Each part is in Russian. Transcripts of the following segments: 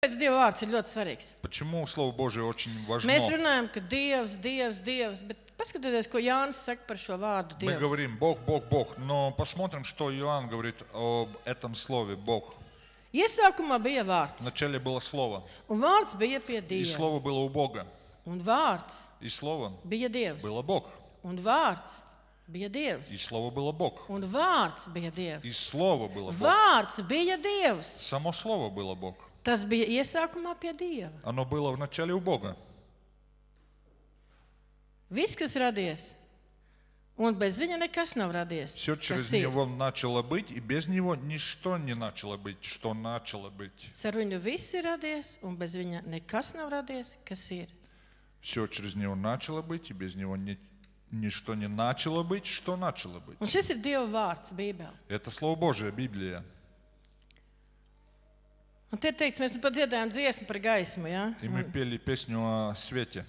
Kāpēc Dieva vārds ir ļoti svarīgs? Почему Слово Божие очень важно? Mēs runājam, ka Dievs, bet paskatieties, ko Jānis saka par šo vārdu Мы Dievs. говорим Бог, Бог, Бог, но посмотрим, что Иоанн говорит об этом слове Бог. Iesākumā bija vārds, Вначале было Слово, un vārds bija pie и Dieva, Слово было у Бога, un vārds и Слово bija Dievs, было Бог, un vārds bija Dievs, и Слово было Бог, un vārds bija и Dievs. Слово было Бог. Vārds bija Dievs. Само Слово было Бог. Tas bija iesākumā pie Dieva. Оно было вначале у Бога. Viss, kas radies, un bez viņa nekas nav radies. Все через Kas ir? Него начало быть, и без Него ничто не начало быть, что начало быть. Ar viņu viss ir radies, un bez viņa nekas nav radies, kas ir. Все через Него начало быть, и без Него ничто не начало быть, что начало быть. Un šis ir Dieva vārds, Bībele. Это Слово Божие, Библия. Un te ir teikts, mēs nu pat dziedājām dziesmu par gaismu, ja? И мы пели песню о свете.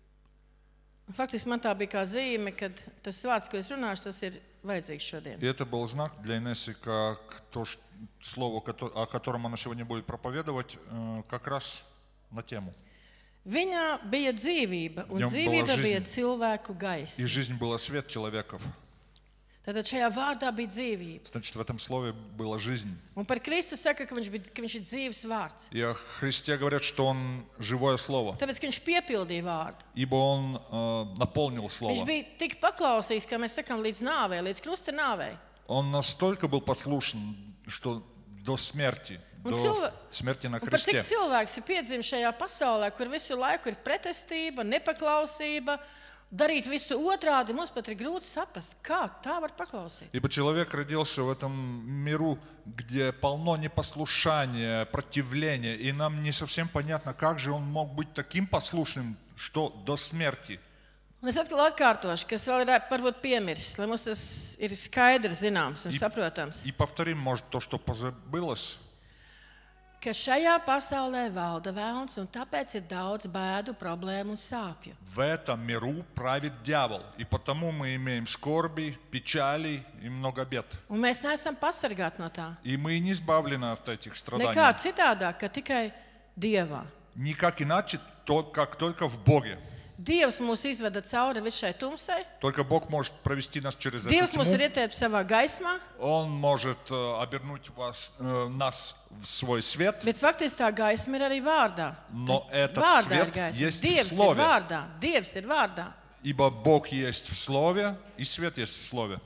Un faktiski man tā bija kā zīme, kad tas vārds, ko es runāšu, tas ir vajadzīgs šodien. И это был знак для Инессы, как то слово, о котором она сегодня будет проповедовать, как раз на тему. Viņā bija dzīvība, un Viņam dzīvība была bija жизнь. cilvēku И gaisma. жизнь была свет человеков. Tātad šajā vārdā bija dzīvība. Значит, в этом слове была жизнь. Un par Kristu saka, ka viņš ir dzīves vārds. И о Христе говорят, что Он живое слово, Tāpēc, ka viņš piepildīja vārdu. ибо Он наполнил слово. Viņš bija tik paklausīgs, kā mēs sakām, līdz nāvei, līdz krusta nāvei. Он настолько был послушен, что до смерти, Un до смерти на Un par cik Христе. cilvēks ir piedzimis šajā pasaulē, kur visu laiku ir pretestība, nepaklausība, darīt visu otrādi, mums pat ir grūti saprast, kā tā var paklausīt. Ибо человек родился в этом миру, где полно непослушания, противления, и нам не совсем понятно, как же он мог быть таким послушным, что до смерти. Un es atkal atkārtošu, kas vēl ir varbūt piemirsis, lai mums tas ir skaidrs, zināms un saprotams, И повторим, может, то, что позабылось. ka šajā pasaulē valda velns, un tāpēc ir daudz bēdu, problēmu un sāpju. В этом миру правит дьявол, и потому мы имеем скорби, печали и много бед. Un mēs neesam pasargāti no tā. И мы не избавлены от этих страданий. Nekā citādāk, ka tikai Dievā. Никак иначе, как только в Боге. Dievs mūs izveda cauri visai tumsai. Только Бог может провести нас через эту Dievs mūs тьму. ir ietērpis savā gaismā, Он может обернуть нас в свой свет, bet faktiski tā gaisma ir arī vārdā. но этот Vārdā ir свет gaisma. есть в Dievs ir Слове. vārdā. Dievs ir vārdā. Ибо Бог есть в Слове, и свет есть в Слове.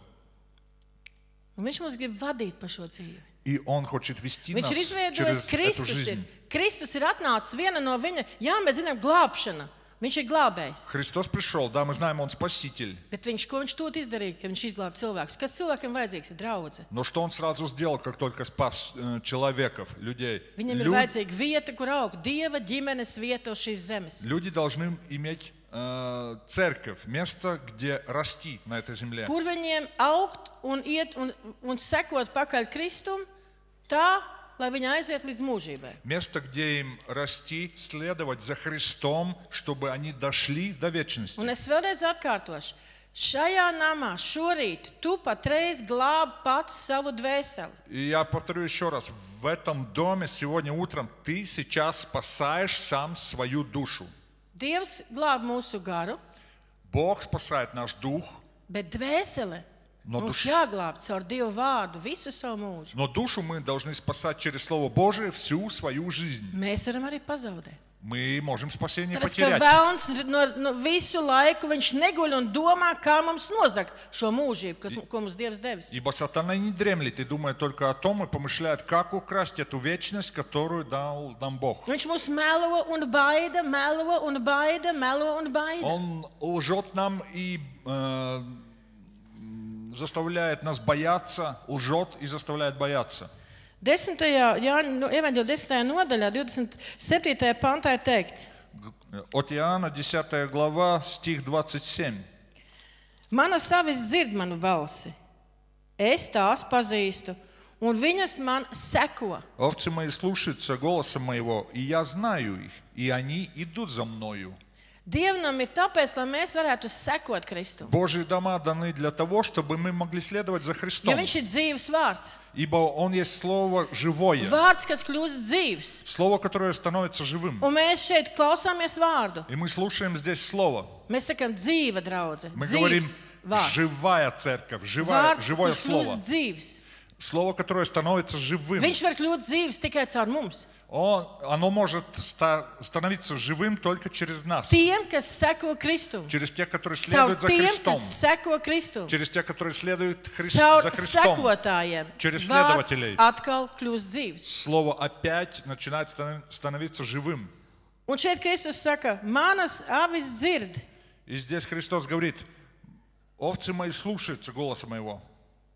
Un viņš mūs grib vadīt pa šo dzīvi. И Он хочет вести нас Viņš ir izveidojis через эту Kristus. жизнь. Kristus ir atnācis viena no viņa, jā, mēs zinām, glābšana. Viņš ir glābējs. Христос пришел, да, мы знаем, Он Спаситель. Bet ko viņš to izdarīja, ka viņš izglāba cilvēkus? Kas cilvēkiem vajadzīgs ir draudze? Но что Он сразу сделал, как только спас человеков, людей? Viņam ir vajadzīga vieta, kur augt. Dieva ģimenes vieta uz šīs zemes. Люди должны иметь церковь, место, где расти на этой земле. Kur viņiem augt un iet un sekot pakaļ Kristum, tā, lai viņi aiziet līdz mūžībai. Место, где им расти, следовать за Христом, чтобы они дошли до вечности. Un es vēlreiz atkārtošu. Šajā namā šorīt tu patreiz glābi pats savu dvēseli. И я повторю еще раз. В этом доме сегодня утром ты сейчас спасаешь сам свою душу. Dievs glāb mūsu garu, Бог спасает наш дух, bet dvēsele No mums duša. jāglāb caur Dievu vārdu visu savu mūžu. но душу мы должны спасать через Слово Божие всю свою жизнь. Mēs varam arī pazaudēt. Мы можем спасение Tāpēc, ka потерять. velns no visu laiku viņš neguļ un domā, kā mums nozagt šo mūžību, ko mums Dievs devis. Ибо сатана не дремлет и думает только о том и помышляет, как украсть эту вечность, которую дал нам Бог. Viņš mūs melo un baida, melo un baida, melo un baida. Он лжет нам и заставляет нас бояться, лжет и заставляет бояться. 10. Jāņa evaņģēlija 10. nodaļā, 27. pantā ir teikts: От Иоанна, 10 глава, стих 27. Mana savis dzird manu balsi, es tās pazīstu, un viņas man seko. Овцы мои слушаются голоса моего, и я знаю их, и они идут за мною. Dievnam ir tāpēc, lai mēs varētu sekot Kristum. Божьи дома даны для того, чтобы мы могли следовать за Jo Христом. viņš ir dzīves vārds. Ибо Он есть Слово живое. Vārds, kas kļūst dzīves. Слово, которое становится живым. Un mēs šeit klausāmies vārdu. И мы слушаем здесь Слово. Mēs sakam dzīva draudze. Мы говорим Dzīves vārds. живая церковь, Vārds, живое kurš Слово. kļūst dzīves. Слово, которое становится живым. Viņš var kļūt dzīves tikai caur mums. Оно может становиться живым только через нас. Tiem, kas seko Kristum. Через тех, которые Caur следуют за tiem, Христом. kas seko Kristum. Через тех, которые следуют Caur за Христом. sekotājiem. Через Vārds следователей. atkal kļūst dzīves. Слово опять начинает становиться живым. Un šeit Kristus saka, manas avis dzird. И здесь Христос говорит: овцы мои слушаются голоса моего.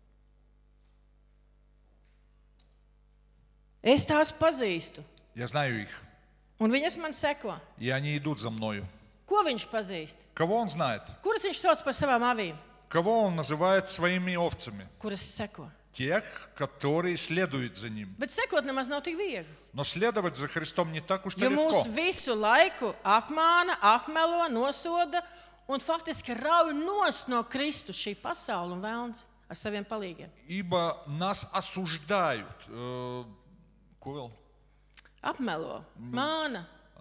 Es tās pazīstu. Я знаю их, Un viņas man seko. и они идут за мною. Ko viņš pazīst? Кого он знает? Kuras viņš sauc par savām avīm? Кого он называет своими овцами? Kuras seko. Тех, которые следуют за ним. Bet sekot nemaz nav tik viegli. Но следовать за Христом не так уж и Jo легко. mūs visu laiku apmāna, apmelo, nosoda un faktiski rauj nos no Kristus šī pasaule un vēlns ar saviem palīgiem. Ибо нас осуждают, Apmelo, māna.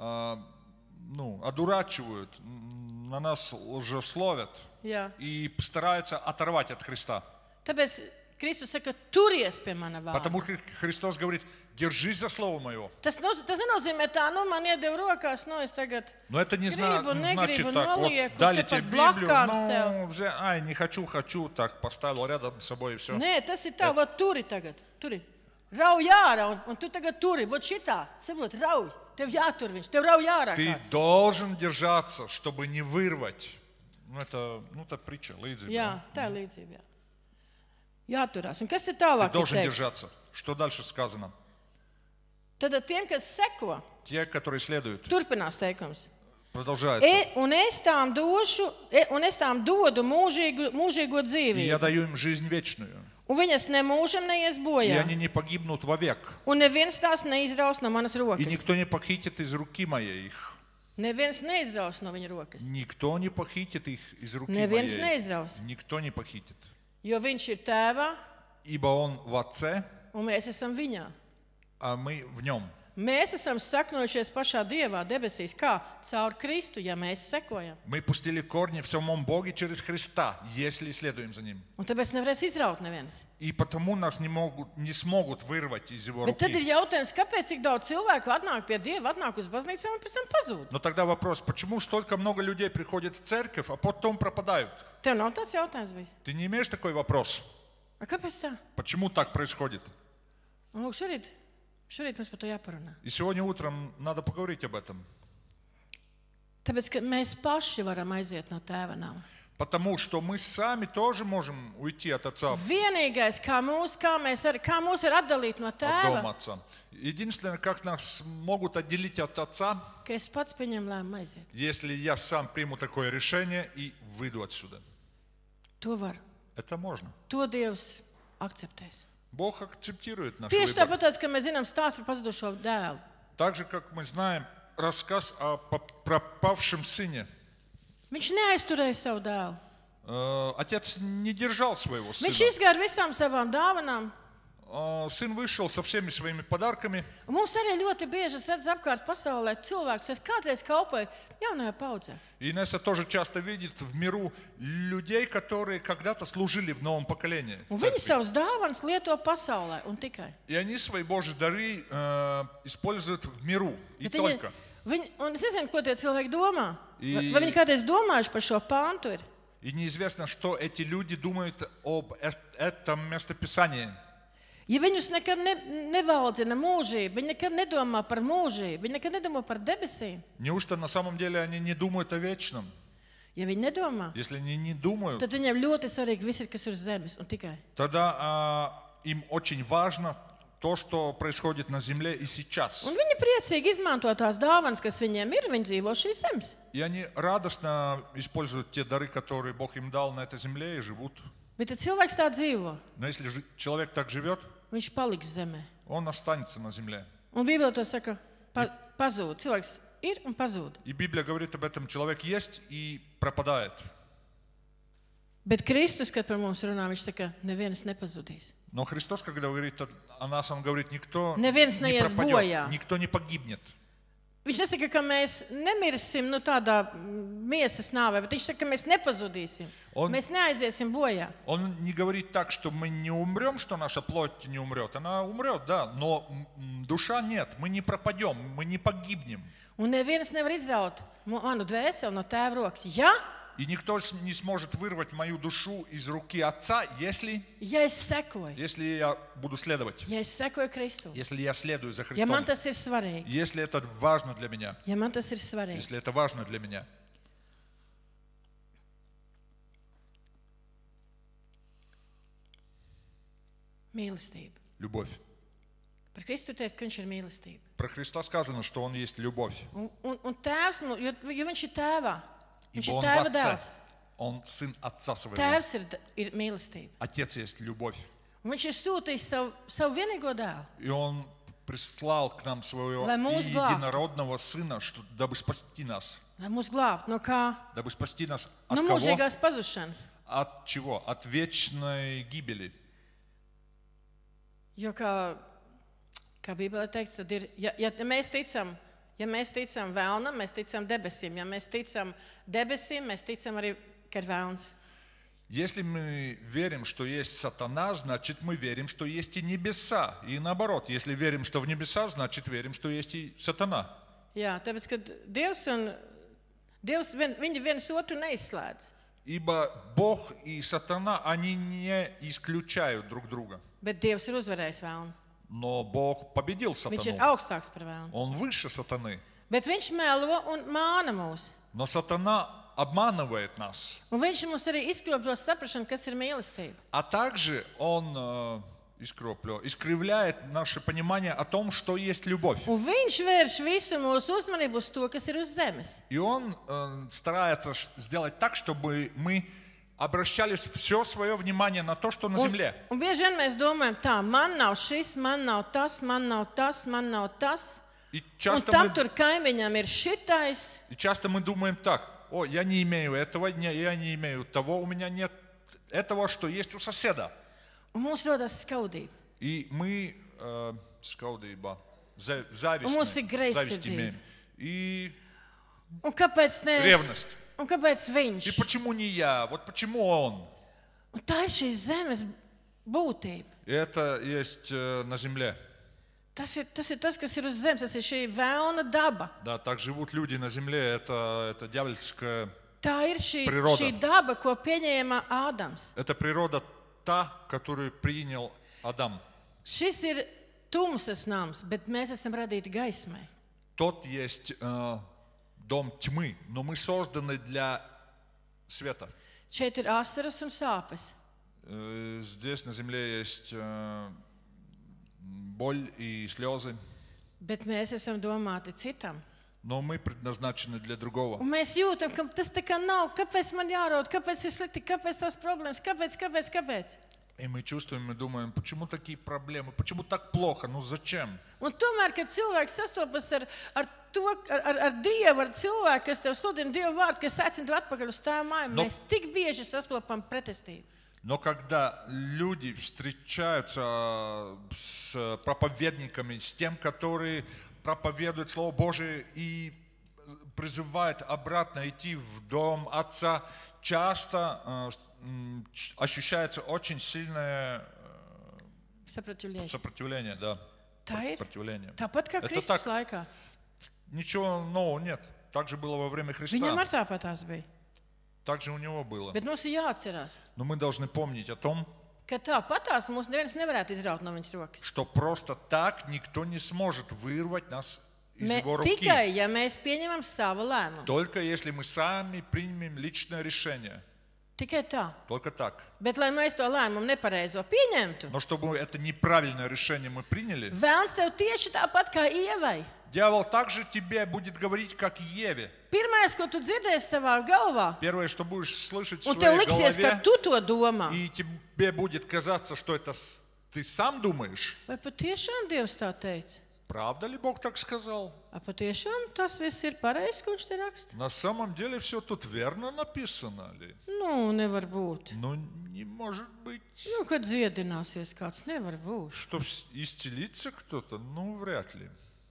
одурачивают, на нас лжесловят Jā. и стараются оторвать от Христа. Tāpēc Kristus saka, turies pie mana vārda. Потому что Христос говорит: держись за слово мое. Tas nenozīmē tā, man iedeva rokās, es tagad Но это не gribu, значит negribu, так, вот nolieku дали tepat тебе Библию, blakām sev. ай, не хочу, так поставил рядом с собой и все. Nē, tas ir tā, vot turi tagad, turi. Rauj ārā, un tu tagad turi, vot šitā, saprot, rauj. Tev jātur viņš, tev rauj ārā Ты kāds. должен держаться, чтобы не вырвать. Это притча, līdzība. Jā, tā ir līdzība. Jāturās. Un kas te Ты tālāk ir должен teikts? держаться. Что дальше сказано? Tad tiem, kas seko, Те, которые следуют. turpinās teikums. Продолжается. Un es tām dodu mūžīgo И dzīvību. я даю им жизнь вечную. Un viņas nemūžam neies И bojā. они не pogibnут вовек. Un neviens tās neizraus no manas И rokas. никто не похитит из руки моей их. Neviens neizraus no viņa rokas. Никто не похитит их из руки Neviens моей. neizraus. Никто не похитит. Jo viņš ir tēvā, Ибо Он в Отце, un mēs esam viņā. а мы в Нем. Mēs esam saknojušies pašā Dievā, debesīs, kā caur Kristu, ja mēs sekojam. Мы пустили корни в самом Боге через Христа, если следуем за Ним. Un tāpēc nevarēs izraut neviens. И потому нас не смогут вырвать из Его Bet tad ir руки. jautājums, kāpēc tik daudz cilvēku atnāk pie Dieva, atnāk uz baznīcām un pēc tam pazūd? Но тогда вопрос, почему столько много людей приходят в церковь, а потом пропадают? Tev nav tāds jautājums bijis. Ты не имеешь такой вопрос? A, kāpēc tā? Почему так происходит? Un lūk, šorīt mums par to jāparunā. И сегодня утром надо поговорить об этом. Tāpēc, ka mēs paši varam aiziet no tēva nama. Потому что мы сами тоже можем уйти от Отца, Vienīgais, kā mūs var atdalīt no от дома tēva, Отца. Единственное, как нас могут отделить от Отца, ka es pats pieņemu lēmumu aiziet. если я сам приму такое решение и выйду отсюда. To var. Это можно. To Dievs akceptēs. Бог акцептирует наш Tieši выбор. tāpat, ka mēs zinām stāstu par pazudušo dēlu. Так же, как мы знаем рассказ о пропавшем сыне. Viņš neaizturēja savu dēlu. Отец не держал своего Viņš сына. izgāja ar visām savām dāvanām. Сын вышел со всеми своими подарками. Un mums arī ļoti bieži redz apkārt pasaulē cilvēkus, kas kādreiz kalpoja jaunajā paudzē. Инесса тоже часто видит в миру людей, которые когда-то служили в новом поколении. Un viņi savus dāvanas lieto pasaulē un tikai. И они свои Божьи дары используют в миру. И Bet только. un es nezinu, ko tie cilvēki domā. I- Vai viņi kādreiz domājuši par šo pāntu? Ir? И неизвестно, что эти люди думают об этом местописании. Ja viņus nekad nevaldzina mūžība, viņi nekad nedomā par mūžību, viņi nekad nedomā par debesīm. Неужто на самом деле они не думают о вечном? Ja viņi nedomā, Если они не думают, tad viņiem ļoti svarīgi viss ir, kas ir uz zemes un tikai. тогда им очень важно то, что происходит на земле и сейчас. Un viņi priecīgi izmanto tās dāvanas, kas viņiem ir, viņi dzīvo šīs zemes. И они радостно используют те дары, которые Бог им дал на этой земле, и живут. Bet ja cilvēks tā dzīvo, Но если человек так живет, viņš paliks zemē. он останется на земле. Un Bībelē to saka, pazūd. Cilvēks ir un pazūd. И Библия говорит об этом: человек есть и пропадает. Bet Kristus, kad par mums runā, viņš saka, neviens nepazudīs. Но Христос, когда говорит о нас, Он говорит: никто Neviens не neies пропадет, bojā. никто не погибнет. Viņš nesaka, ka mēs nemirsim tādā miesas nāvē, bet viņš saka, ka mēs nepazudīsim. Mēs neaiziesim bojā. Он не говорит так, что мы не умрем, что наша плоть не умрет. Она умрет, да, но душа нет. Мы не пропадем, мы не погибнем. Un neviens nevar izraut manu dvēseli no Tēva rokas. Ja И никто не сможет вырвать мою душу из руки Отца, если es sekoju, я буду следовать, ja es sekoju Kristu, если я следую за ja man Христом, tas ir svarīgi, если это важно для меня, ja man tas ir svarīgi. если это важно для меня. Mīlestība. Любовь. Par Kristu teica, ka viņš ir mīlestība. Про Христа сказано, что Он есть любовь. Un Tēvs, jo viņš ir Tēvā. Viņš Ибо ir Он Tēva в dēls. Отце. Он Сын Отца Своего. Tēvs ir mīlestība. Отец есть любовь. Un viņš ir sūtījis savu vienīgo dēlu. И Он прислал к нам Своего Lai mūs glābtu. единородного Сына, дабы спасти нас. Lai mūs glābtu no kā? Дабы спасти нас от No кого? mūžīgās pazušanas. От чего? От вечной гибели. Jo kā Bībelē teikts, tad ir, ja mēs ticam vēlnam, mēs ticam debesīm. Ja mēs ticam debesīm, mēs ticam arī, ka ir vēlns. Если мы верим, что есть сатана, значит мы верим, что есть и небеса. И наоборот, если верим, что в небеса, значит верим, что есть и сатана. Jā, tāpēc, ka Dievs viņi viens otru neizslēdz. Ибо Бог и сатана, они не исключают друг друга. Bet Dievs ir uzvarējis vēlnu. Но Бог победил Viņš ir сатану. augstāks par vēlnu. Он выше сатаны. Bet viņš melo un māna mūs. Но сатана обманывает нас. Un viņš mums arī izkropļo saprašanu, kas ir mīlestība. А также он искривляет наше понимание о том, что есть любовь. Un viņš vērš visu mūsu uzmanību uz to, kas ir uz zemes. И он старается сделать так, чтобы мы обращали все свое внимание на то, что на земле. Un bieži vien mēs domājam, tā, man nav šis, man nav tas, man nav tas, man nav tas. И Un tam tur kaimiņam ir šitais. часто мы думаем так: о, я не имею этого, я не имею того, у меня нет этого, что есть у соседа. Un mums rodas skaudība. И мы skaudība, Un mums ir зависть greizsirdība. имеем. И Un kāpēc ne es? ревность. Un kāpēc И viņš? почему не я? Вот почему он? Un tā ir šīs zemes būtība. И это есть на земле. Tas ir tas, kas ir uz zemes, tas ir šī vēlna daba. Да, так живут люди на земле. Это дьявольская. Tā ir Природа. šī daba, ko pieņēma Ādams. Это природа та, которую принял Адам. Šis ir tumsas nams, bet mēs esam radīti gaismai. Тот есть дом тьмы, но мы созданы для света. Šeit ir asaras un sāpes. Здесь на земле есть боль и слезы, Bet mēs esam domāti citam. но мы предназначены для другого. Un mēs jūtam, ka tas tā kā nav. Kāpēc man jāraud? Kāpēc ir slikti? Kāpēc tās problēmas? Kāpēc? И мы чувствуем, мы думаем, почему такие проблемы, почему так плохо, ну зачем? Un tomēr, kad cilvēks sastopas ar Dievu, ar cilvēku, kas tev sludina Dievu vārdu, kas aicina tev atpakaļ uz tēvu māju, mēs tik bieži sastopam pretestību. Но когда люди встречаются с проповедниками, с тем, которые проповедуют Слово Божие и призывают обратно идти в дом Отца, часто ощущается очень сильное сопротивление, да. Сопротивление. Tāpat kā Kristus laikā. Ничего нового нет. Так же было во время Христа. Viņam ar tāpatās bija. Так же у него было. Bet mums ir jāatcerās, Но мы должны помнить о том, ka tāpatās mums neviens nevarētu izraut no viņas rokas. что просто так никто не сможет вырвать нас из его руки. Tikai, ja mēs pieņemam savu lēmumu. Только если мы сами примем личное решение. Tikai tā. Только так. Bet, lai mēs to lēmumu nepareizo pieņemtu, Но чтобы это неправильное решение мы приняли, Vēlns tev tieši tāpat kā Ievai. дьявол также тебе будет говорить, как Еве. Pirmais, ko tu dzirdēsi savā galvā, Первое, что будешь слышать в un tev своей liksies, ka голове, tu to domā. и тебе будет казаться, что это ты сам думаешь. Vai patiešām Dievs tā teica? Правда ли Бог так сказал? A patiešām tas viss ir pareizi, ko viņš te raksta? На самом деле все тут верно написано ли? Nu, nevar būt. Ну, не может быть. Nu, kad dziedināsies kāds, nevar būt. Что исцелится кто-то? Ну, вряд ли.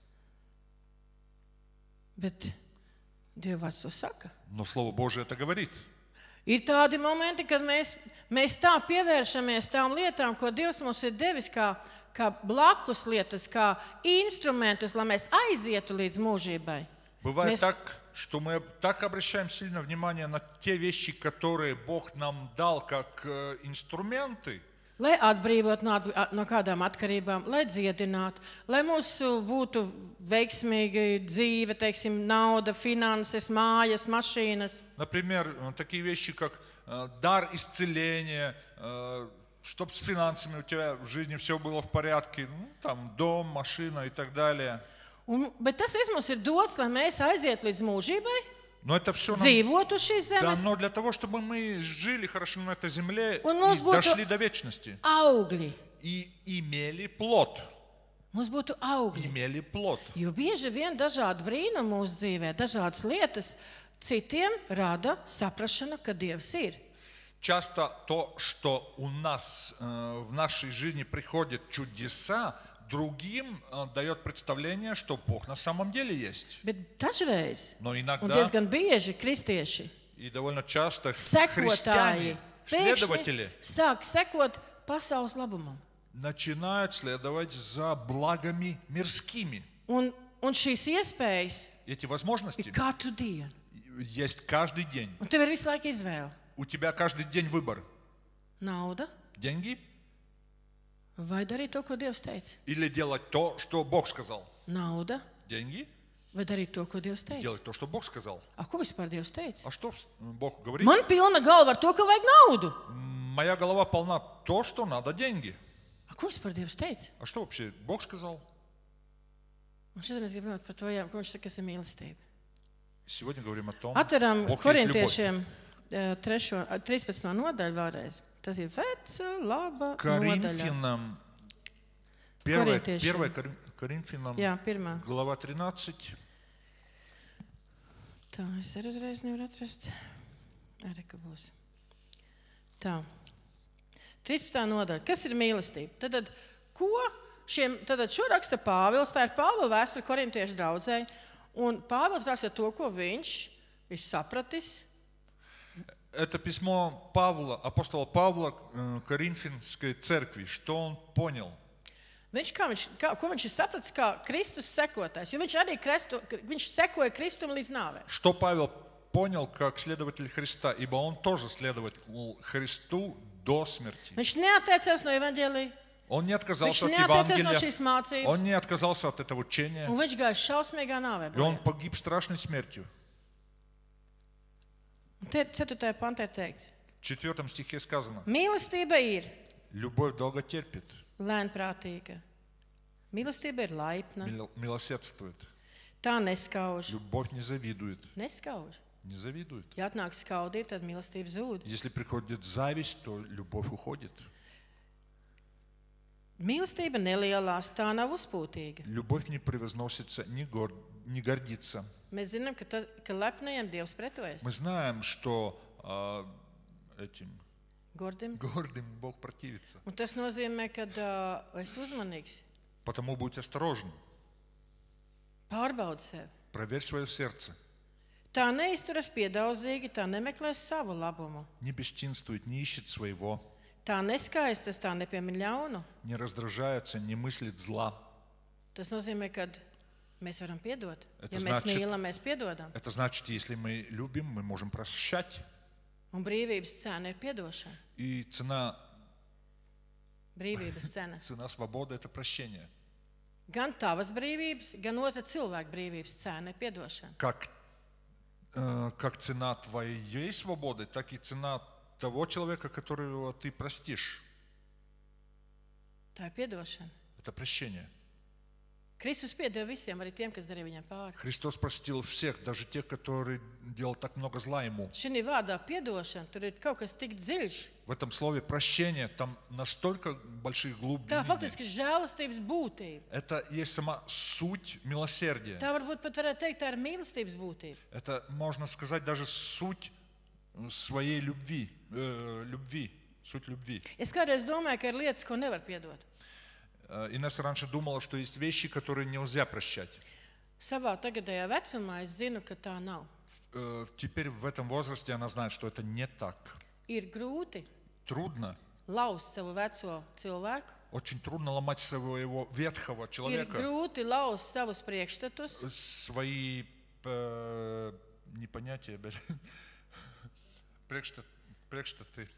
Bet Dieva vārds to saka. Но Слово Божие это говорит. Ir tādi momenti, kad mēs tā pievēršamies tām lietām, ko Dievs mums ir devis kā blakus lietas, kā instrumentus, lai mēs aizietu līdz mūžībai. Бывает так, что мы так обращаем сильно внимание на те вещи, которые Бог нам дал как инструменты, Lai atbrīvotu no kādām atkarībām, lai dziedinātu, lai mums būtu veiksmīga dzīve, teiksim, nauda, finanses, mājas, mašīnas. Например, такие вещи, как дар исцеления, чтобы с финансами у тебя в жизни все было в порядке, ну, там дом, машина и так далее. Bet tas viss mums ir dots, lai mēs aizietu līdz mūžībai, Но это все dzīvotu šīs zemes, дано для того, чтобы мы жили хорошо на этой земле Un mums и būtu дошли до вечности. augļi. И имели плод. Mums būtu augļi. Имели плод. Jo bieži vien dažādi brīnumi mūsu dzīvē, dažādas lietas citiem rada saprašanu, ka Dievs ir. Часто то, что у нас в нашей жизни приходят чудеса, другим дает представление, что Бог на самом деле есть. Bet dažreiz, Но un иногда diezgan bieži kristieši, и довольно часто sekotāji, христиане, pēkšņi следователи sāk sekot pasaules labumam. начинают следовать за благами мирскими. Un šīs iespējas Эти ir возможности katru dienu. есть каждый день. Un tev ir visu laiku izvēle. У тебя каждый день выбор. Nauda Деньги vai darīt to, ko Dievs teica. или делать то, что Бог сказал. Nauda Деньги vai darīt to, ko Dievs teica. делать то, что Бог сказал. A ko vispār Dievs teica? А что Бог говорит? Man pilna galva ar to, ka vajag naudu. Моя голова полна то, что надо деньги. A ko vispār Dievs teica? А что вообще Бог сказал? Un šodien es gribu runāt par to, jā, ko viņš saka, kas ir mīlestība. Сегодня говорим о том, Atveram Бог есть любовь. korintiešiem 13. nodaļu vēlreiz. Tas ir veca, laba nodaļa. Коринфянам, Коринтиešiem. 1 Коринфянам, Jā, pirmā. глава 13. Tā, es arī uzreiz nevaru atrast. Arī, ka būs. Tā. 13. nodaļa. Kas ir mīlestība? Tad šo raksta Pāvils, tā ir Pāvila vēsture korintiešu draudzei, un Pāvils raksta to, ko viņš ir sapratis. Это письмо Павла, апостола Павла Коринфянской церкви. Что он понял? Ko viņš ir sapratis kā Kristus sekotājs, jo viņš arī viņš sekoja Kristum līdz nāvei. Что Павел понял как следователь Христа, ибо он тоже следователь Христу до смерти. Viņš neatteicās no evaņģēlija, Он не viņš отказался от neatteicās no Евангелия, šīs mācības, он не отказался от этого учения, un viņš gāja šausmīgā nāvē. и он погиб страшной смертью. Un te 4. pantā ir teikts, В 4 стихе сказано: mīlestība ir любовь долго терпит, lēnprātīga, mīlestība ir laipna, милосердствует, tā neskauž, любовь не завидует, neskauž. не завидует. Ja atnāk skaudība, tad mīlestība zūd. Если приходит зависть, то любовь уходит. Mīlestība nelielās, tā nav uzpūtīga. Любовь не превозносится, не гордится. Mēs zinām, ka lepnajiem Dievs pretojas. Мы знаем, что этим Gordim. гордым Бог противится. Un tas nozīmē, ka esi uzmanīgs, Потому будь осторожен, pārbaudi sevi. проверь свое сердце. Tā neizturas piedaudzīgi, tā nemeklēs savu labumu. Не бесчинствует, не ищет своего, Tā neskaistas, tā nepiemin ļaunu. не раздражается, не мыслит зла. Tas nozīmē, ka mēs varam piedot. Это Ja mēs значит- mīlam, mēs piedodam. Это значит, если мы любим, мы можем прощать. Un brīvības cena ir piedošana. И цена Brīvības cena. свободы – это прощение. Gan tavas brīvības, gan otra cilvēka brīvības cena ir piedošana. Как цена твоей свободы, так и цена того человека, которого ты простишь. Tā ir piedošana. Это прощение. Kristus piedeva visiem, arī tiem, kas darīja viņam pāri. Христос простил всех, даже тех, которые делали так много зла Ему. Šī vārdā piedošana, tur ir kaut kas tik dziļš. В этом слове прощение, там настолько большие глубины. Tā faktiski žēlastības būtība. Это есть сама суть милосердия. Tā varbūt pat varētu teikt, tā ir mīlestības būtība. Это, можно сказать, даже суть своей любви, суть любви. Es kādreiz domāju, ka ir lietas, ko nevar piedot. Инесса раньше думала, что есть вещи, которые нельзя прощать. Savā tagadējā vecumā es zinu, ka tā nav. Теперь в этом возрасте она знает, что это не так. Ir grūti Трудно, laust savu veco cilvēku. очень трудно ломать своего ветхого Ir человека, grūti laust savus priekšstatus. свои не понятия, bet priekšstati.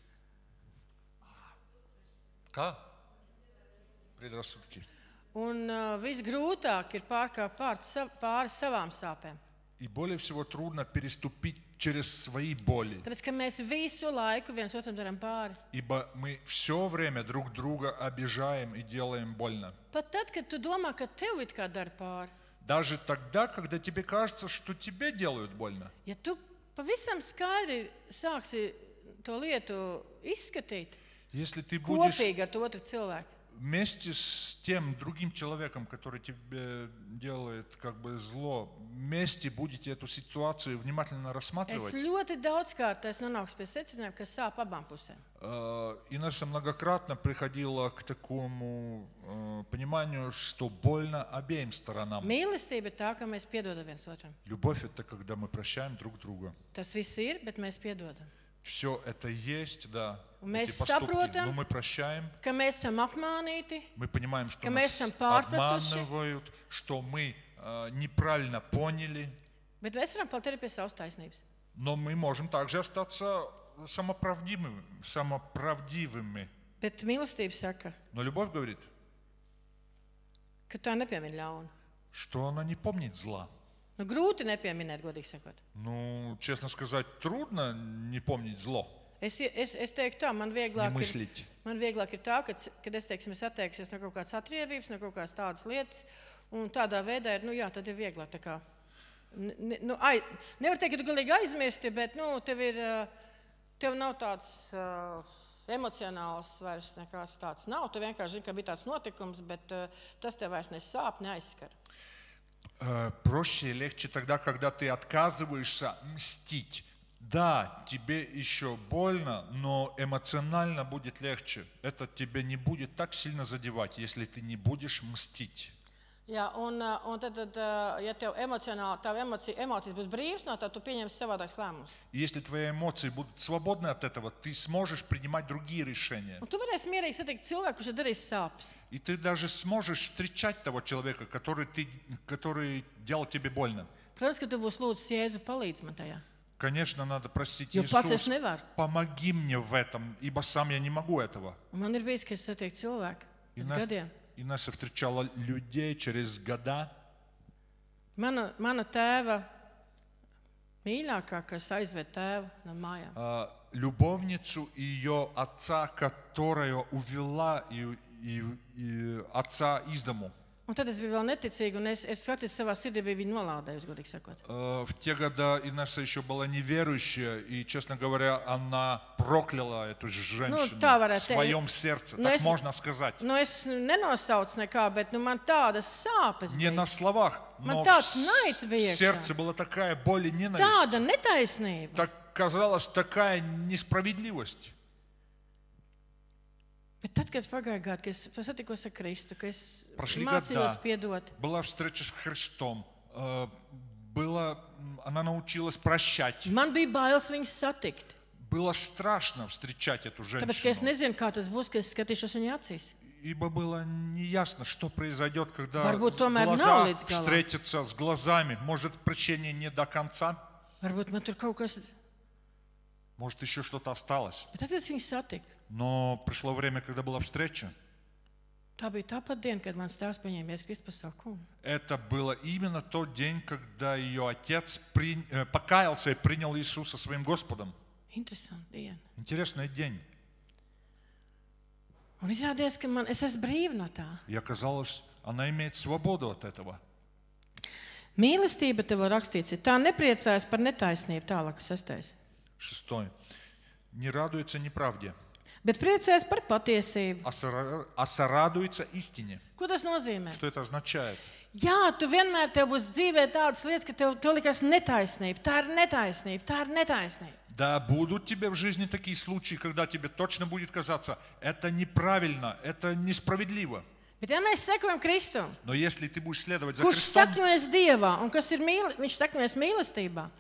Kā? Предрассудки. Un visgrūtāk ir pārkāpt pāri savām sāpēm. И более всего трудно переступить через свои боли, Tāpēc, ka mēs visu laiku viens otram darām pāri. ибо мы все время друг друга обижаем и делаем больно. Pat tad, kad tu domā, ka tev it kā dara pāri. Даже тогда, когда тебе кажется, что тебе делают больно. Ja tu pavisam skaidri sāksi to lietu izskatīt Если ты будешь kopīgi ar to otru cilvēku, вместе с тем другим человеком, который тебе делает как бы зло, вместе будете эту ситуацию внимательно es рассматривать. ļoti daudzkārt esmu nonākusi pie secinājuma, ka sāp abām pusēm. Инесса многократно приходила к такому пониманию, что больно обеим сторонам. Mīlestība ir tā, ka mēs piedodam viens otram. Любовь — это когда мы прощаем друг друга. Tas viss ir, bet mēs piedodam. Все это есть, да, Мы эти поступки, saprotam, но мы прощаем. Ka mēs esam apmānīti, Мы понимаем, что ka нас mēs esam pārpratuši, обманывают, что мы неправильно поняли, bet mēs varam palikt arī pie savas taisnības. но мы можем также остаться самоправдивыми. Bet mīlestība saka, Но любовь говорит, ka tā nepiemina ļaunu. что она не помнит зла. Nu, grūti nepieminēt, godīgi sakot. Ну, честно сказать, трудно не помнить зло, Es teiktu tā, man не vieglāk мыслить. ir tā, kad es, teiksim, es atteikusies no kaut kādas atriebības, no kaut kādas tādas lietas, un tādā veidā ir, jā, tad ir vieglāk tā kā. Nevar teikt, ka tu galīgi aizmirsti, bet, tev nav tāds emocionāls vairs nekās tāds nav. Tu vienkārši zini, ka bija tāds notikums, bet tas tev vairs nesāp, neaizskar. Проще и легче тогда, когда ты отказываешься мстить. Да, тебе еще больно, но эмоционально будет легче. Это тебя не будет так сильно задевать, если ты не будешь мстить. Jā, un tad, ja tev emocijas būs brīvas no tā, tu pieņemsi savādākus lēmumus. Если твои эмоции будут свободны от этого, ты сможешь принимать другие решения. Un tu varēsi mierīgi satikt cilvēku, kurš ir darījis sāpes. И ты даже сможешь встречать того человека, который делал тебе больно. Protams, ka tu būsi lūdzis Jēzu palīdz man tajā. Конечно, надо просить Jo pats es Иисус, nevaru. помоги мне в этом, ибо сам я не могу этого. Un man ir bijis, ka es satieku cilvēku uz gadiem. Инесса встречала людей через года. Mana tēva mīļākā, kas aizved tēvu no mājām. Любовницу ее отца, которая увела отца из дому. Un tad es biju vēl neticīga, un es faktiski savā sirdī biju viņu nolādējusi, godīgi sakot. В те годы Инесса еще была неверующая, и, честно говоря, она прокляла эту женщину в своем сердце, так можно сказать. Es nenosaucu nekā, bet man tādas sāpes Не bija. на словах, но в сердце была такая боль и ненависть. Tāda netaisnība. Так казалось, такая несправедливость. Bet tad, kad pagāja gadi, kad es satikos ar Kristu, ka es Прошли mācījos года, piedot, была встреча с Христом, она научилась прощать. man bija bailes viņus satikt. Было страшно встречать эту Tāpēc, ka es женщину, nezinu, kā tas būs, kad es skatīšos viņa acīs. ибо было неясно, что произойдет, когда Varbūt tomēr nav глаза līdz galam. встретятся с глазами. Может, прощение не до конца, Varbūt man tur kaut kas, может, еще что-то осталось. bet tad, kad es viņus satiku, Но пришло время, когда была встреча. tā bija tāpat diena, kad mans tēvs paņēma Jēzu Kristu par savu kungu. Это было именно тот день, когда ее отец покаялся и принял Иисуса своим Господом. Interesanti diena. Интересный день. Un izrādījās, ka es esmu brīva no tā. И оказалось, она имеет свободу от этого. Mīlestība, tev rakstīts, ir tā nepriecājas par netaisnību, tālāk 6. 6. Не радуется неправде, Bet priecājas par patiesību. а сорадуется истине. Ko tas nozīmē? Что это означает? Jā, tu vienmēr tev būs dzīvē tādas lietas, ka tev likās netaisnība. Tā ir netaisnība, tā ir netaisnība. Да, будут тебе в жизни такие случаи, когда тебе точно будет казаться, это неправильно, это несправедливо. Bet ja mēs sekojam Kristum, Но если ты будешь следовать за kurš Христом, saknojas Dievā un kas ir viņš saknojas mīlestībā,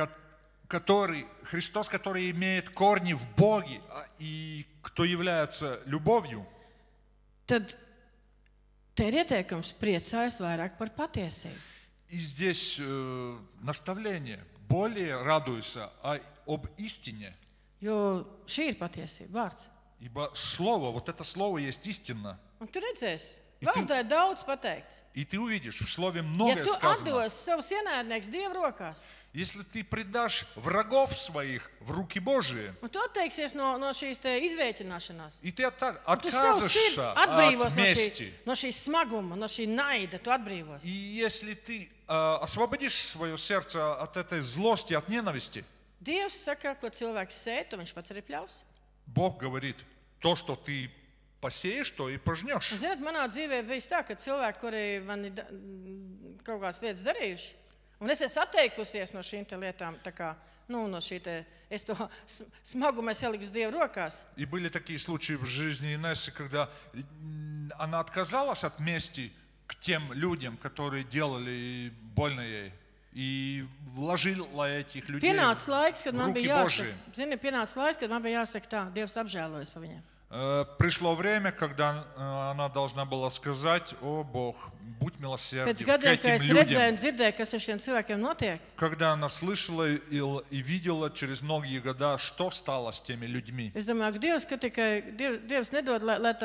Христос, который имеет корни в Боге и кто является любовью, tad te ir ieteikums priecājas vairāk par patiesību. и здесь наставление, более радуйся об истине, Jo šī ir patiesība, vārds. ибо слово, вот это слово есть истина. Un tu redzēsi, vārdā ir daudz pateikts. И ты увидишь, в слове Ja многое tu сказано. atdos savus ienaidniekus Dieva rokās, Если ты предашь врагов своих в руки Божии, un tu atteiksies no šīs te izrēķināšanās, и ты tu savu sirdi отказываешься atbrīvos от мести, no šī smaguma, no šī naida, tu atbrīvos. и если ты освободишь свое сердце от этой злости, от ненависти, Dievs saka, ko cilvēks sēž, to viņš pats arī pļaus. Бог говорит, то, что ты посеешь, то и пожнешь. Un, zināt, manā dzīvē bijis tā, ka cilvēki, kuri man ir kaut kādas lietas darījuši, un es esmu atteikusies no šīm te lietām, tā kā, no šī te, es to smagumu es ieliku uz Dieva rokās. И были такие случаи в жизни Инессы, когда она отказалась от мести к тем людям, которые делали больно ей, и вложила этих людей Pienāca laiks, kad в man руки bija Божии. jāsaka, zini, pienāca laiks, kad man bija jāsaka tā, Dievs apžēlojas par viņiem. Пришло время, когда она должна была сказать: «О Бог, будь милосерден Pēc к gadiem, kad этим es redzēju un людям». dzirdēju, kas ar šiem cilvēkiem notiek, Когда она слышала и видела через многие года, что стало с теми людьми. es domāju, ka Dievs, ka tikai Dievs nedod,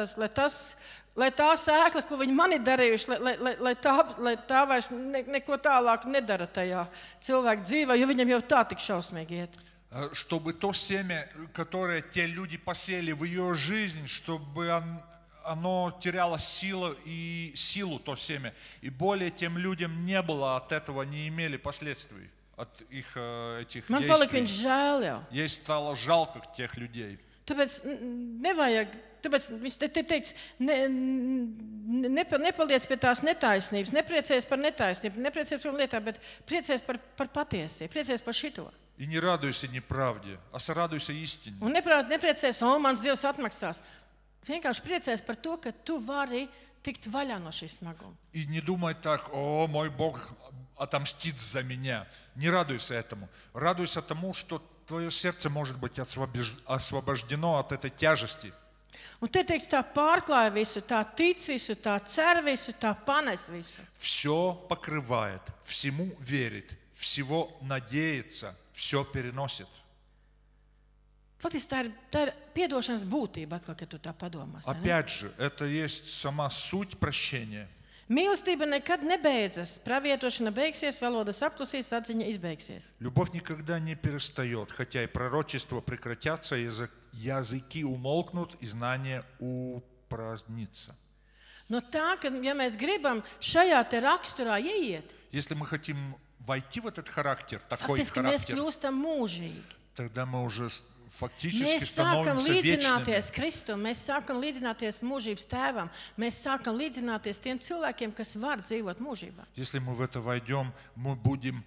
lai tā sēkla, ko viņi man ir darījuši, lai tā vairs neko tālāk nedara tajā cilvēku dzīvē, jo viņam jau tā tik šausmīgi iet. Чтобы то семя, которое те люди посеяли в ее жизнь, чтобы оно теряло силу, то семя. И более тем людям не было от этого, не имели последствий от их этих Man palika действий. viņš žēl jau. Ей стало жалко тех людей. Tāpēc nevajag, tāpēc viņš te teiks, nepaliec pie tās netaisnības, nepriecies par netaisnību, nepriecies par lietām, bet priecies par patiesību, priecies par šito. И не радуйся неправде, а сорадуйся истине. Un nepriecies, mans Dievs atmaksās. Vienkārši priecies par to, ka tu vari tikt vaļā no šīs smaguma. И не думай так: «О, мой Бог отомстит за меня». Не радуйся этому. Радуйся тому, что твое сердце может быть освобождено от этой тяжести. Un te teiks, tā pārklāja visu, tā tic visu, tā cer visu, tā panes visu. Все покрывает, всему верит, всего надеется, все переносит. Faktiski tā ir piedošanas būtība, atkal, kad tu tā padomās. Опять же, это есть сама суть прощения. Mīlestība nekad nebeidzas. Pravietošana beigsies, valodas apklusīs, atziņa izbeigsies. Любовь никогда не перестает, хотя и пророчества прекратятся, языки умолкнут, и знание упразднится. No tā, ka, ja mēs gribam šajā te raksturā ieiet, Если мы хотим войти в этот характер, такой faktiski mēs характер, kļūstam mūžīgi. тогда мы уже фактически Mēs sākam становимся вечными. līdzināties Kristum, mēs sākam līdzināties mūžības tēvam, mēs sākam līdzināties tiem cilvēkiem, kas var dzīvot mūžībā. Если мы в это войдем, мы будем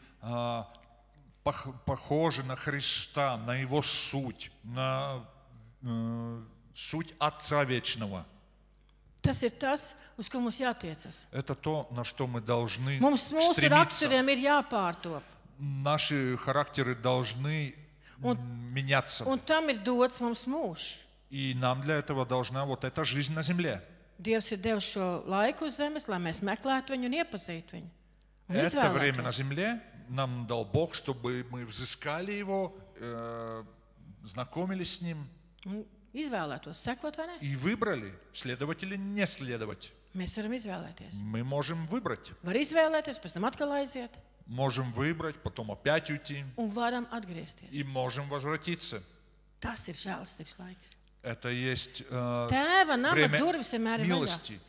похожи на Христа, на Его суть, на суть Отца Вечного. Tas ir tas, uz ko mums jātiecas. Это то, на что мы должны Mums mūsu стремиться. raksturiem ir jāpārtop. Наши характеры должны меняться. Un tam ir dots mums mūžs. И нам для этого должна вот эта жизнь на земле. Dievs ir devis šo laiku uz zemes, lai mēs meklētu viņu un iepazītu viņu. Un Это время на izvēlētos. земле нам дал Бог, чтобы мы взыскали Его, знакомились с Ним Un izvēlētos sekot vai ne? и выбрали, следовать или не следовать. Mēs varam izvēlēties. Мы можем выбрать. Var izvēlēties, pēc tam atkal aiziet Можем выбрать, потом опять уйти. un varam atgriezties. И можем возвратиться. Tas ir žēlastības laiks. Это есть Tēva nama время durvis vienmēr ir vaļā. милости.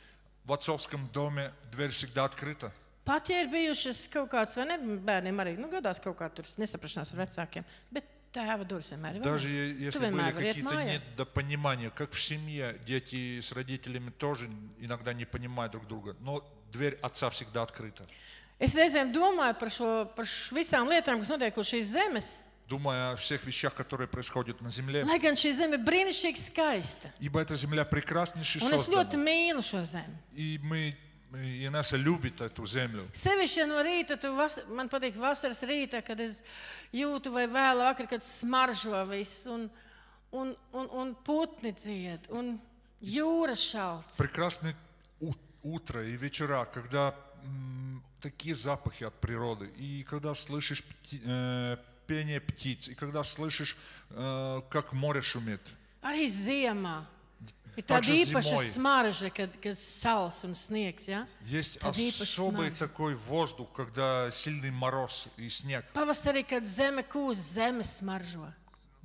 В отцовском доме дверь всегда открыта. Pat, ja ir bijušas kaut kāds, vai ne, bērniem arī, gadās kaut kā tur nesaprašanās ar vecākiem, bet tēva durvis vienmēr ir Даже vaļā. Tu если были vienmēr vari iet какие-то mājās. недопонимания, как в семье, дети с родителями тоже иногда не понимают друг друга, но дверь отца всегда открыта. Es reizēm domāju par visām lietām, kas notiek uz šīs zemes, Думая о всех вещах, которые происходят на земле. lai gan šī zeme ir brīnišķīgi skaista. Ибо эта земля прекраснейше Un es ļoti создана. mīlu šo zemi. И Инесса любит эту землю. Sevišķi no rīta, man patīk vasaras rīta, kad es jūtu vai vēlu vakar, kad smaržo viss un putni dzied un jūra šalts. Прекрасное утро и вечера, когда такие запахи от природы. И когда слышишь пение птиц, и когда слышишь, как море шумит. Arī ziemā. Ir tāda īpaša smarža, kad sals un sniegs, ja? Есть особый такой воздух, когда сильный мороз и снег. Pavasarī, kad zeme kūst, zeme smaržo.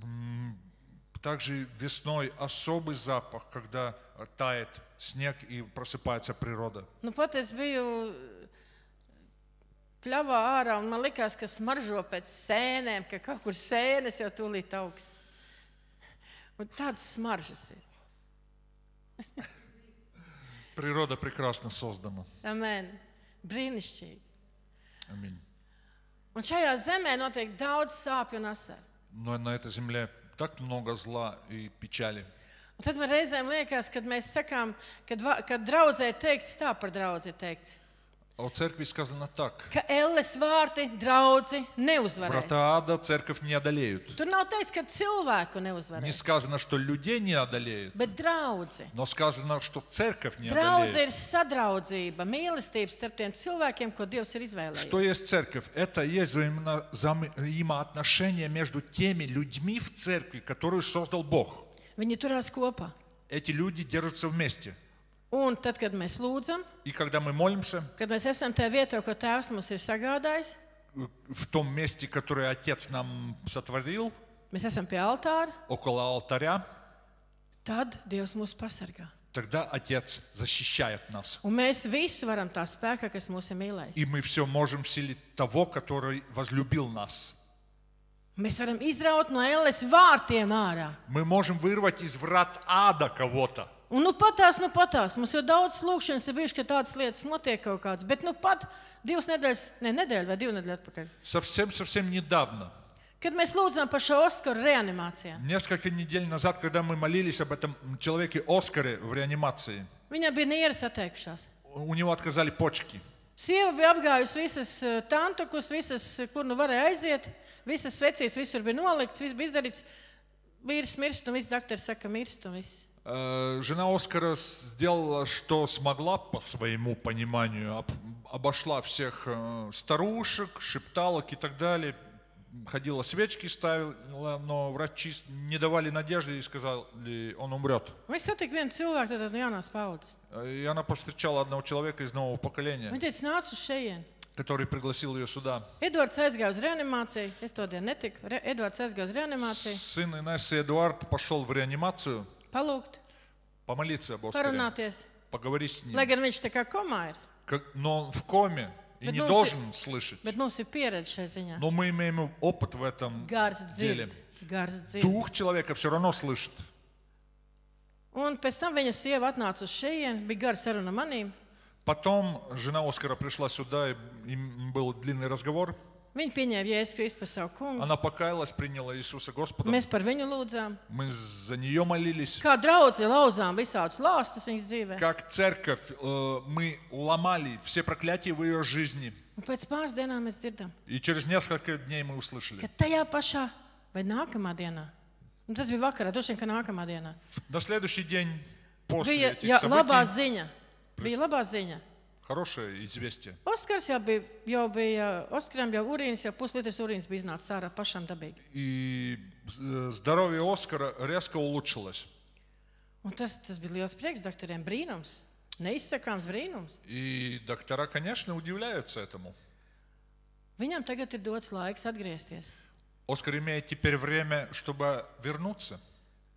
Также весной особый запах, когда тает снег и просыпается природа. Nu, pat es biju pļavā ārā, un man likās, ka smaržo pēc sēnēm, ka kaut kur sēnes jau tūlīt augs. Un tādas smaržas ir. Природа прекрасно создана. Amen. Brīnišķīgi. Аминь. Un šajā zemē notiek daudz sāpju un asaru. Но на этой земле так много зла и печали. Un tad man reizēm liekas, kad mēs sakām, kad draudzē teikts tā par draudzi teikts. А у церкви сказано так. Ka elles vārti draudzi neuzvarēs. Врата ада церковь не одолеют. Tur nav teikts, ka cilvēku Не neuzvarēs, сказано, что людей не одолеют, bet draudzi. но сказано, что церковь не Draudze ir одолеет. sadraudzība, mīlestība starp tiem cilvēkiem, ko Dievs ir Что izvēlējies. есть церковь? Это есть взаимоотношения между теми людьми в церкви, которую создал Бог. Viņi turās kopā. Эти люди держатся вместе. Un tad, kad mēs lūdzam, И когда мы молимся, kad mēs esam tajā vietā, ko Tēvs mums ir sagādājis, в том месте, которое Отец нам сотворил, mēs esam pie altāra, около алтаря, tad Dievs mūs pasargā. тогда Отец защищает нас. Un mēs visu varam tā spēkā, kas mūs ir mīlējis. И мы все можем в силе того, который возлюбил нас. Mēs varam izraut no elles vārtiem ārā. Мы можем vырвать из врат ада кого-то. Un nu patās, mums jau daudz lūkšanas ir bijuši, ka tādas lietas notiek kaut kādas, bet nu pat 2 nedēļu vai 2 nedēļu atpakaļ. Совсем недавно, Kad mēs lūdzām par šo Oskaru reanimācijā, несколько недель назад, когда мы молились об этом человеке Оскаре в реанимации, viņam bija nieres atteikšās. у него отказали почки. Sieva bija apgājusi visas tantukus, visas, kur nu varēja aiziet, visas svecīs, visur bija nolikts, viss bija izdarīts. Vīrs mirst, un viss doktori saka, mirst, un viss. Жена Оскара сделала, что смогла по своему пониманию, обошла всех старушек, шепталок и так далее, ходила свечки ставила, но врачи не давали надежды и сказали, он умрет. Viņš satika vienu cilvēku, tad no jaunās paudzes. И она повстречала одного человека из нового поколения, Viņš teica, nāc uz šejienu. который пригласил ее сюда. Edvards aizgāja uz reanimāciju. Es to dienu netiku. Edvards aizgāja uz reanimāciju. Сын Инессы Эдуард пошел в реанимацию Palūgt, помолиться об Оскаре, parunāties. поговорить с Lai ним. gan viņš tā kā komā ir. Но он в коме и Bet не mums должен слышать. Bet mums ir pieredze šai ziņā. Но мы имеем опыт в этом Gars деле. dzird. Gars dzird. Дух человека все равно слышит. Un pēc tam viņa sieva atnāca uz šejienu, bija gara saruna manīm. Потом жена Оскара пришла сюда, и им был длинный разговор. Viņa pieņēma Jēzus Kristu par savu kungu. Она покаялась, приняла Иисуса Господом. Mēs par viņu lūdzām. Мы за нее молились. Kā draudzi lauzām visādus lāstus viņas dzīvē. Как церковь мы ломали все проклятия в ее жизни. Un pēc pāris dienām mēs dzirdam, И через несколько дней мы услышали. ka tajā pašā vai nākamā dienā, un tas bija vakarā, droši vien, ka nākamā dienā, На следующий день после bija этих labā событий ziņa. Bija labā ziņa. хорошее известие. Oskars jau bija, Oskaram jau urīns, jau puslitrs urīns bija iznācis ārā pašam dabīgi. И здоровье Оскара резко улучшилось. Un tas bija liels prieks doktoriem, brīnums, neizsakāms brīnums. И доктора, конечно, удивляются этому. Viņam tagad ir dots laiks atgriezties. Оскар имеет теперь время, чтобы вернуться.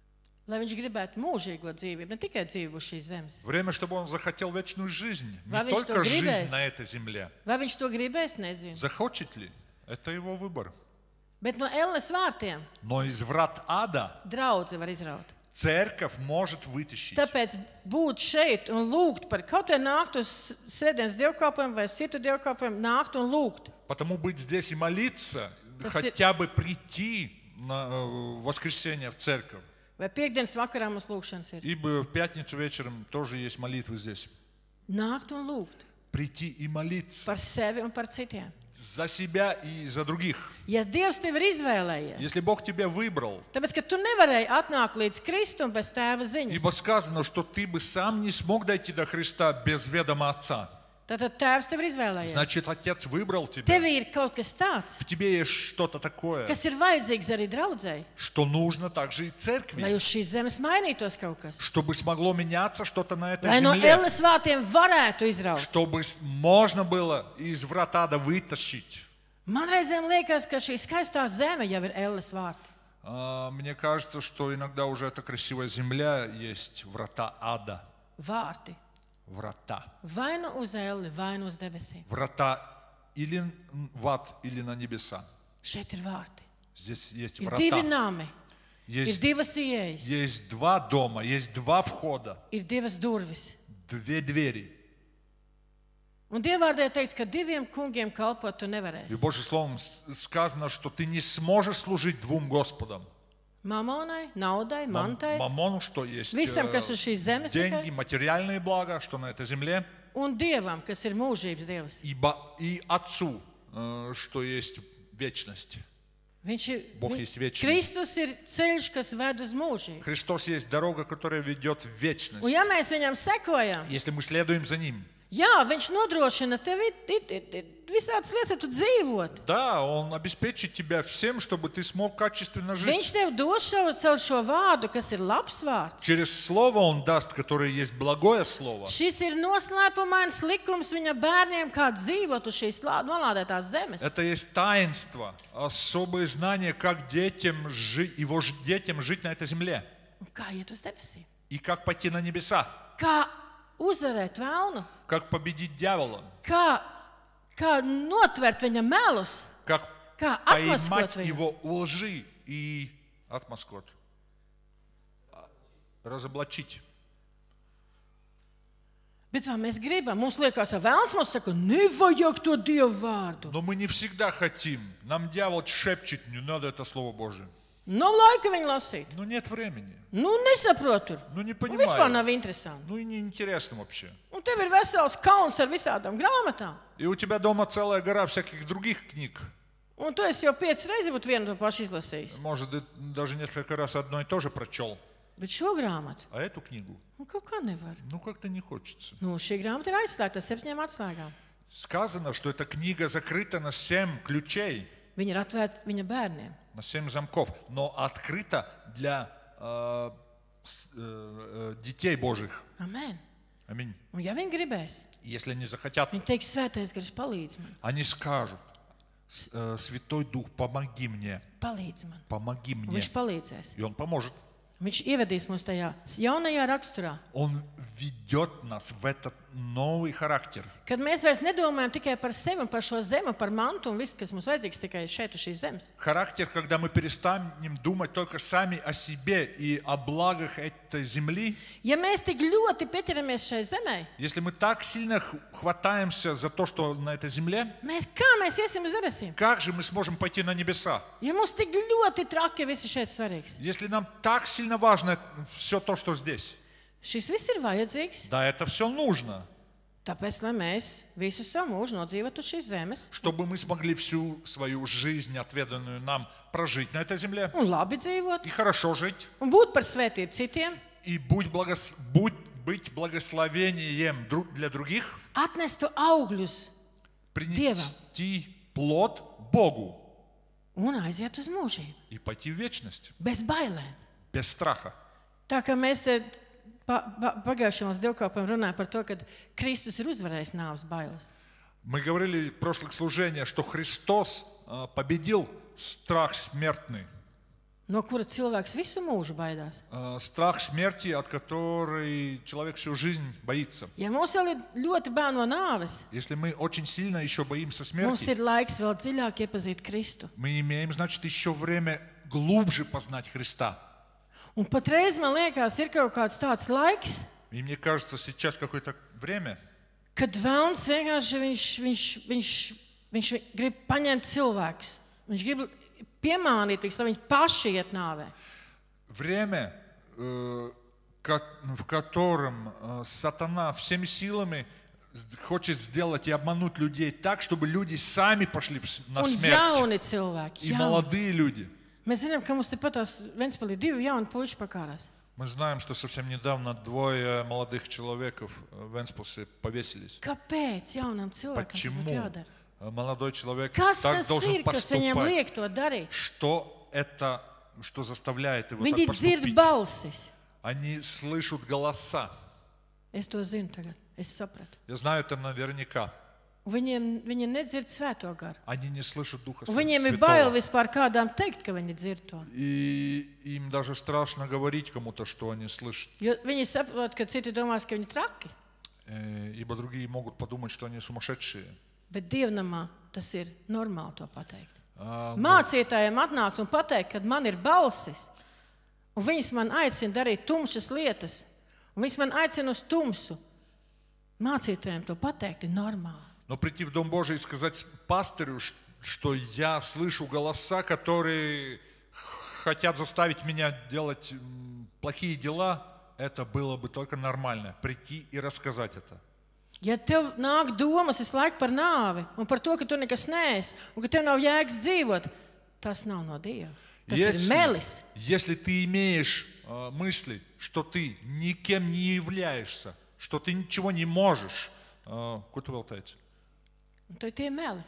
lai viņš gribētu mūžīgo dzīvību, ne tikai dzīvību uz šīs zemes. Время, чтобы он захотел вечную жизнь. Vai Не viņš только to жизнь gribēs? на этой земле. Vai viņš to gribēs, nezinu. Захочет ли? Это его выбор. Bet no elles vārtiem Но из врат ада draudze var izraut. церковь может вытащить. Tāpēc būt šeit un lūgt par kaut vai nākt uz sēdienas dievkalpojumu vai uz citu dievkalpojumu, nākt un lūgt. Потому быть здесь и молиться, хотя бы прийти на воскресенье в церковь. Vai piekdienas vakarā mums lūgšanas ir. Ибо в пятницу вечером тоже есть молитвы здесь. Nākt un lūgt Прийти и молиться par sevi un par citiem. за себя и за других. Ja Dievs tevi ir izvēlējies, Если Бог тебя выбрал, tāpēc, ka tu nevarēji atnākt līdz Kristum bez tēva ziņas, ибо сказано, что ты бы сам не смог дойти до Христа без ведома Отца. tad tēvs tevi ir izvēlējies. Значит, Отец выбрал тебя. Tev ir kaut kas tāds, В тебе есть что-то такое, kas ir vajadzīgs arī draudzēji, что нужно также и lai церкви, uz šīs zemes mainītos kaut kas. чтобы смогло меняться что-то на этой Lai no земле, elles vārtiem varētu izraut. чтобы можно было из врат ада вытащить. Man reizēm liekas, ka šī skaistā zeme jau ir elles vārti. Мне кажется, что иногда уже эта красивая земля есть врата ада. Vārti. Врата. Vai nu uz elli, vai nu uz debesīm. Врата или в ад, или на небеса. Šeit ir vārti. Здесь есть Ir divi врата. nami, ir Есть, divas ieejas, есть два дома, есть два входа, ir divas durvis. две двери. Un Dievvvārdē teikts, ka diviem kungiem kalpot tu И nevarēsi. Божьим словом сказано, что ты не сможешь служить двум Господам. Mamonai, naudai, mantai Мамону, что есть visam, kas uz šīs zemes деньги, tikai, материальные блага, что на этой земле, un Dievam, kas ir mūžības Dievs. и Отцу, что есть вечность. Бог есть вечный. Kristus ir ceļš, kas ved uz mūžību. Христос есть дорога, которая ведет в вечность. Un ja mēs viņam sekojam, Если мы следуем за Ним. jā, viņš nodrošina tev visādas lietas, lai tu dzīvot. Да, Он обеспечит тебя всем, чтобы ты смог качественно жить. Viņš tev dos caur šo vārdu, kas ir labs vārds. Через Слово Он даст, которое есть благое Слово. Šis ir noslēpumains likums viņa bērniem, kā dzīvot uz šīs nolādētās zemes. Это есть таинство, особые знания, как детям жить, его детям жить на этой земле. Un kā iet uz debesīm? И как пойти на небеса. Kā uzvarēt vēlnu? Как победить дьявола. Kā notvert viņa melus? Как Kā поймать atmaskot viņu? его лжи и отмаскот. Разоблачить. Bet vai mēs gribam? Mums liekas, ka vēlns mums saka, nevajag to Dievu vārdu. Но мы не всегда хотим. Нам дьявол шепчет, не надо это Слово Божие. Nav laika viņu lasīt. Но нет времени. Nesaprotu. Nu, не Un vispār понимаю. nav interesanti. Ну и неинтересно вообще. Un tev ir vesels kauns ar visādām grāmatām. И у тебя дома целая гора всяких других книг. Un tu esi jau 5 reizes būtu vienu to pašu izlasījis. Может, ты даже несколько раз одно и то же прочел. Bet šo grāmatu, А эту книгу, kaut kā nevar. ну как-то не хочется. Šī grāmata ir aizslēgta ar 7 atslēgām. Сказано, что эта книга закрыта на 7 ключей, Viņa ir atvērta viņa bērniem. на 7 замков, но открыта для детей Божьих. Amen. Аминь. Un ja viņi gribēs, Если они захотят, viņi teiks, svētais gars palīdz man, они скажут: Святой Дух, помоги мне, palīdz man. помоги Un мне. viņš palīdzēs. И Он поможет. Viņš ievedīs mūs tajā jaunajā raksturā, Он ведет нас в этот новый характер. kad mēs vairs nedomājam tikai par sevi un par šo zemi, par mantu un viss, kas mums vajadzīgs tikai šeit uz šīs zemes. Характер, когда мы перестанем думать только сами о себе и о благах этой земли. Ja mēs tik ļoti pieķeramies šai zemē, Если мы так сильно хватаемся за то, что на этой земле, kā mēs iesim uz debesīm? как же мы сможем пойти на небеса? Ja mums tik ļoti traki viss šeit svarīgs. Если нам так сильно важно все то, что здесь. Šis viss ir vajadzīgs, Да, это все нужно, tāpēc, lai mēs visu savu mūžu nodzīvotu uz šīs zemes чтобы мы смогли всю свою жизнь, отведанную нам, прожить на этой земле. un labi dzīvot И хорошо жить. un būt par svētību citiem, И быть благословением для других. atnestu augļus Принести плод Богу. un aiziet uz mūžību, И пойти в вечность. bez bailēm. Без страха. Tā kā mēs te pagājušajās dievkalpojumā runājam par to, ka Kristus ir uzvarējis nāves bailes. Мы говорили в прошлых служениях, что Христос победил страх смертный. no kura cilvēks visu mūžu baidās. Страх смерти, от которой человек всю жизнь боится. Ja mums vēl ir ļoti bail no nāves, Если мы очень сильно еще боимся mums смерти, ir laiks vēl dziļāk iepazīt Kristu. мы имеем, значит, еще время глубже познать Христа. Un patreiz man liekas, ir kaut kāds tāds laiks, И мне кажется, сейчас какое-то время, kad velns vienkārši viņš grib paņemt cilvēkus. Viņš grib piemānīt viņus, lai viņi paši iet nāvē. время, в котором сатана всеми силами хочет сделать и обмануть людей так, чтобы люди сами пошли на Un смерть. jauni cilvēki. И молодые люди. Mēs zinām, ka mums tepatās Ventspilī 2 jauni puiši pakārās. Мы знаем, что совсем недавно 2 молодых человеков в Венспилсе повесились. Kāpēc jaunam cilvēkam tas būtu Почему jādara? молодой человек Kas так tas должен ir, kas viņam поступать? liek to darīt? Что это, что заставляет его Viņi так dzird поступить? balsis. Они слышат голоса. Es to zinu tagad, es sapratu. Я знаю это наверняка. Viņi nedzird svēto garu. Они не слышат Духа Un viņiem ir bail Святого. vispār kādām teikt, ka viņi dzird to. И им даже страшно говорить кому-то, что они слышат. Jo viņi saprot, ka citi domās, ka viņi traki. Ибо другие могут подумать, что они sumасшедшие. Bet dievnamā tas ir normāli to pateikt. Но Mācītājiem atnākt un pateikt, kad man ir balsis, un viņas man aicina darīt tumšas lietas, un viņas man aicina uz tumsu. Mācītājiem to pateikt ir normāli. прийти в Дом Божий и сказать пастырю, что я слышу голоса, которые хотят заставить меня делать плохие дела, это было бы только нормально. Прийти и рассказать это. Ja tev nāk domas visu laiku par nāvi un par to, ka tu nekas neesi un ka tev nav jēgas dzīvot, tas nav no Dieva. Tas ir melis. Если ты имеешь мысли, что ты никем не являешься, что ты ничего не можешь, ko tu vēl teici? Tad tie ir meli.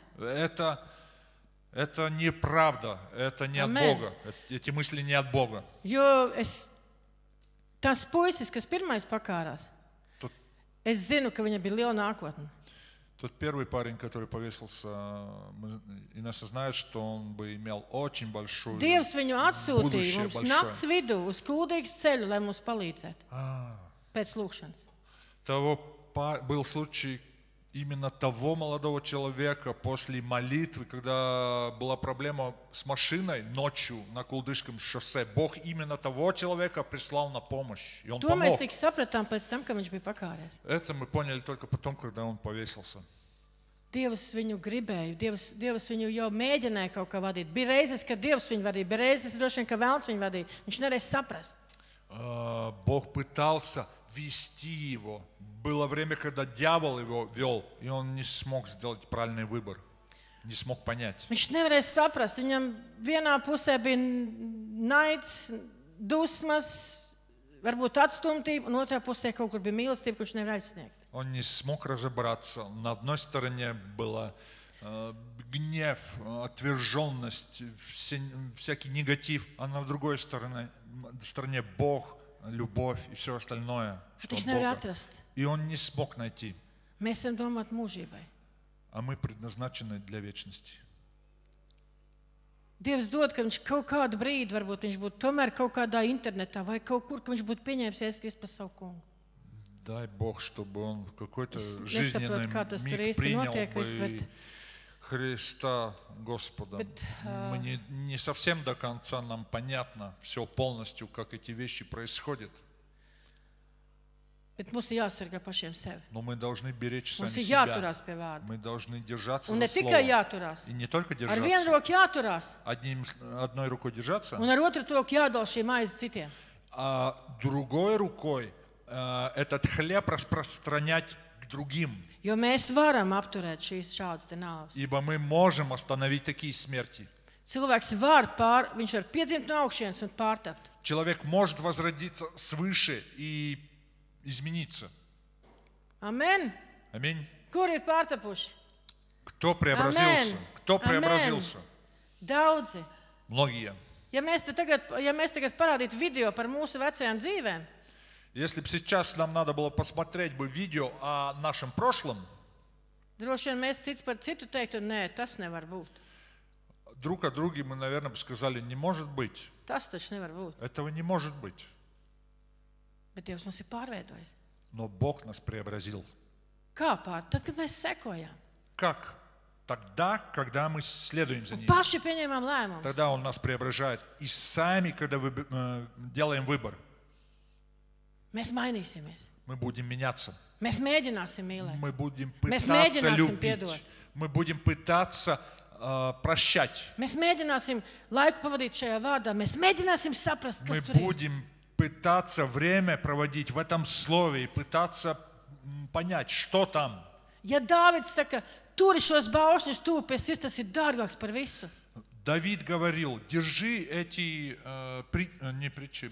Это неправда, это не от Amen. Бога. Эти мысли не от Бога. Jo tas puisis, kas pirmais pakārās, Тут es zinu, ka viņam bija liela nākotne. Тот первый парень, который повесился, Инесса знает, что он бы имел очень большую Dievs viņu atsūtīja будущее mums большое. nakts vidū uz Kuldīgas ceļu, lai mums palīdzētu pēc lūkšanas. Был случай именно того молодого человека после молитвы, когда была проблема с машиной ночью на Кулдышском шоссе. Бог именно того человека прислал на помощь. И он To mēs помог. tik sapratām pēc tam, kad viņš bija pakāries. Это мы поняли только потом, когда он повесился. Dievs viņu gribēja, Dievs viņu jau mēģināja kaut kā vadīt. Bija reizes, kad Dievs viņu vadīja, bija reizes, droši vien, ka Velns viņu vadīja. Viņš nevarēja saprast. Бог пытался вести его. Было время, когда дьявол его вел, и он не смог сделать правильный выбор. Не смог понять. Viņš nevarēja saprast. Viņam vienā pusē bija naids, dusmas, varbūt atstumtība, un otrā pusē kaut kur bija mīlestība, ko viņš nevarēja aizsniegt. Он не смог разобраться. На одной стороне была гнев, отверженность, всякий негатив, а на другой стороне Бог, любовь и все остальное, что Viņš от nevarēja Бога. atrast. И он не смог найти. Mēs esam domāti mūžībai. А мы предназначены для вечности. Dievs dod, ka viņš kaut kādu brīdi, varbūt viņš būtu tomēr kaut kādā internetā vai kaut kur, ka viņš būtu pieņēmis Jēzus Kristu par savu kungu. Дай Бог, чтобы он в какой-то Es жизненный nesaprotu, kā tas tur миг īsti принял notiek, бы bet Христа Господа. Bet, Мы не совсем до конца нам понятно все полностью, как эти вещи происходят. mums ir jāsargā pašiem sevi. Но мы должны беречь сами Mums ir себя. jāturās pie vārda. Мы должны держаться Un за ne tikai слово. jāturās. И не только Ar vienu держаться. roku jāturās, Одной рукой держаться, un ar otru roku jādala šī maize citiem. а другой рукой этот хлеб распространять к другим. Jo mēs varam apturēt šādas nāves. Ибо мы можем остановить такие смерти. Cilvēks viņš var piedzimt no augšienes un pārtapt. Человек может возродиться свыше и измениться. Amen. Аминь. Kur ir pārtapuši? Кто преобразился? Amen. Кто преобразился? Daudzi. Многие. Ja mēs tagad parādītu video par mūsu vecajām dzīvēm, Если бы сейчас нам надо было посмотреть бы видео о нашем прошлом, droši vien mēs cits par citu teiktu, nē, tas nevar būt. друг о друге мы, наверное, бы сказали, не может быть. Tas taču nevar būt. Этого не может быть. Bet Dievs mums ir pārveidojis. Но Бог нас преобразил. Kā pār? Tad, kad mēs sekojam. Как? Тогда, когда мы следуем за Un Ним. paši pieņemam lēmumus. Тогда Он нас преображает. И сами, когда делаем выбор, Mēs mainīsimies. мы будем меняться. Mēs mēģināsim mīlēt. Мы будем Mēs пытаться mēģināsim любить. piedot. Мы будем пытаться прощать. Mēs mēģināsim laiku pavadīt šajā vārdā. Mēs mēģināsim saprast, Мы kas tur ir. будем пытаться время проводить в этом слове и пытаться понять, что там. Ja Dāvids saka, turi šos baušļus tuvu pie sirds, tas ir dārgāks par visu. Давид говорил, держи эти, не притчи,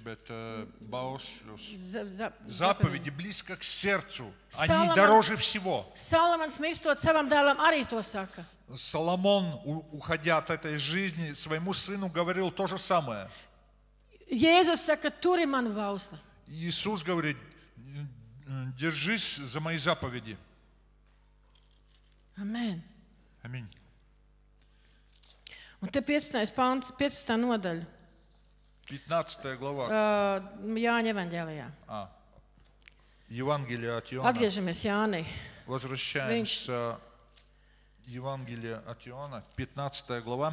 заповеди близко к сердцу. Они дороже всего. Salamans mirstot savam dēlam arī to saka. Соломон, уходя от этой жизни, своему сыну говорил то же самое. Jēzus saka, turi manu bausli. Иисус говорит, держись за мои заповеди. Amen. Аминь. Un te 15. pants, 15. nodaļa. 15 глава. Jāņa evaņģēlijā. Евангелие от Иоанна. Atgriežamies Jānī. Возвращаемся. Евангелие от Иоанна, 15 глава.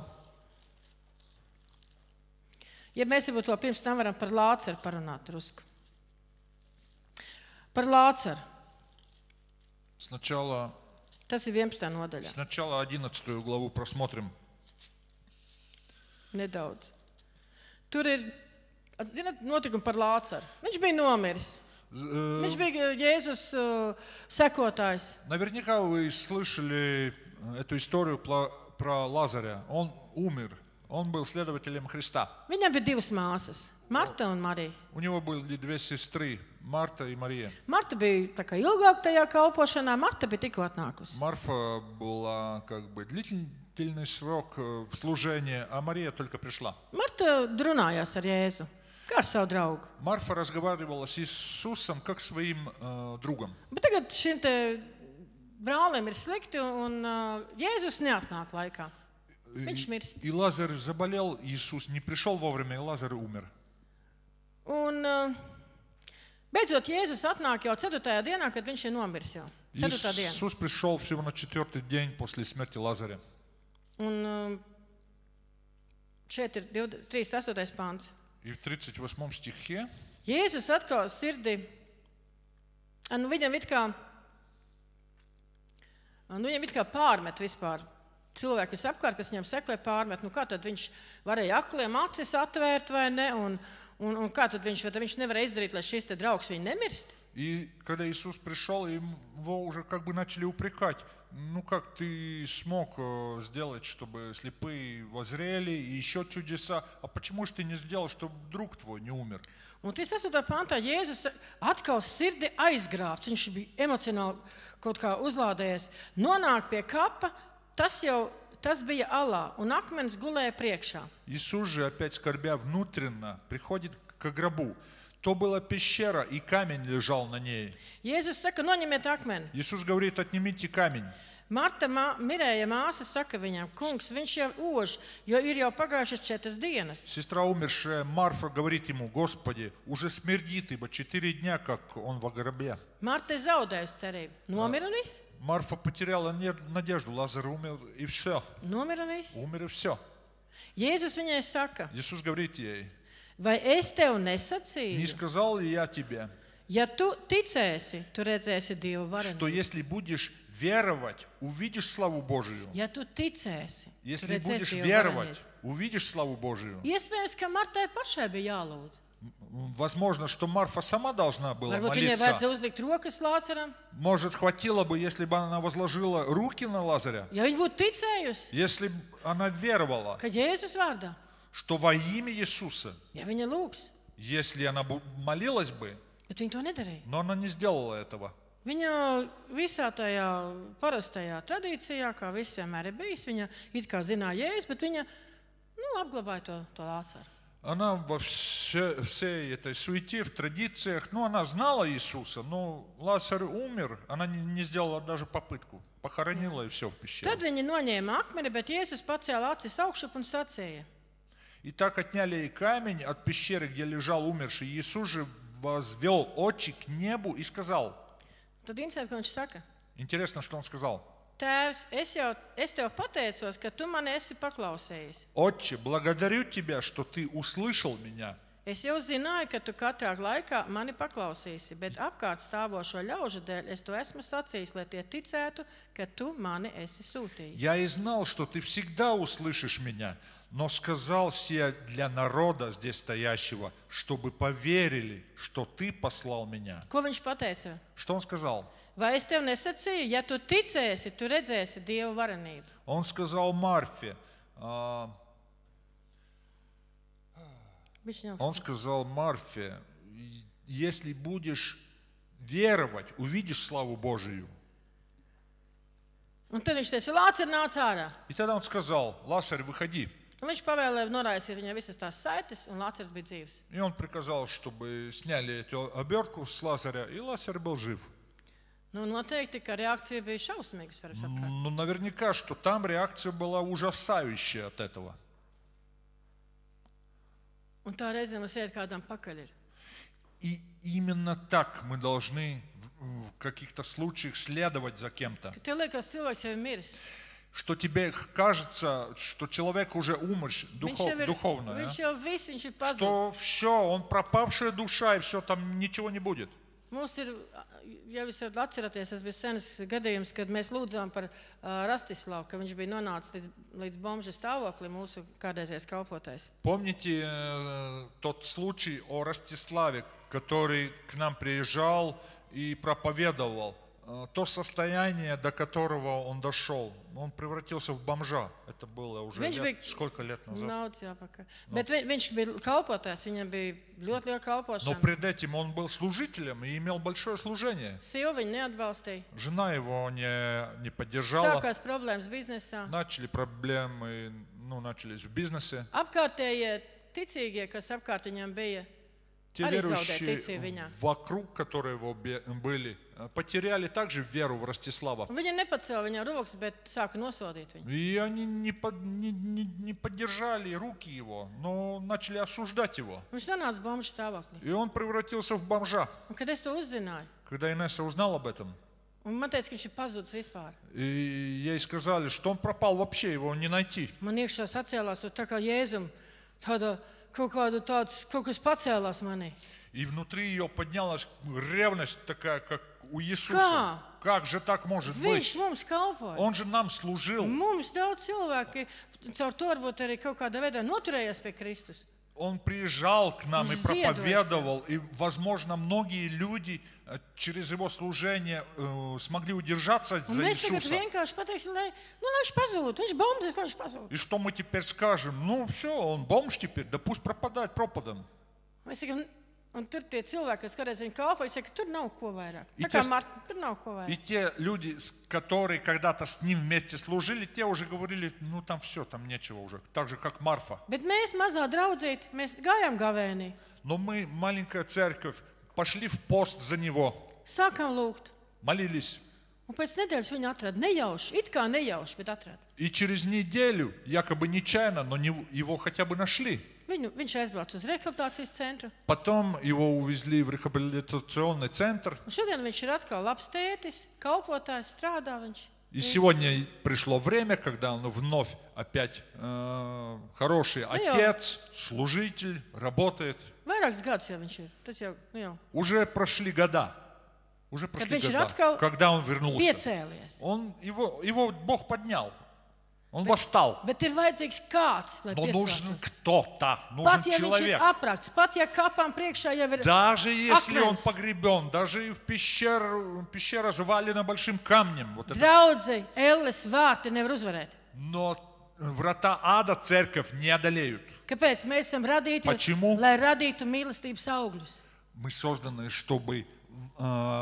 Ja mēs varbūt to pirms tam varam par Lācaru parunāt drusku. Par Lācaru. Сначала Tas ir 11. nodaļa. Сначала 11 главу просмотрим. Nedaudz. Tur ir, zināt, notikumi par Lācaru. Viņš bija nomiris. Viņš bija Jēzus sekotājs. Наверняка вы слышали эту историю про Лазаря. Он умер. Он был следователем Христа. Viņam bija divas māsas, Marta un Marija. У него были две сестры, Марта и Мария. Marta bija tā kā ilgāk tajā kalpošanā, Marta bija tikko atnākusi. Марфа была как бы длительный срок в служении, а Мария только пришла. Marta runājās ar Jēzu, kā ar savu draugu. Марфа разговаривала с Иисусом как своим другом. Bet tagad šim te brālim ir slikti un Jēzus neatnāk laikā. Viņš mirst. И Лазарь заболел, Иисус не пришел вовремя, и Лазарь умер. Un beidzot Jēzus atnāk jau 4. dienā, kad viņš ir nomiris jau. 4. diena. Иисус пришел всего на 4-й день после смерти Лазаря. Un šeit ir 38. pāns. И в 38 стихе Jēzus atkal sirdi, viņam it kā pārmet vispār. Cilvēki visapkārt, kas viņam sekoja, pārmet. Kā tad viņš varēja akliem acis atvērt vai ne? Un kā tad viņš nevarēja izdarīt, lai šis te draugs viņu nemirst? И когда Иисус пришел, его уже как бы начали упрекать. Ну как ты смог сделать, чтобы слепые воззрели и еще чудеса? А почему же ты не сделал, чтобы друг твой не умер? Un 38. pantā Jēzus atkal sirdi aizgrābts. Viņš bija emocionāli kaut kā uzlādējies. Nonāk pie kapa, tas bija alā, un akmens gulēja priekšā. Иисус же, опять скорбя внутренно, приходит к гробу. То была пещера, и камень лежал на ней. Jēzus saka, noņemiet akmeni. Иисус говорит, отнимите камень. Marta mirēja māsa saka viņam, kungs, viņš jau ož, jo ir jau pagājušas 4 dienas. Сестра умершая Марфа говорит ему, Господи, уже смердит, ибо 4 дня, как он в гробе. Marta ir zaudējusi cerību. Nomira un viss. Марфа потеряла надежду, Лазарь умер, и все. Nomira un viss. Умер, и все. Jēzus viņai saka, Иисус говорит ей, vai es tev не nesacīju, сказал ли я тебе, ja tu ticēsi, tu redzēsi Dievu что varenību. если будешь веровать, увидишь славу Божию. Ja tu ticēsi, tu Если redzēsi будешь Dievu веровать, varenību. увидишь славу Божию. Iespējams, ka Martai pašai bija jālūdz. Возможно, что Марфа сама должна была Varbūt viņai молиться. vajadzēja uzlikt rokas Lācaram, Может, хватило бы, если бы она возложила руки на Лазаря, ja viņa būtu ticējusi, если бы она веровала, ka Jēzus vārdā, что во имя Иисуса, ja viņa lūgs, если она молилась бы, bet viņa to nedarīja. но она не сделала этого. Viņa visā tajā parastajā tradīcijā, kā viss vienmēr ir bijis, viņa it kā zināja Jēzus, bet viņa apglabāja to Lācaru. Она во всей этой суете, в традициях, она знала Иисуса, но Лазарь умер, она не сделала даже попытку. Похоронила и все в пещере. Tad viņi noņēma akmeni, bet Jēzus pacēla acis augšup un sacīja. И так отняли и камень от пещеры, где лежал умерший. Иисус же возвел очи к небу и сказал. Tad interesanti, ko viņš saka. Интересно, что он сказал. Tēvs, es tev pateicos, ka tu mani esi paklausējis. Отче, благодарю тебя, что ты услышал меня. Es jau zināju, ka tu katrā laikā mani paklausīsi, bet apkārt stāvošo ļaužu dēļ es to esmu sacījis, lai tie ticētu, ka tu mani esi sūtījis. Я и знал, что ты всегда услышишь меня, но сказал сие для народа здесь стоящего, чтобы поверили, что ты послал меня. Ko viņš pateica? Что он сказал? Vai es tev nesacīju, ja tu ticēsi, tu redzēsi Dieva varenību? Он сказал Марфе, если будешь веровать, увидишь славу Божию. Un tad viņš teica, Lācer, nāc ārā. И тогда он сказал, Лазарь, выходи. Un viņš pavēlēja norāsīt viņai visas tās saites, un Lācers bija dzīvs. И он приказал, чтобы сняли эту обертку с Лазаря, и Лазарь был жив. Nu, noteikti, ka reakcija bija šausmīga. Ну, наверняка, что там реакция была ужасающая от этого. Un tā reizēm mums iet kādam pakaļ ir. И именно так мы должны в каких-то случаях следовать за кем-то. Tev liekas, cilvēks jau ir miris. Что тебе кажется, что человек уже умер духовно. Viņš jau viss, viņš ir Что pazudis. все, он пропавшая душа, и все, там ничего не будет. Mums ir, ja jūs atceraties, tas bija senas gadījums, kad mēs lūdzām par Rastislavu, ka viņš bija nonācis līdz bomža stāvokli, mūsu kādreizējais kalpotais. Помните тот случай о Ростиславе, который к нам приезжал и проповедовал? То состояние, до которого он дошел, он превратился в бомжа. Это было уже сколько лет назад. Bet viņš bija kalpotājs, viņam bija ļoti liela kalpošana. Но пред этим он был служителем и имел большое служение. Sieva viņu neatbalstīja. Жена его не поддержала. Sākās problēmas biznesā. Начали проблемы, начались в бизнесе. Apkārtējie ticīgie, kas apkārt viņam bija, Те верующие вокруг, которые его были, потеряли также веру в Ростислава. Viņi nepacēla viņam rokas, bet sāka nosodīt viņu. И они не поддержали руки его, но начали осуждать его. Viņš nonāca bomža stāvoklī. И он превратился в бомжа. Un, kad es to uzzināju, Когда Инесса узнала об этом, un man teica, ka viņš ir pazudis vispār. и ей сказали, что он пропал вообще, его не найти. Man iekšā sacēlās, tā kā Jēzum, kaut kas pacēlās manī. И внутри ее поднялась ревность такая, как у Иисуса. Как же так может быть? Viņš mums kalpoja. Он же нам служил. Mums daudz cilvēki, caur to varbūt arī kaut kādā veidā noturējās pie Kristus. Он приезжал к нам и проповедовал, и, возможно, многие люди через его служение смогли удержаться за Иисуса. И что мы теперь скажем? Ну все, он бомж теперь, да пусть пропадает пропадом. Un tur tie cilvēki, kas kādreiz viņu kalpoja, saka, tur nav ko vairāk. Tur nav ko vairāk. И те люди, которые когда-то с ним вместе служили, те уже говорили, ну там все, там нечего уже. Так же, как Марфа. Bet mēs mazā draudzīte, mēs gājām gavēnī. Но мы, маленькая церковь, пошли в пост за него. Sākām lūgt. Молились. Un pēc nedēļas viņu atrada. Nejauši, it kā nejauši, bet atrada. И через неделю, якобы нечаянно, но его хотя бы нашли. Viņš aizbrauca uz rehabilitācijas centru. Потом его увезли в рехабилитационный центр. Un šodien viņš ir atkal labs tētis, kalpotājs, strādā viņš. И сегодня пришло время, когда он вновь опять хороший отец, служитель, работает. Vairākus gadus jau viņš ir. Tas jau. Уже прошли года. Когда он вернулся. Piecēlies. Его Бог поднял. Он восстал. Bet ir vajadzīgs kāds, lai Но нужен кто-то, нужен человек. Даже если он погребен, даже и в пещера завалена большим камнем. Вот но врата ада церковь не одолеют. Почему? Мы созданы, чтобы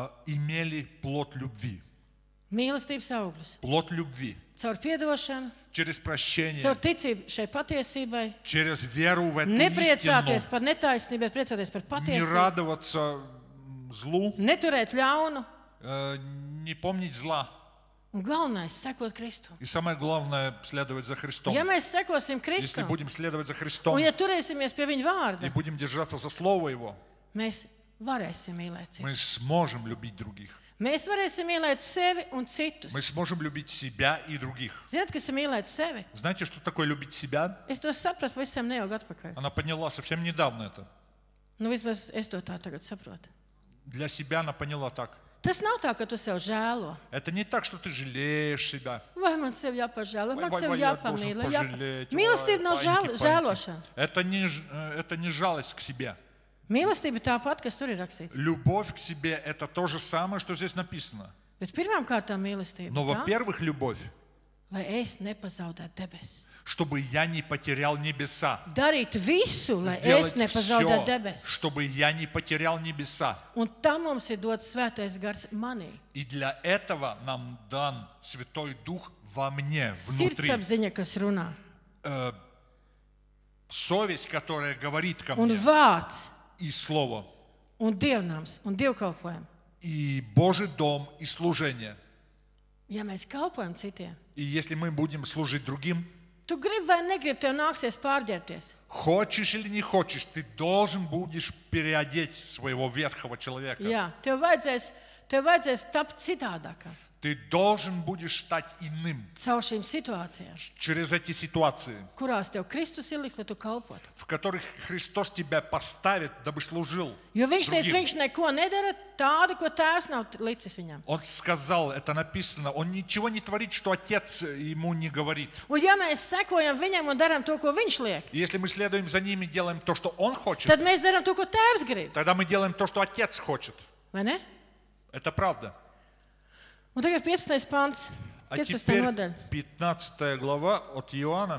имели плод любви. Плод любви. через прощение, caur ticību šai patiesībai, через веру в эту nepriecāties истину, par netaisnību, bet priecāties par не patiesību, радоваться злу, neturēt ļaunu, не помнить зла. un galvenais - sekot Kristu. И самое главное, следовать за Христом. Ja mēs sekosim Если Kristum, будем следовать за Христом un ja turēsimies pie viņa и vārda, будем держаться за Слово Его, mēs varēsim mīlēt citus. мы сможем любить других. Mēs varēsim mīlēt sevi un citus. Мы сможем любить себя и других. Ziniet, kas ir mīlēt sevi? Знаете, что такое любить себя? Es to sapratu pavisam neilgi atpakaļ. Она поняла совсем недавно это. Nu, vismaz es to tā tagad saprotu. Для себя она поняла так. Tas nav tā, ka tu sev žēlo. Это не так, что ты жалеешь себя. Vai man sev jāpažēlo, man Vai, sev я должен jāpamīl. пожалеть, Mīlestība nav паньки. žēlošana. Это не жалость к себе. Mīlestība ir tāpat, kas tur ir rakstīts. Любовь к себе – это то же самое, что здесь написано. Bet pirmām kārtām mīlestība Но, ir tā, во-первых, любовь, lai es nepazaudētu debesis. чтобы я не потерял небеса. Darīt visu, lai es Сделать nepazaudētu все, debesis. чтобы я не потерял небеса. Un tam mums ir dots svētais gars manī. И для этого нам дан Святой Дух во мне, внутри. Sirdsapziņa, kas runā. Совесть, которая говорит ко Un мне, vārds, и Слово, un dievnams, un dievkalpojam. и Божий дом, и служение. Ja mēs kalpojam citiem, И если мы будем служить другим, tu gribi vai negribi, tev nāksies pārģērbties. хочешь или не хочешь, ты должен будешь переодеть своего ветхого человека. Jā, tev vajadzēs tapt citādākam Ты должен будешь стать иным caur šīm situācijām, через эти ситуации, kurās tev Kristus ieliks, lai tu kalpotu. в которых Христос тебя поставит, дабы служил Jo viņš teica, другим. viņš neko nedara tādu, ko tēvs nav licis viņam. Он сказал, это написано, он ничего не творит, что Отец ему не говорит. Un ja mēs sekojam viņam un darām to, ko viņš liek, И если мы следуем за ними, делаем то, что Он хочет, tad mēs darām to, ko tēvs grib. тогда мы делаем то, что Отец хочет. Vai ne? Это правда. Un tagad 15. pants, А 15. теперь nodaļa, 15 глава от Иоанна,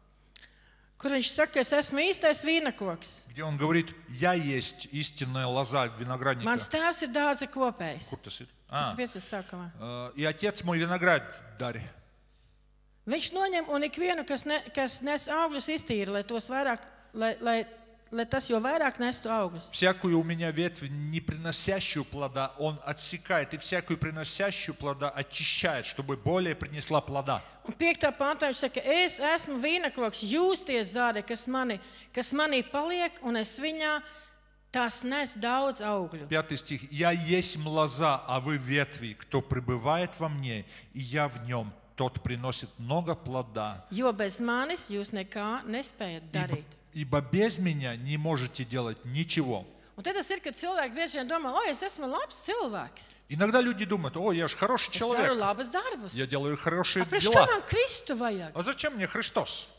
kur viņš saka, ka es esmu īstais vīnakoks. где он говорит, я есть истинная лоза виноградника. Mans tēvs ir dārza kopējs. Kur tas ir? Tas ir 15. sākumā. И Отец мой виноградарь. Viņš noņem un ikvienu, kas nes augļus, iztīra, lai tos vairāk, lai tas jau vairāk nestu augļus. Всякую у меня ветвь, не приносящую плода, он отсекает, и всякую приносящую плода очищает, чтобы более принесла плода. Un 5. pantā viņš saka, es esmu vīnakoks, jūs tie zādi, kas manī paliek, un es viņā, tās nes daudz augļu. 5 стих. «Я есть лоза, а вы ветви, кто пребывает во мне, и я в нем, тот приносит много плода. Jo bez manis jūs nekā nespējat darīt. Ибо без меня не можете делать ничего». Un tad tas ir, kad cilvēki bieži vien domā, o, es esmu labs cilvēks. Иногда люди думают, о, я же хороший Es daru человек, labas darbus. я делаю хорошие Priekš kā дела. man Kristu vajag? А зачем мне Христос?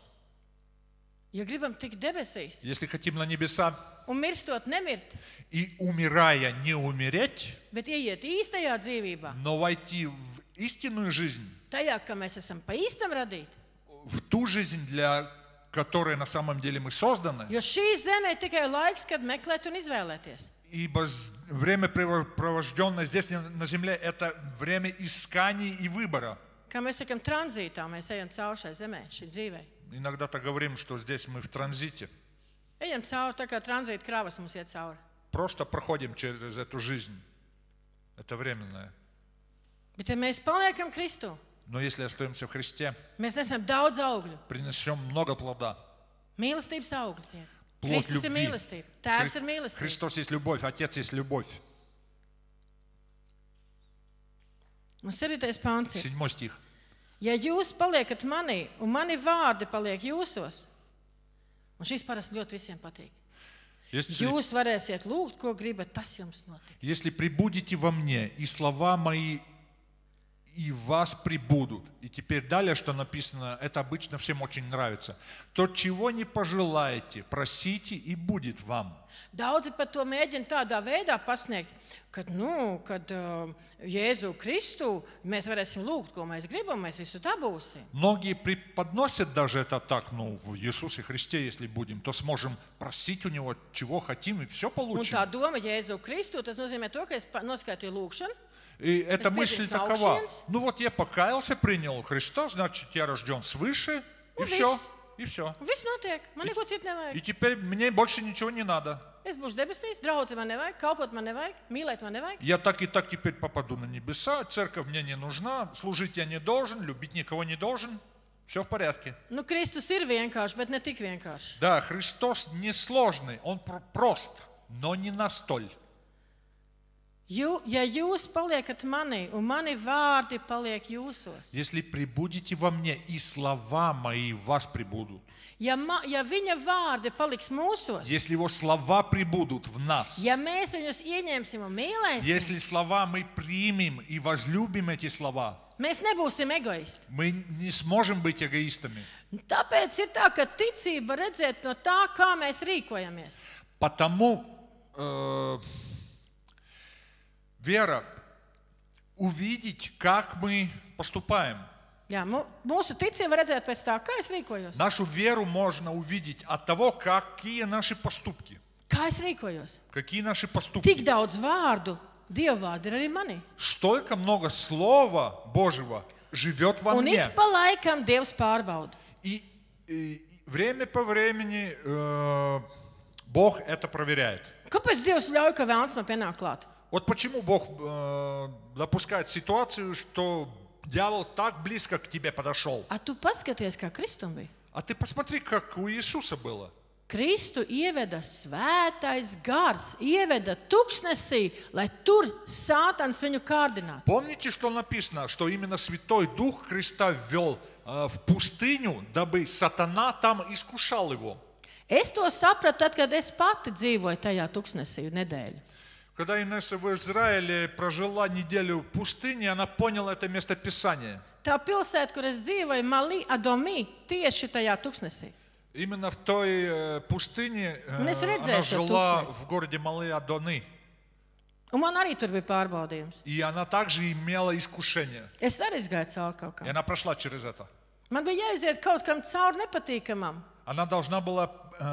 Ja gribam tikt debesīs Если хотим на небеса un mirstot nemirt, и умирая не умереть, bet ieiet īstajā dzīvībā, но войти в истинную жизнь, tajā, ka mēs esam pa īstam radīti. в ту жизнь, для которой на самом деле мы созданы, Jo šī zeme ir tikai laiks, kad meklēt un izvēlēties. ибо время, провожденное здесь на земле, это время исканий и выбора. Kā mēs sakam, tranzītā mēs ejam cauri šai zemē, šī dzīvei. Иногда так говорим, что здесь мы в транзите. Ejam cauri, tā kā tranzīta kravas mums iet cauri. Просто проходим через эту жизнь. Это временное. Bet ja mēs paliekam Kristu, Но если остаемся в Христе, mēs nesam daudz augļu. принесем много плода. Mīlestības augļi tie. Плод Kristus ir любви. mīlestība. Tēvs ir mīlestība. Христос есть любовь, Отец есть любовь. Un 7. pāns ir. 7 стих. Ja jūs paliekat manī, un mani vārdi paliek jūsos, un šis parasti ļoti visiem patīk. Jūs varēsiet lūgt, ko gribat, tas jums notiks. Если прибудете во мне, и слова мои и в вас прибудут. И теперь далее, что написано, это обычно всем очень нравится. То, чего не пожелаете, просите, и будет вам. Daudzi pat to mēģina tādā veidā pasniegt, kad Jēzu Kristu mēs varēsim lūgt, ko mēs gribam, mēs visu dabūsim. Многие преподносят даже это так, в Иисусе Христе, если будем, то сможем просить у Него, чего хотим, и все Un получим. tā doma Jēzu Kristu, tas nozīmē to, ka es noskaitīju lūgšanu. И эта Es мысль piedzimu no такова. augšienes. Ну вот я покаялся, принял Христа, значит, я рожден свыше, и Ну, все. viss. И все. Un viss notiek. Man neko citu И nevajag. теперь мне больше ничего не надо. Es būšu debesīs, draudze man nevajag, kalpot man nevajag, mīlēt man nevajag. Я так и так теперь попаду на небеса, церковь мне не нужна, служить я не должен, любить никого не должен. Все в порядке. Nu, Kristus ir vienkārši, bet ne tik vienkārši. Да, Христос не сложный, Он прост, но не настоль. Ja jūs paliekat manī, un mani vārdi paliek jūsos, Если прибудете во мне, и слова мои в вас прибудут. ja viņa vārdi paliks mūsos, Если Его слова прибудут в нас. ja mēs viņus ieņemsim un mīlēsim, Если слова мы примем и возлюбим эти слова, mēs nebūsim egoisti. мы не сможем быть эгоистами. Tāpēc ir tā, ka ticība var redzēt no tā, kā mēs rīkojamies. Потому вера увидеть, как мы поступаем. Jā, mūsu ticība var redzēt pēc tā, kā es rīkojos. Нашу веру можно увидеть от того, какие наши поступки. Kā es rīkojos? Какие наши поступки. Tik daudz vārdu, dievvvārdi ir arī manī. Столько много Слова Божьего живет во Un мне. ik pa laikam Dievs pārbauda. И время по времени Бог это проверяет. Kāpēc Dievs ļauj, ka vēlns man pienāk klāt? Вот почему Бог допускает ситуацию, что дьявол так близко к тебе подошел. A tu paskaties, kā Kristum bija. А ты посмотри, как у Иисуса было. Kristu ieveda svētais gars, ieveda tuksnesī, lai tur Sātans viņu kārdinātu. Помните, что написано, что именно Святой Дух Христа ввел в пустыню, дабы сатана там искушал его. Es to sapratu tad, kad es pati dzīvoju tajā tuksnesī nedēļu. Когда Инесса в Израиле прожила неделю в пустыне, она поняла это местописание. Tā pilsēta, kur es dzīvoju, Malī Adomī, tieši tajā tuksnesī. Именно в той пустыне она redzēju šo жила tūkstnesi. в городе Малые-Адоны. Un man arī tur bija pārbaudījums. И она также имела искушение. Es arī gāju cauri kaut И kam. она прошла через это. Man bija jāiziet kaut kam cauri nepatīkamam, Она должна была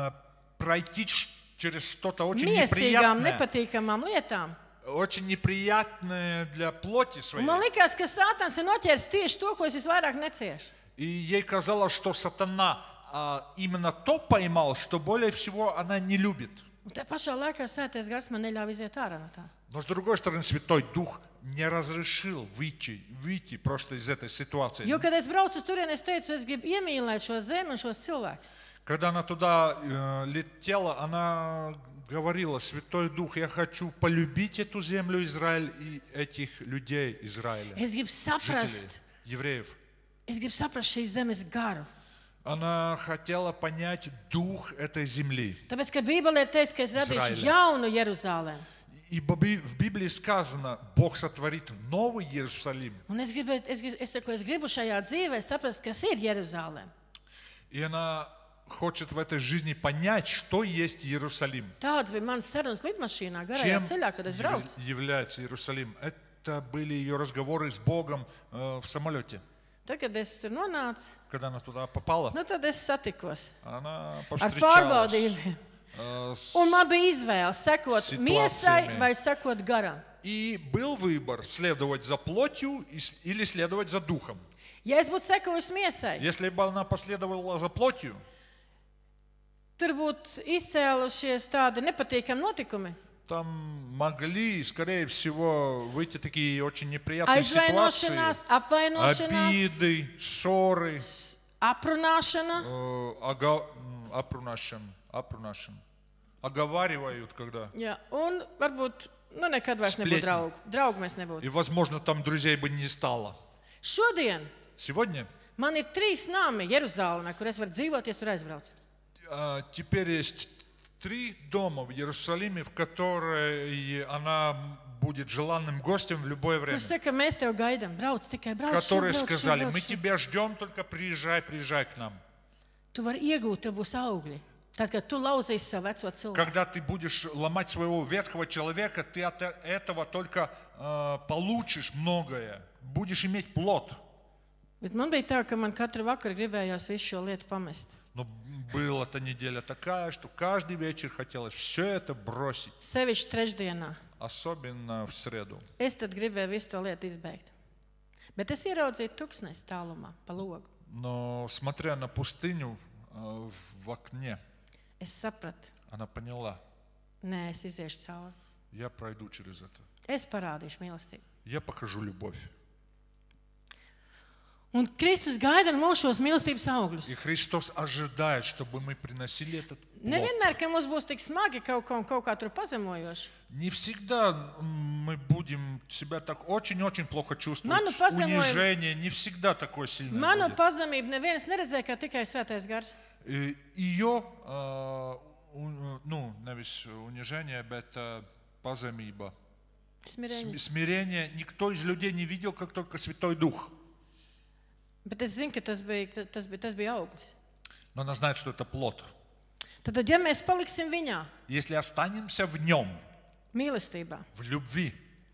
пройти через что-то очень miesīgām, неприятное. nepatīkamām lietām. Очень неприятное для плоти Un своей. man likās, ka Sātans ir noķēris tieši to, ko es visvairāk neciešu. И ей казалось, что сатана именно то поймал, что более всего она не любит. Un tā pašā laikā Svētais Gars man neļāva iziet ārā no tā. Но с другой стороны, Святой Дух не разрешил выйти просто из этой ситуации. Jo, kad es braucu uz turieni, es teicu, es gribu iemīlēt šo zemi un šos cilvēkus. Когда она туда летела, она говорила: Святой Дух, я хочу полюбить эту землю Израиль и этих людей Израиля, Es gribu жителей, saprast, евреев. šīs zemes garu. Она хотела понять дух этой земли. Tāpēc, ka Bībelē ir teikts, ka es radīšu Izraēļa. jaunu Jeruzalemi. И в Библии сказано, Бог сотворит новый Иерусалим. Un es gribu šajā dzīvē saprast, kas ir Jeruzaleme. И она хочет в этой жизни понять, что есть Иерусалим. Tāds bija mans sarunas lidmašīnā, garajā Чем ceļā, kad es braucu. является Иерусалим? Это были ее разговоры с Богом в самолете. Tad, kad es tur nonācu, Когда она туда попала, nu tad es satikos она ar повстречалась pārbaudījumiem. с... Un man bija izvēle sekot Situācijām. miesai vai sekot garam. И был выбор, следовать за плотью или следовать за духом. Ja es būtu sekojusi miesai, Если бы она последовала за плотью, tur būtu izcēlušies tādi nepatīkami notikumi. там могли, скорее всего, выйти такие очень неприятные Aizvainošanās, ситуации. apvainošanās, Обиды, ссоры, aprunāšana. оговаривают, когда. Jā, un varbūt nekad vairs Splietņi. nebūtu draugu. Draugu mēs nebūtu. И, возможно, там друзей бы не стало. Šodien Сегодня man ir 3 nami Jeruzālēmā, kur es varu dzīvot, ja es tur aizbraucu. теперь есть 3 дома в Иерусалиме, в которые она будет желанным гостем в любое Kur время. saka, mēs tev gaidām, brauc tikai, brauc. Которые šur, brauc, сказали: šur, мы brauc, šur. тебя ждем, только приезжай к нам. Tu vari iegūt, tev būs augļi. Tad, kad tu lauzīsi savu veco cilvēku. Когда ты будешь ломать своего ветхого человека, ты от этого только получишь многое. Будешь иметь плод. Bet man bija tā, ka man katru vakaru gribējās visu šo lietu pamest. Но была та неделя такая, что каждый вечер хотелось все это бросить. Sevišķi trešdienā. особенно в среду. Es tad gribēju visu to lietu izbeigt. Bet es ieraudzīju tuksnesi tālumā, pa logu. Но смотря на пустыню в окне, Es sapratu, она поняла, nē, es iziešu cauri. я пройду через это. Es parādīšu mīlestību. Я покажу любовь. Un Kristus gaida no mums šos mīlestības augļus. И Христос ожидает, чтобы мы приносили этот плод. Nevienmēr, ka mums būs tik smagi kaut kā tur pazemojoši. Не всегда мы будем себя так очень-очень плохо чувствовать. Manu pazemojumu- Унижение не всегда такое сильное Manu будет. pazemību neviens neredzēja, kā tikai Svētais Gars. Ее, nevis унижение, это паземība. Smireņi. Смирение никто из людей не видел, как только Святой Дух. Bet es zinu, ka tas bija auglis. Но она знает, что это плод. Tad, ja mēs paliksim viņā, Если останемся в нем, mīlestībā, в любви,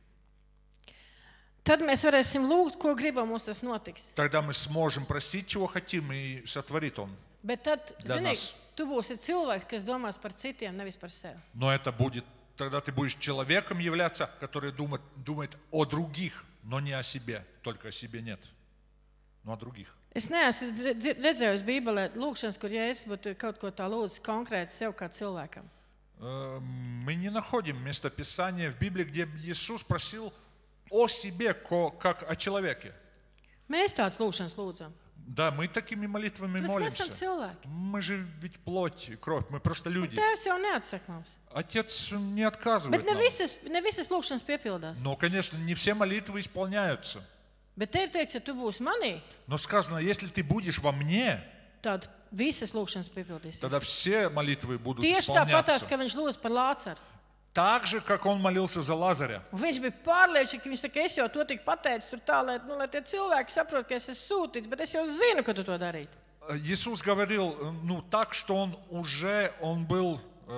tad mēs varēsim lūgt, ko gribam, mums tas notiks. тогда мы сможем просить, чего хотим, и сотворит Он. Bet tad, Для zini, нас. tu būsi cilvēks, kas domās par citiem, nevis par sevi. Но это будет, тогда ты будешь человеком являться, который думает о других, но не о себе. Только о себе нет, но о других. Es neesmu redzējusi Bībelē lūgšanas, kur Jēzus būtu kaut ko tā lūdzis konkrēti sev kā cilvēkam. Мы не находим местописания в Библии, где Иисус просил о себе, как о человеке. Mēs tādas lūgšanas lūdzam. Да, мы такими молитвами Tāpēc mēs esam молимся. cilvēki. Мы же ведь плоть и кровь, мы просто люди. Tēvs jau neatsaka mums. Отец не Bet отказывает ne нам. visas lūgšanas piepildās. Но, конечно, не все молитвы исполняются. Bet te ir teikts, ja tu būsi manī, Но сказано, если ты будешь во мне, tad visas lūgšanas piepildīsies. тогда все молитвы будут Tieši tāpatās, исполняться. ka viņš lūdz par Lācaru. Так же, как он молился за Лазаря. Un viņš bija pārliecināts, ka viņš saka, es jau to tik pateicu, tur tā, lai tie cilvēki saprot, ka es esmu sūtīts, bet es jau zinu, ka tu to darīji. Иисус говорил, так, что он был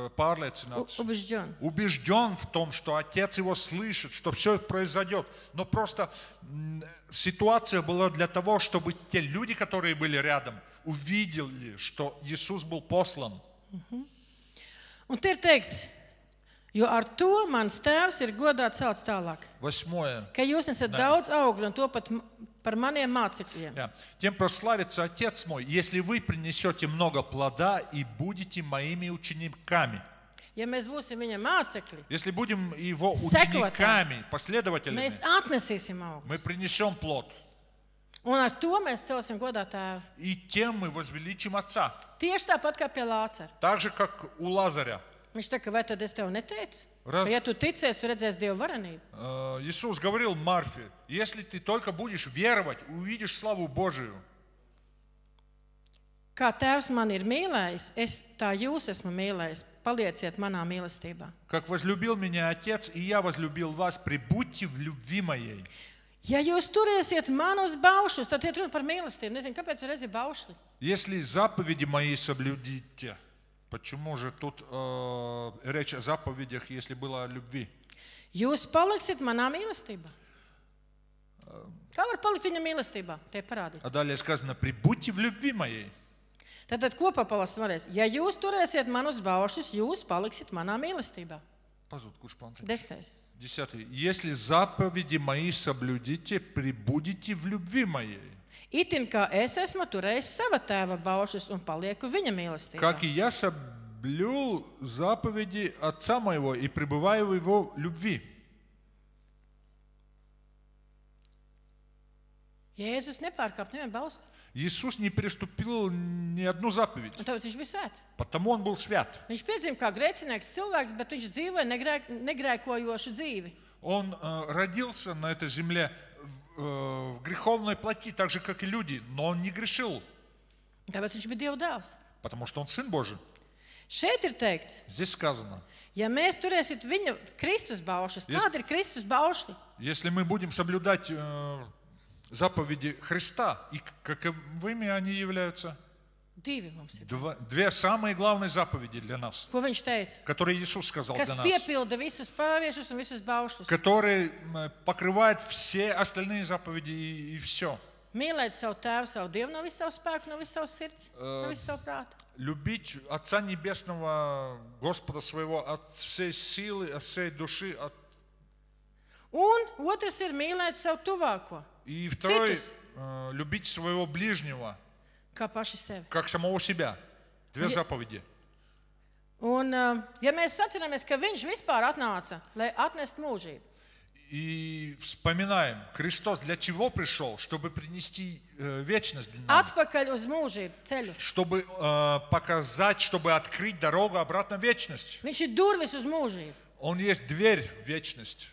убежден в том, что Отец его слышит, что все произойдет. Но просто ситуация была для того, чтобы те люди, которые были рядом, увидели, что Иисус был послан. Un te ir teikts, jo ar to mans tēvs ir godā celts tālāk. 8. Ka jūs esat daudz augļu un to pat par maniem mācekļiem. Тем прославится Отец мой, если вы принесете много плода и будете моими учениками. Ja mēs būsim viņa mācekļi, Если будем его учениками, последователями, mēs atnesīsim augļus. мы принесем плод. Un ar to mēs celsim godā tēvu. И тем мы возвеличим Отца. Tieši tāpat kā pie Lācara. Так же, как у Лазаря. Viņš teica, vai tad es tev neteicu? Раз- Ka, ja tu ticēsi, tu redzēsi Dievu varenību. Иисус говорил Марфе, если ты только будешь веровать, увидишь славу Божию. Kā tēvs man ir mīlējis, tā jūs esmu mīlējis. Palieciet manā mīlestībā. Как возлюбил меня Отец, и я возлюбил вас, прибудьте в любви моей. Ja jūs turēsiet manus baušus, tad iet runa par mīlestību. Nezinu, kāpēc tur ir baušļi. Если заповеди мои соблюдите, почему же тут речь о заповедях, если было о любви? Jūs paliksiet manā mīlestībā. Kā var palikt viņa mīlestībā? Te parādīts. А далее сказано, прибудьте в любви моей. Tad kopā palasam varēs. Ja jūs turēsiet manus baušus, jūs paliksiet manā mīlestībā. 10. 10. Если заповеди мои соблюдите, прибудете в любви моей. Itin kā es esmu turējis sava tēva baušus un palieku viņa mīlestībā. Как и я соблюл заповеди Отца моего и пребываю в его любви. Jēzus nepārkāp nevienu bausli. Иисус не переступил ни одну заповедь, Un tāpēc viņš bija svēts. потому он был свят. Viņš piedzima kā grēcinieks cilvēks, bet viņš dzīvoja negrēkojošu dzīvi. Он родился на этой земле в греховной плоти, так же, как и люди, но он не грешил, Tāpēc viņš bija Dieva dēls. потому что он Сын Божий. Šeit ir teikts, Здесь сказано, ja mēs turēsim viņa Kristus baušus, kādi ir Kristus baušļi? если мы будем соблюдать заповеди Христа, и каковыми они являются? Divi mums ir. Две самые главные заповеди для нас, Ko viņš teica? которые Иисус сказал Kas для нас, piepilda visus praviešus un visus baušļus. которые покрывают все остальные заповеди и все. Mīlēt savu tēvu, savu Dievu no visu savu spēku, no visu savu sirds, no visu savu prātu. Любить Отца Небесного, Господа своего, от всей силы, от всей души, от Un otrs ir mīlēt savu tuvāko, И второй, Citus. любить своего ближнего, kā paši sevi. как самого себя. Две заповеди. Un, ja mēs atceramies, ka viņš vispār atnāca, lai atnestu mūžību, И вспоминаем, Христос для чего пришел? Чтобы принести вечность для нас. atpakaļ uz mūžību ceļu. Чтобы показать, чтобы открыть дорогу обратно в вечность. Viņš ir durvis uz mūžību. Он есть дверь в вечность.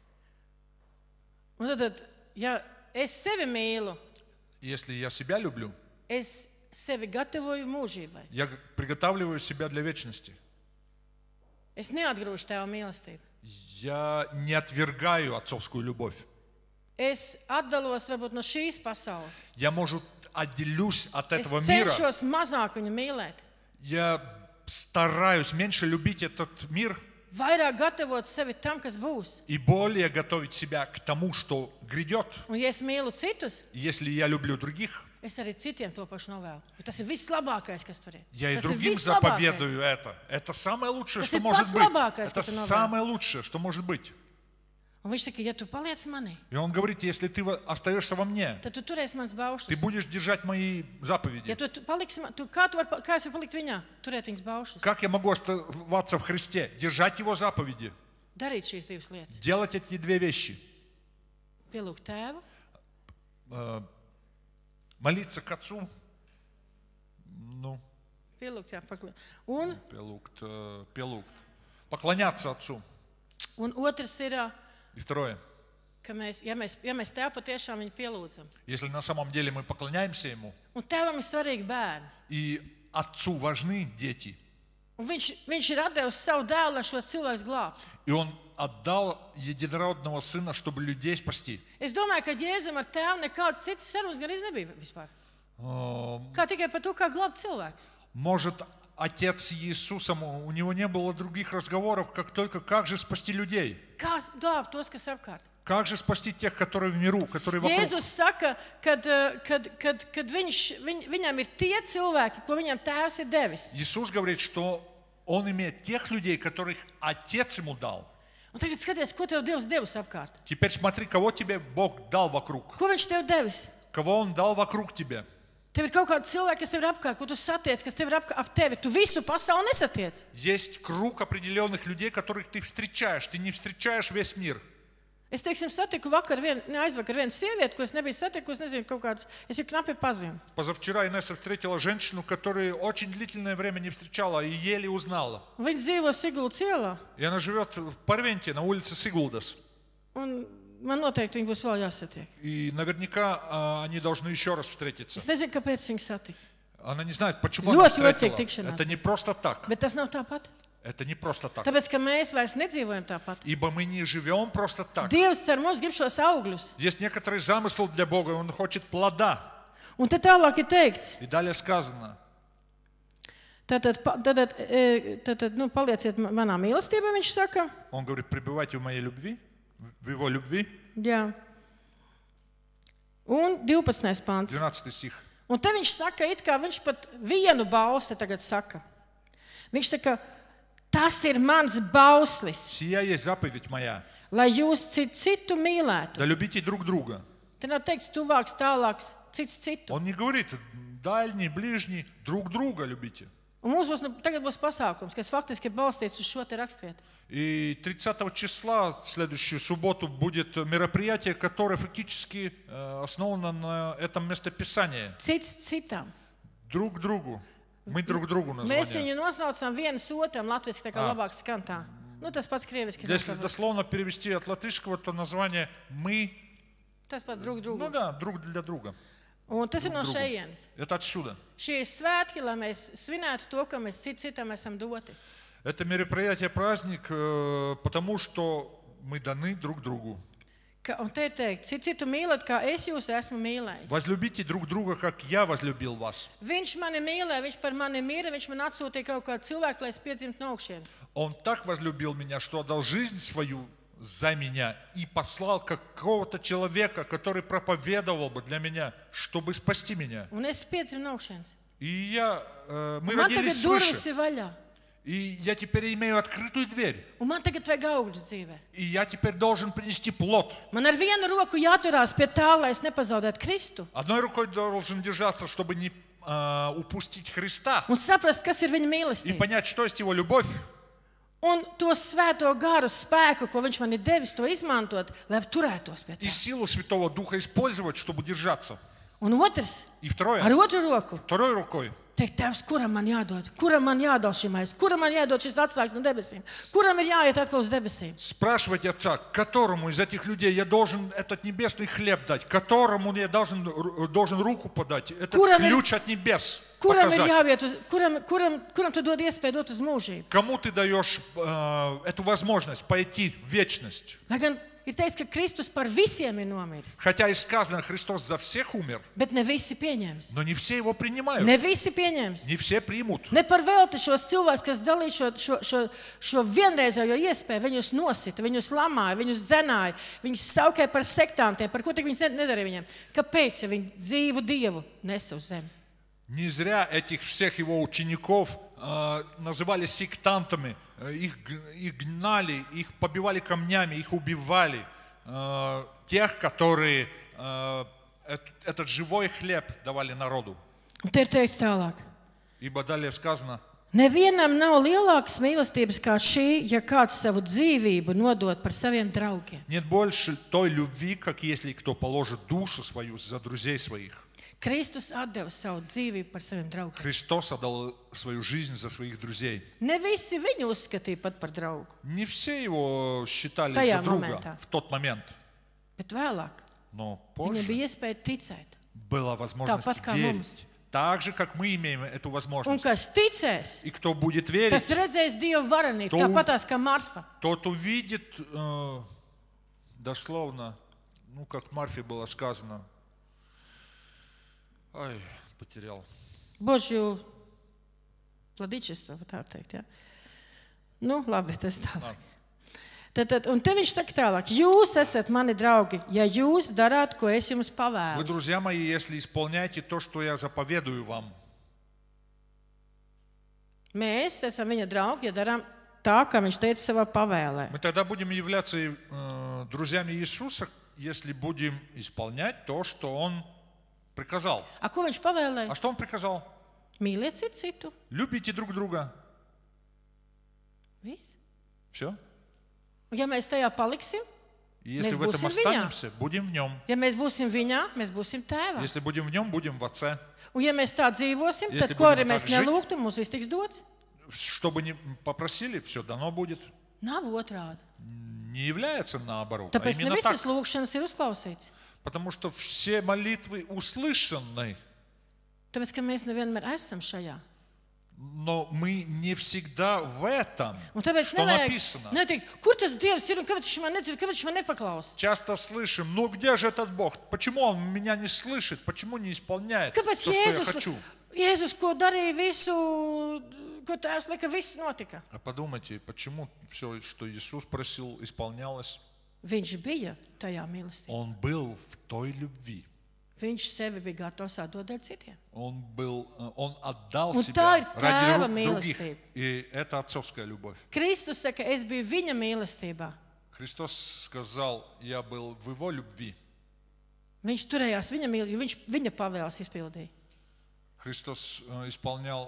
Un tad, ja es sevi mīlu, Если я себя люблю, es sevi gatavoju mūžībai. я приготавливаю себя для вечности. Es neatgrūšu tev mīlestību. Я не отвергаю отцовскую любовь. Es atdalos varbūt no šīs pasaules. Я, может, отделюсь от Es этого мира. cenšos mazāk viņu mīlēt. Я стараюсь меньше любить этот мир Vairāk gatavot sevi tam, kas būs. и более готовить себя к тому, что грядет. Un ja es mīlu citus, Если я люблю других, es arī citiem to pašu novēlu. Bet tas ir vislabākais, kas tur ir. я и Tas ir другим vislabākais. заповедую это. Это самое лучшее, Tas что ir может pats быть. labākais, Это ko tu novēli. самое лучшее, что может быть. Un viņš saka, ja tu paliec manī, И он говорит, если ты остаешься во мне, tad tu turēsi mans ты baušus. будешь держать мои Ja заповеди. tu paliksi, kā es varu palikt viņā? Turēt viņas baušus. Как я могу оставаться в Христе? Держать Его заповеди. Darīt šīs divas lietas. Делать эти две вещи. Pielūgt tēvu, Молиться к Отцу. Ну, pielūgt, jā, un пелукт. Поклоняться Отцу. otrs ir, И второе. ka ja mēs tev patiešām viņu pielūdzam. Если на самом деле мы поклоняемся Ему, Un tevam ir svarīgi bērni. и Отцу важны дети, Un viņš ir atdevis savu dēlu, lai šos cilvēkus glābtu. и Он отдал единородного Сына, чтобы людей спасти. Es domāju, ka Jēzum ar tēvu nekādas citas sarunas gan nebija vispār. Kā tikai par to, kā glābt cilvēkus. Может, Отец Иисусом, у Него не было других разговоров, как только как же спасти людей. Kā glābt tos, kas apkārt. Как же спасти тех, которые в миру, которые вокруг. Jēzus saka, kad viņam ir tie cilvēki, ko viņam tēvs ir devis. Иисус говорит, что Он имеет тех людей, которых Отец Ему дал. Un tagad skaties, ko tev Dievs devis apkārt. Теперь смотри, кого тебе Бог дал вокруг. Ko viņš tev devis? Кого Он дал вокруг тебе. Tev ir kaut kādi cilvēki, kas tev ir apkārt, ko tu satiec, kas tev ir ap tevi. Tu visu pasauli nesatiec. Есть круг определенных людей, которых ты встречаешь. Ты не встречаешь весь мир. Es, teiksim, satiku aizvakar vienu sievieti, ko es nebiju satikusi, nezinu, kaut kāds, es jau knapi pazinu. Позавчера Инесса встретила женщину, которую очень длительное время не встречала и еле узнала. Viņa dzīvo Siguldas ielā, И она живет в Парвенте, на улице Сигулдас. un man noteikti viņa būs vēl jāsatiek. И наверняка они должны еще раз встретиться. Es nezinu, kāpēc viņa satika. Она не знает, почему она Ļoti jocīga встретила. tikšanās. Это не просто так. Bet tas nav tāpat. Это не просто так. Tāpēc, ka mēs vairs nedzīvojam tāpat. Ибо мы не живем просто так. Dievs ar mums grib šos augļus. Есть некоторый замысл для Бога, Он хочет плода. Un te tālāk ir teikts, И далее сказано. tātad palieciet manā mīlestībā, viņš saka. Он говорит, пребывайте в моей любви, в Его любви. Jā. Un 12. pāns. 12 стих. Un te viņš saka, it kā viņš pat vienu bausti tagad saka. Viņš saka, tas ir mans bauslis, Сия есть заповедь моя. lai jūs citu mīlētu. Да любите друг друга. Te nav teikts tuvāks, tālāks, cits citu. Он не говорит, дальний, ближний, друг друга любите. Un mums tagad būs pasākums, kas faktiski ir balstīts uz šo te rakstvietu. И 30 числа, в следующую субботу, будет мероприятие, которое фактически основано на этом местописании. Cits citam. Друг другу. Мы друг другу Mēs название. viņu nosaucam viens otram latviski, tā kā labāk skantā. Nu, tas pats krieviski. Если дословно перевести от латышского, то название «мы», Tas pats drug drugu. ну да, друг для друга. Un tas ir no drugu. šejienes. Это отсюда. Šie ir svētki, lai mēs svinētu to, ka mēs citam esam doti. Это мероприятие, праздник, потому что мы даны друг другу. Un te ir teikt, citu mīlat, kā es jūs esmu mīlējis. Возлюбите друг друга, как я возлюбил вас. Viņš mani mīlēja, viņš par mani mīra, viņš man atsūtīja kaut kādu cilvēku, lai es piedzimtu no augšienes. Он так возлюбил меня, что отдал жизнь свою за меня и послал какого-то человека, который проповедовал бы для меня, чтобы спасти меня. Un es piedzimu no augšienes. И мы Man tagad родились durvis свыше. ir vaļā. И я теперь имею открытую дверь. Un man tagad vajag augļus dzīvē. И я теперь должен принести плод. Man ar vienu roku jāturās pie tā, lai es nepazaudētu Kristu. Одной рукой должен держаться, чтобы не упустить Христа. Un saprast, kas ir viņa И mīlestība. понять, что есть Его любовь. Un to svēto garu spēku, ko viņš man ir devis, to izmantot, lai turētos pie И tā. силу Святого Духа использовать, чтобы держаться. Un otrs, И второе. ar otru roku, Второй рукой. teikt, Tēvs, kuram man jādod, kuram man jādala šī maize, kuram man jādod šis atslēgas no debesīm, kuram ir jāiet atkal uz debesīm. Спрашивать Отца, которому из этих людей я должен этот небесный хлеб дать, которому я должен руку подать, этот ключ от небес Kuram ir показать. jāiet uz, kuram tu dod iespēju dot uz mūžību? Кому ты даешь эту возможность пойти в вечность? Lai gan ir teikts, ka Kristus par visiem ir nomiris, Хотя и сказано, Христос за всех умер, bet ne visi pieņems. но не все его принимают, Ne visi pieņems. не все примут. Ne par velti šos cilvēkus, kas dalīja šo vienreizējo iespēju, viņus nosita, viņus lamāja, viņus dzenāja, viņus saukāja par sektantiem, par ko tik viņus nedarīja viņiem. Kāpēc, ja viņi dzīvu Dievu nesa uz zemi? Не зря этих всех его учеников называли сектантами, их гнали, их побивали камнями, их убивали. Тех, которые этот живой хлеб давали народу. Un te ir teikts tālāk. Ибо далее сказано, Nevienam nav lielākas mīlestības kā šī, ja kāds savu dzīvību nodod par saviem draugiem. нет больше той любви, как если кто положит душу свою за друзей своих. Kristus atdeva savu dzīvību par saviem draugiem. Христос отдал свою жизнь за своих друзей. Ne visi viņu uzskatīja pat par draugu, Не все его считали Tajā за друга momentā. в тот момент, bet vēlāk но viņam позже bija iespēja ticēt. была возможность Tāpat kā верить. mums. Так же, как мы имеем эту Un возможность. kas ticēs, И кто будет tas верить, redzēs Dieva varenību, To- tāpatās kā Marfa. тот увидит дословно, ну, как Марфе было сказано. Ай, потерял. Božu vladīčestvo, tā teikt, ja? Nu, labi, tas tālāk. Un te viņš saka tālāk, jūs esat mani draugi, ja jūs darāt, ko es jums Вы, pavēlu. друзья мои, если исполняете то, что я заповедую вам, Mēs esam viņa draugi, ja darām tā, kā viņš teica savā pavēlē. мы тогда будем являться друзьями Иисуса, если будем исполнять то, что Он приказал. A, ko viņš pavēlēja? А что Он приказал? Mīliet citu citu. Любите друг друга. Viss. Все. Un ja mēs tajā paliksim, И если Мы в этом будем в Вине. останемся, будем в Нем. ja mēs būsim viņā, mēs būsim tēvā. Если будем в Нем, будем в Отце. Un ja mēs tā dzīvosim, Если tad ko arī будем mēs так жить. nelūgtu, mums viss tiks dots. Что бы ни попросили, все дано будет. Nav otrādi. Не является наоборот, а Tāpēc ne именно так. visas lūgšanas ir uzklausītas. Потому что все молитвы услышаны, Tāpēc, ka mēs nevienmēr esam šajā. но мы не всегда в этом, Un tāpēc что написано. neteikt, kur tas Dievs ir un kāpēc viņš man nedzird, kāpēc viņš man nepaklaus. Часто слышим, ну где же этот Бог? Почему Он меня не слышит? Почему не исполняет Kāpēc то, что я хочу? Jēzus, ko darīja visu, ko Tēvs lika, viss notika? А подумайте, почему все, что Иисус просил, исполнялось? Viņš bija tajā mīlestībā. Он был в той любви. Viņš sevi bija gatavs atdot dēļ citiem. Он отдал Un tā себя ir ради tēva других. mīlestība. И это отцовская любовь. Kristus saka, es biju viņa mīlestībā. Христос сказал, я был в Его любви. Viņš turējās viņa mīlestībā, viņš viņa pavēles izpildīja. Христос исполнял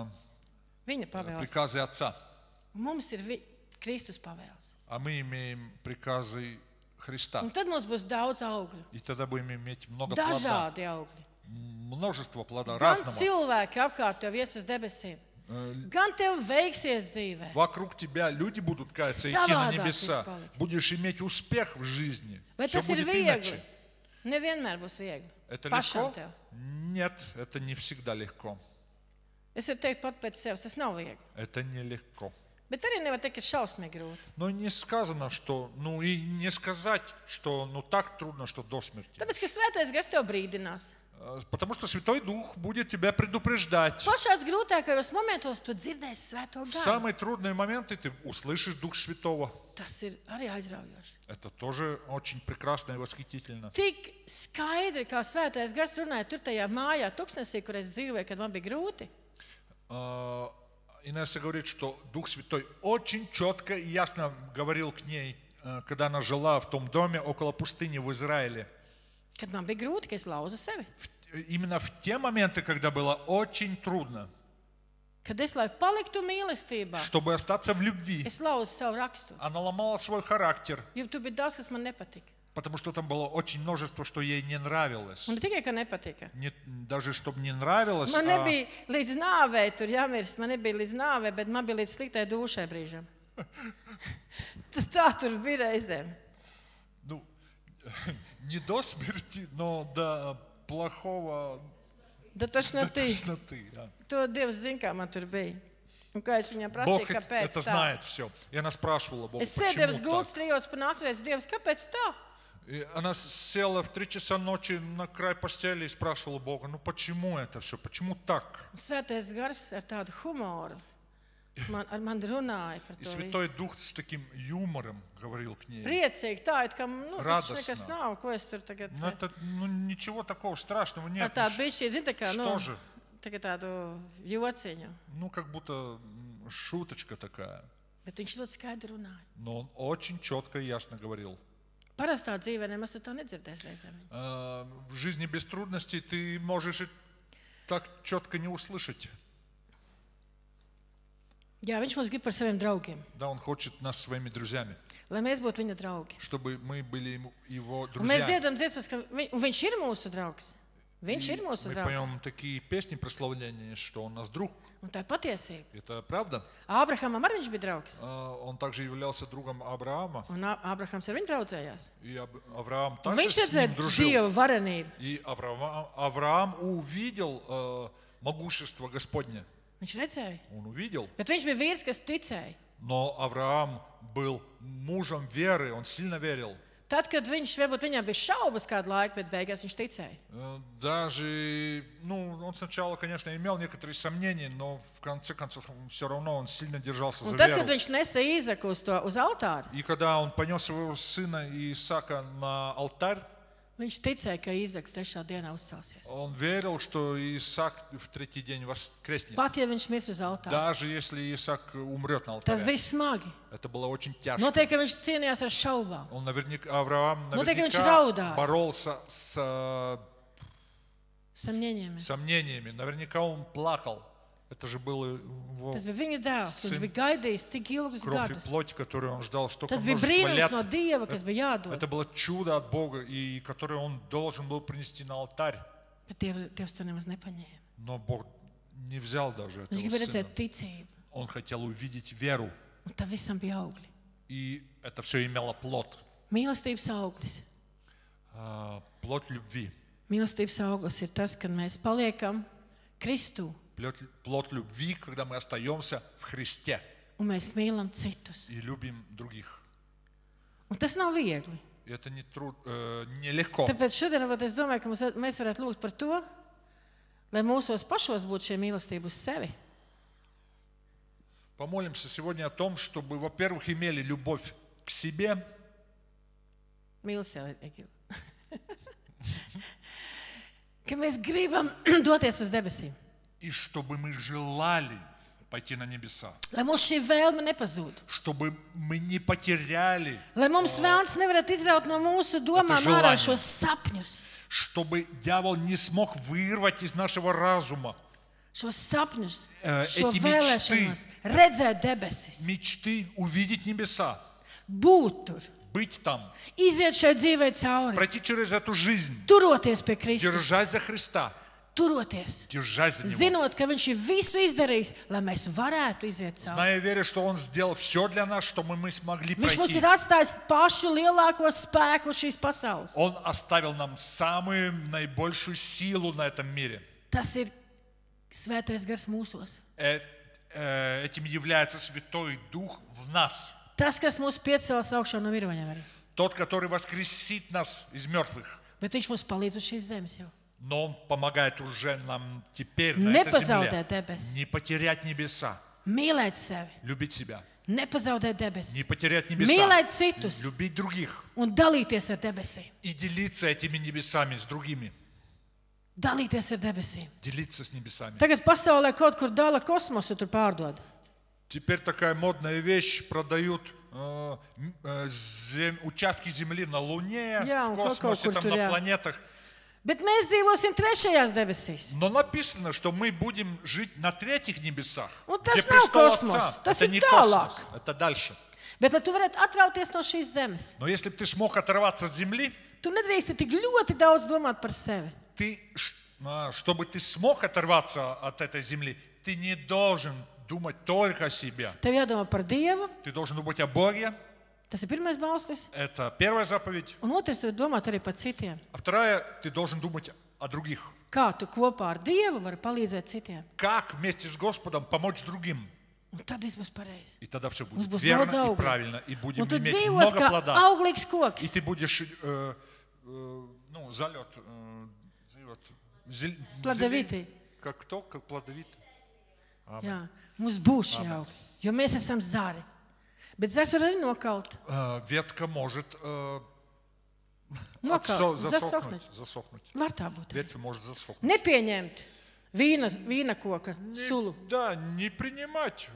Viņa pavēles. приказы Отца. Un mums ir Kristus pavēles. А мы имеем приказы Христа. Un tad mums būs daudz augļu. И тогда будем иметь много плода. Dažādi augļi. Множество плода Gan разного. cilvēki apkārt tev ies uz debesīm, gan tev veiksies dzīvē. Вокруг тебя люди будут каяться, идти на Savādāk небеса. viss Будешь иметь успех в жизни. Vai Все tas ir будет viegli? иначе. Nevienmēr būs viegli. Это Pašam легко? tev. Нет, это не всегда легко. Es varu teikt pat pēc sevis, tas nav viegli. Это нелегко. Bet arī nevar teikt, ka šausmīgi grūti. Но не сказано, что, ну и не сказать, что ну так трудно, что до смерти. Tāpēc, ka svētais gars tev brīdinās. Потому что Святой Дух будет тебя предупреждать. Pašās grūtākajos momentos tu dzirdēsi svēto В garu. самые трудные моменты ты услышишь Дух Святого. Tas ir arī aizraujoši. Это тоже очень прекрасно и восхитительно. Tik skaidri, kā svētais gars runāja tur tajā mājā, tuksnesī, kur es dzīvoju, kad man bija grūti. Инесса говорит, что Дух Святой очень четко и ясно говорил к ней, когда она жила в том доме около пустыни в Израиле. Kad man bija grūti, ka es lauzu sevi. Именно в те моменты, когда было очень трудно, Kad es, lai paliktu mīlestībā, чтобы остаться в любви, es lauzu savu raksturu. она ломала свой характер, Jo tur bija daudz, kas man nepatika. потому что там было очень множество, что ей не нравилось. Un ne tikai, ka nepatika. Даже чтобы не nравилось, Man nebija līdz nāvei tur jāmirst, man nebija līdz nāvei, bet man bija līdz sliktai dušai brīžam. Tā tur bija reizēm. ну, не до смерти, но до плохого, Da точно до ты. тошноты. Да. To Dievs zina, kā man tur bija. Un kā es viņam Бог prasīju, kāpēc это tā. знает все. И она спрашивала Бога, Es sēdēju uz почему gultas так? 3 pa nakti, teicu, Dievs, kāpēc tā? И она села в 3 часа ночи на край постели и спрашивала Бога, ну почему это все, почему так? Svētais gars ar tādu humoru ar mani runāja par И to Святой visu. Дух с таким юмором говорил к ней. Priecīgi tā, it kā, tas Радостно. nekas nav, ko es tur tagad. Ну, это, ничего такого страшного Ar нет. tādu bišķi, zini, tā kā, Что же? tagad tādu jociņu. Ну, как будто шуточка такая. Bet viņš ļoti skaidri runāja. Но он очень четко и ясно говорил. Parastā dzīvē nemaz tu tā nedzirdēsi reizēm. В жизни без трудностей ты можешь и так четко не услышать. Jā, viņš mums grib par saviem draugiem. Да, он хочет нас своими друзьями, Lai mēs būtu viņa draugi. чтобы мы были его Un mēs друзьями. dziedam dziesmas, ka viņš ir mūsu draugs. Viņš ir mūsu Мы draugs. поем такие песни прославления, что он нас друг. Un tā ir patiesība. Это правда. Ābrahamam arī viņš bija draugs. Он также являлся другом Авраама. Un Ābrahams ar viņu draudzējās. И Авраам Un также viņš с ним redzēja дружил. Dieva varenību. И Авраам увидел могущество Господне. Viņš redzēja. Он увидел. Bet viņš bija vīrs, kas ticēja. Но Авраам был мужем веры, он сильно верил. Tad, kad varbūt viņam bija šaubas kādu laiku, bet beigās viņš ticēja. Даже, он сначала, конечно, имел некоторые сомнения, но в конце концов все равно он сильно держался за Un tad, kad веру. viņš nesa Īzaku uz altāru, И когда он понес своего сына Исаака на алтарь, viņš ticēja, ka Īzaks 3. dienā uzcelsies. он верил, что Исаак в 3-й день воскреснет. Pat, ja viņš mirs uz altāra. Даже если Исаак умрет на Tas алтаре. bija smagi. Это было очень тяжко. Noteikti, ka viņš cīnījās ar šaubām. Он Авраам Noteikti, viņš наверняка raudāja. боролся с Samņēņiem. сомнениями. Наверняка он плакал. Это же было его Tas bija viņa dēls, Sim- kurš bija gaidījis tik ilgus кровь и gadus. плоть, которую он ждал столько Tas bija множества brīnums лет. no Dieva, kas bija jādod. Это было чудо от Бога, и которое он должен был принести на алтарь. Bet Dievs to nemaz nepaņēma. Но Бог не взял даже Viņš этого gribēja сына. redzēt ticību. Он хотел увидеть веру. Un tam visam bija augļi. И это все имело плод. Mīlestības auglis. Плод любви. Mīlestības auglis ir tas, kad mēs paliekam Kristū Плод любви, когда мы остаемся в Христе un mēs mīlam citus. и любим других. Un tas nav viegli. И это нелегко. Tāpēc šodien es domāju, ka mēs varētu lūgt par to, lai mūsos pašos būtu šī mīlestība uz sevi. Помолимся сегодня о том, чтобы, во-первых, имели любовь к себе. Mīli sevi, Egila. Ka mēs gribam doties uz debesīm. И чтобы мы желали пойти на небеса. Lai mums šī vēlme nepazūd. Чтобы мы не потеряли. Lai mums vēlns nevarētu izraut no mūsu domām Это ārā желание. šos sapņus. Чтобы дьявол не смог вырвать из нашего разума Šos sapņus, Эти šo vēlēšanos, redzēt debesis, мечты увидеть небеса, būt tur, быть там, iziet šai dzīvē cauri, пройти через эту жизнь, turoties pie Kristus, держась за Христа, turoties, держась за Него. zinot, ka Viņš ir visu izdarījis, lai mēs varētu iziet cauri. Зная и веря, что Он сделал все для нас, чтобы мы смогли Viņš mums пройти. ir atstājis pašu lielāko spēku šīs pasaules. Он оставил нам самую наибольшую силу на этом мире. Tas ir Svētais Gars mūsos. Этим является Святой Дух в нас. Tas, kas mūs piecēlās augšā no miroņiem arī. Тот, который воскресит нас из мертвых. Bet Viņš mums palīdz uz šīs zemes jau. Но Он помогает уже нам теперь на этой Nepazaudēt земле. debesis, Не потерять небеса, mīlēt sevi, любить себя. nepazaudēt Не debesis, потерять небеса, mīlēt citus любить других. un dalīties ar debesīm. И делиться этими небесами с другими. Dalīties ar debesīm. Делиться с небесами. Tagad pasaulē kaut kur dala kosmosu, tur pārdod. Теперь такая модная вещь, продают участки Земли на Луне, Jā, в un kaut космосе, kur там tur, на jā. планетах. Bet mēs dzīvosim trešajās debesīs. Но написано, что мы будем жить на третьих небесах, Un где tas nav престол kosmos, Отца. tas Это ir не tālāk. космос, это дальше. Bet, lai tu varētu atrauties no šīs zemes, Но если бы ты смог оторваться от Земли, tu nedrīkst tik ļoti daudz domāt par sevi. чтобы ты смог оторваться от этой Земли, ты не должен думать только о себе. Tev jādomā par Dievu, Ты должен думать о Боге. tas ir pirmais bauslis. Это первая заповедь. Un otrs, tu domāt arī par citiem. А вторая, ты должен думать о других. Kā tu kopā ar Dievu vari palīdzēt citiem. Как вместе с Господом помочь другим. Un tad viss būs pareizi. И тогда все Mums будет būs daudz верно и augļu. правильно. И будем Un tu иметь dzīvos много kā плода. auglīgs И koks. ты будешь, залет, Плодовитый. как кто? Как плодовитый. Jā, mums būs šie augļi, jo mēs esam zari. Bet zars var arī nokaut. Ветка может Nokaut, засохнуть. Var tā būt. Ветвь может засохнуть. Nepieņemt vīna koka sulu. Да, не принимать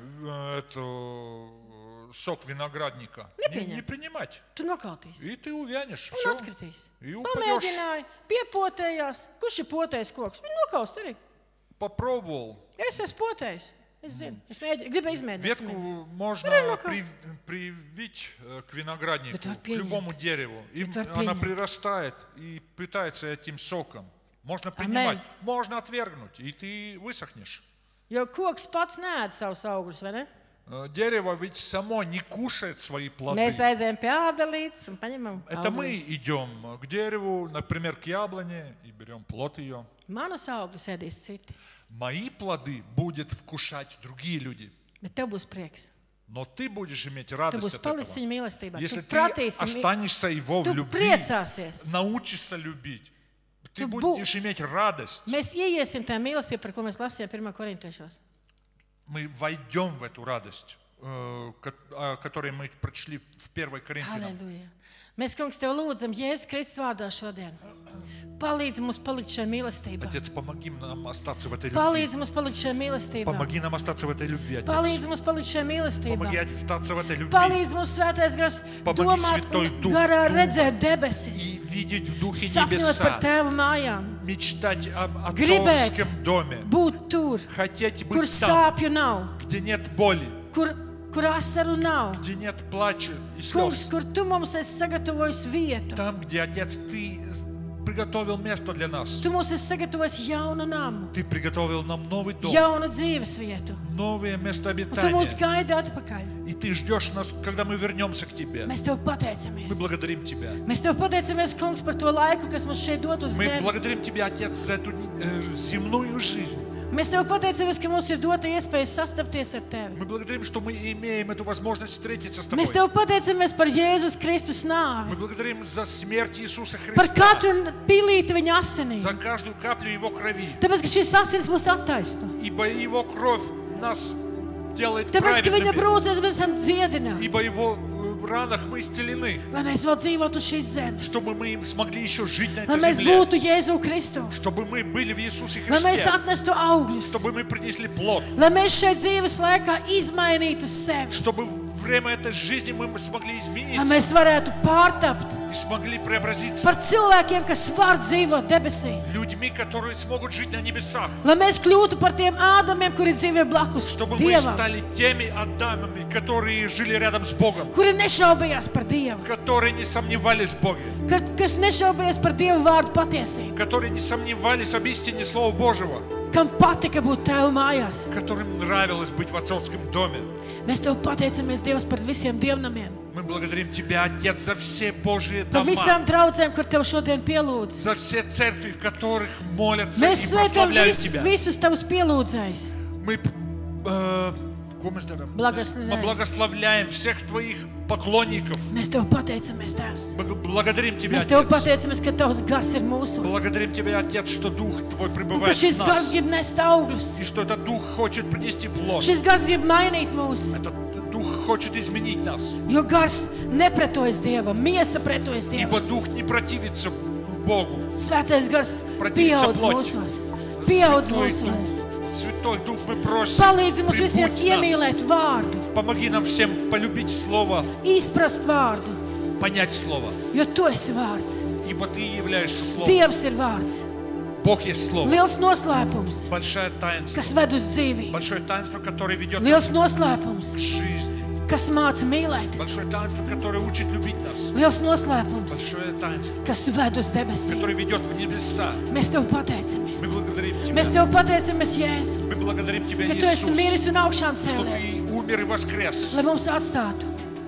эту сок виноградника. Не принимать. Tu nokautīsi. И ты увянешь. Un Все. atkritīs. И упадешь. Pamēģināji, piepotējās. Kurš ir potējis koks? Viņa nokaust arī. Попробовал. Es esmu potējis. Es zinu. Es gribēju izmēģināt. Ветку можно Рынок. привить к винограднику, Это к любому дереву. И Это она пенье. прирастает и питается этим соком. Можно принимать, можно отвергнуть, и ты высохнешь. Jo koks pats neēd savus augļus, vai ne? Дерево ведь само не кушает свои плоды. Mēs aizējam pie ābelītes un paņemam Это мы augļus. идем к дереву, например, к яблоне, и берем плод ее. Manus augļus ēdīs citi. Мои плоды будут вкушать другие люди. Bet tev būs prieks. Но ты будешь иметь Tu радость būsi от этого. palicis viņa mīlestībā. Если Tu ты pratīsi, останешься его в tu любви, priecāsies. научишься любить, ты Tu будешь иметь радость. Mēs ieiesim tajā mīlestībā, par ko mēs lasījām 1. korintiešos. Мы войдем в эту радость, о которой мы прочли в 1 Коринфянам. Halleluja. Mēs, kungs, tev lūdzam Jēzus Kristus vārdā šodien. Palīdz mums palikt šajā mīlestībā. Отец, помоги нам остаться в этой любви. Palīdz mums palikt šajā mīlestībā. Помоги нам остаться в этой любви, Отец. Palīdz mums palikt šajā mīlestībā. Помоги остаться в этой любви Palīdz mums svētais gars Помоги, domāt Святой un Дух, garā думать redzēt debesis. и видеть в духе Sapņot par небеса, tēva mājām. мечтать об Gribēt отцовском доме, būt tur, хотеть kur быть там, sāpju nav, где нет боли, kur asaru nav. где нет плача и Kungs, слез. kur tu mums esi sagatavojis vietu. Там, где, Отец, Ты приготовил место для нас. Tu mums esi sagatavojis jaunu namu, Ты приготовил нам новый дом, jaunu dzīves vietu. новое место Un tu mūs обитания. gaidi atpakaļ. И Ты ждешь нас, когда мы вернемся к Тебе. Mēs tev Мы pateicamies. благодарим Тебя. Mēs tev pateicamies, Kungs, par to laiku, kas mums šeit dot uz Мы zemes. благодарим Тебя, Отец, за эту земную жизнь. Mēs tev pateicamies, ka mums ir dota iespēja sastapties ar tevi. Мы благодарим, что мы имеем эту возможность встретиться с Тобой. Mēs tev pateicamies par Jēzus Kristus Мы nāvi, благодарим за смерть Иисуса par Христа, katru pilīti viņa asinīm. за каждую каплю Его крови. Tāpēc, ka šīs asins mūs attaisno. Ибо Его кровь нас делает Tāpēc, ka viņa праведными. brūcēs mēs esam dziedināti. Ибо Его в ранах мы исцелены. Lai mēs vēl dzīvotu uz šīs zemes. Чтобы мы смогли еще жить на Lai этой mēs земле. būtu Jēzu Kristu. Чтобы мы были в Иисусе Lai mēs Христе. atnestu augļus. Чтобы мы принесли плод. Lai mēs šeit dzīves laikā izmainītu sevi. Чтобы время этой жизни мы смогли Lai измениться mēs varētu pārtapt и смогли преобразиться par cilvēkiem, kas var dzīvot debesīs. людьми, которые смогут жить на небесах. Lai mēs kļūtu par tiem ādamiem, kuri dzīvo blakus Чтобы мы Dievam, стали теми Адамами, которые жили рядом с Богом, kuri nešaubījās par Dievu, которые не сомневались в Боге, kas nešaubījās par Dievu vārdu patiesību, которые не сомневались об истине Слова Божьего, kam patika būt Tev mājās. которым нравилось быть в отцовском доме. Mēs Tev pateicamies, Dievs, par visiem dievnamiem, Мы благодарим Тебя, Отец, за все Божьи par дома, visām draudzēm, kur Tev šodien pielūdz. за все церкви, в которых молятся Mēs и sveicam прославляют Тебя. visus Tavus pielūdzējus. Мы мы Благословляем. благословляем всех Твоих поклонников. Mēs Tev pateicamies, Tēvs. Благодарим Тебя, Mēs Tev Отец. pateicamies, ka Tavs gars ir mūsos. Благодарим Тебя, Отец, что Дух Твой Un ka пребывает šis в gars нас. grib nest augļus. И что этот Дух хочет принести плод. Šis gars grib mainīt mūs. Этот Дух хочет изменить нас. Jo gars nepretojas Dievam, miesa pretojas Dievam. Ибо Дух не противится Богу. Svētais gars Противится pieaudz плоть. mūsos. Pieaudz Святой mūsos. Дух Святой Дух, мы просим, Palīdzi mums visiem прибудь нас. iemīlēt vārdu, Помоги нам всем полюбить Слово, izprast vārdu, понять Слово. jo tu esi vārds. Ибо Ты являешься Словом. Dievs ir vārds. Бог есть Слово. Liels noslēpums, Большое таинство. kas ved uz dzīvību. Большое таинство, которое ведет Liels нас noslēpums, к жизни. kas māca mīlēt. Большое таинство, которое учит любить нас. Liels noslēpums, Большое таинство, kas ved uz debesīm. которое ведет в небеса. Mēs Tev pateicamies. Мы благодарим Тебя. Mēs Tev pateicamies, Jēzu, Мы благодарим Тебя, ka Tu esi miris Иисус, un augšām что cēlies, Ты умер и воскрес, lai mums atstātu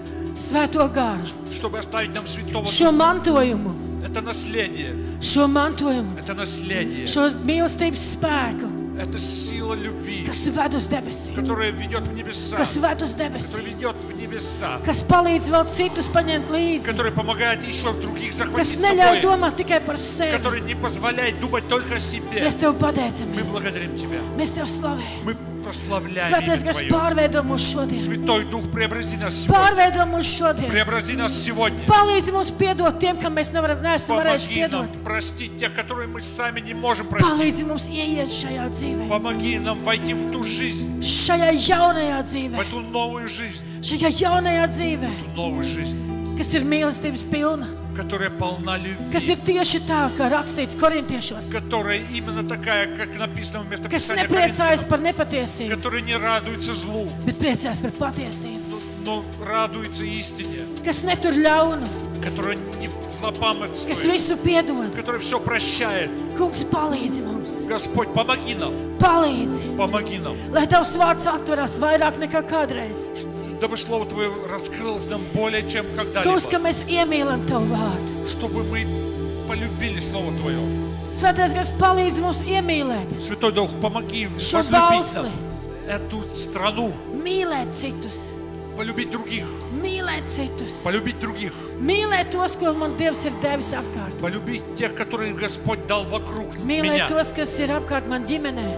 Svēto garu, чтобы оставить нам Святого šo Духа. mantojumu, Это наследие. šo mantojumu, Это наследие. šo mīlestības spēku, Это сила любви, kas ved uz debesīm, которая ведет в небеса. kas ved uz Которая debesīm, ведет в небеса. kas palīdz vēl citus paņemt līdzi, Которая помогает еще других kas захватить с neļauj собой. domāt tikai par sevi. Который не позволяет думать только о себе. Mēs Tev Мы pateicamies, благодарим Тебя. mēs Tev slavējam. Мы прославляем Svētais имя gars Твое. pārveido mūs šodien, Святой Дух, преобрази нас сегодня. pārveido mūs šodien. Преобрази нас сегодня. Palīdzi mums piedot tiem, kam mēs neesam varējuši Помоги нам piedot. простить тех, которые мы сами не можем простить. Palīdzi mums ieiet šajā dzīvē, Помоги нам войти в ту жизнь, šajā jaunajā в dzīvē, эту новую жизнь, šajā jaunajā dzīvē, в ту новую жизнь, kas ir mīlestības pilna, которая полна kas любви, ir tieši tā, kā rakstīts korintiešos, которая именно такая, как написано в место kas Писания nepriecājas Коринфянам, par nepatiesību, которая не радуется злу, bet priecājas par patiesību, но радуется истине, kas netur ļaunu, которая не kas злопамятствует, visu piedod. которая все прощает. Kungs, palīdzi mums, Господь, помоги нам, palīdzi, нам, lai Tavs vārds atverās vairāk nekā kādreiz. дабы Слово Твое раскрылось нам более, чем Kungs, ka когда-либо, mēs iemīlam Tavu vārdu. чтобы мы полюбили Слово Твое. Svētais gars palīdz mums iemīlēt Святой Дух, помоги šo возлюбить bausli, нам эту страну, mīlēt citus, полюбить других, mīlēt citus, полюбить других, mīlēt tos, ko man Dievs ir devis apkārt, полюбить тех, которые Господь дал вокруг mīlēt меня, tos, kas ir apkārt man ģimenē,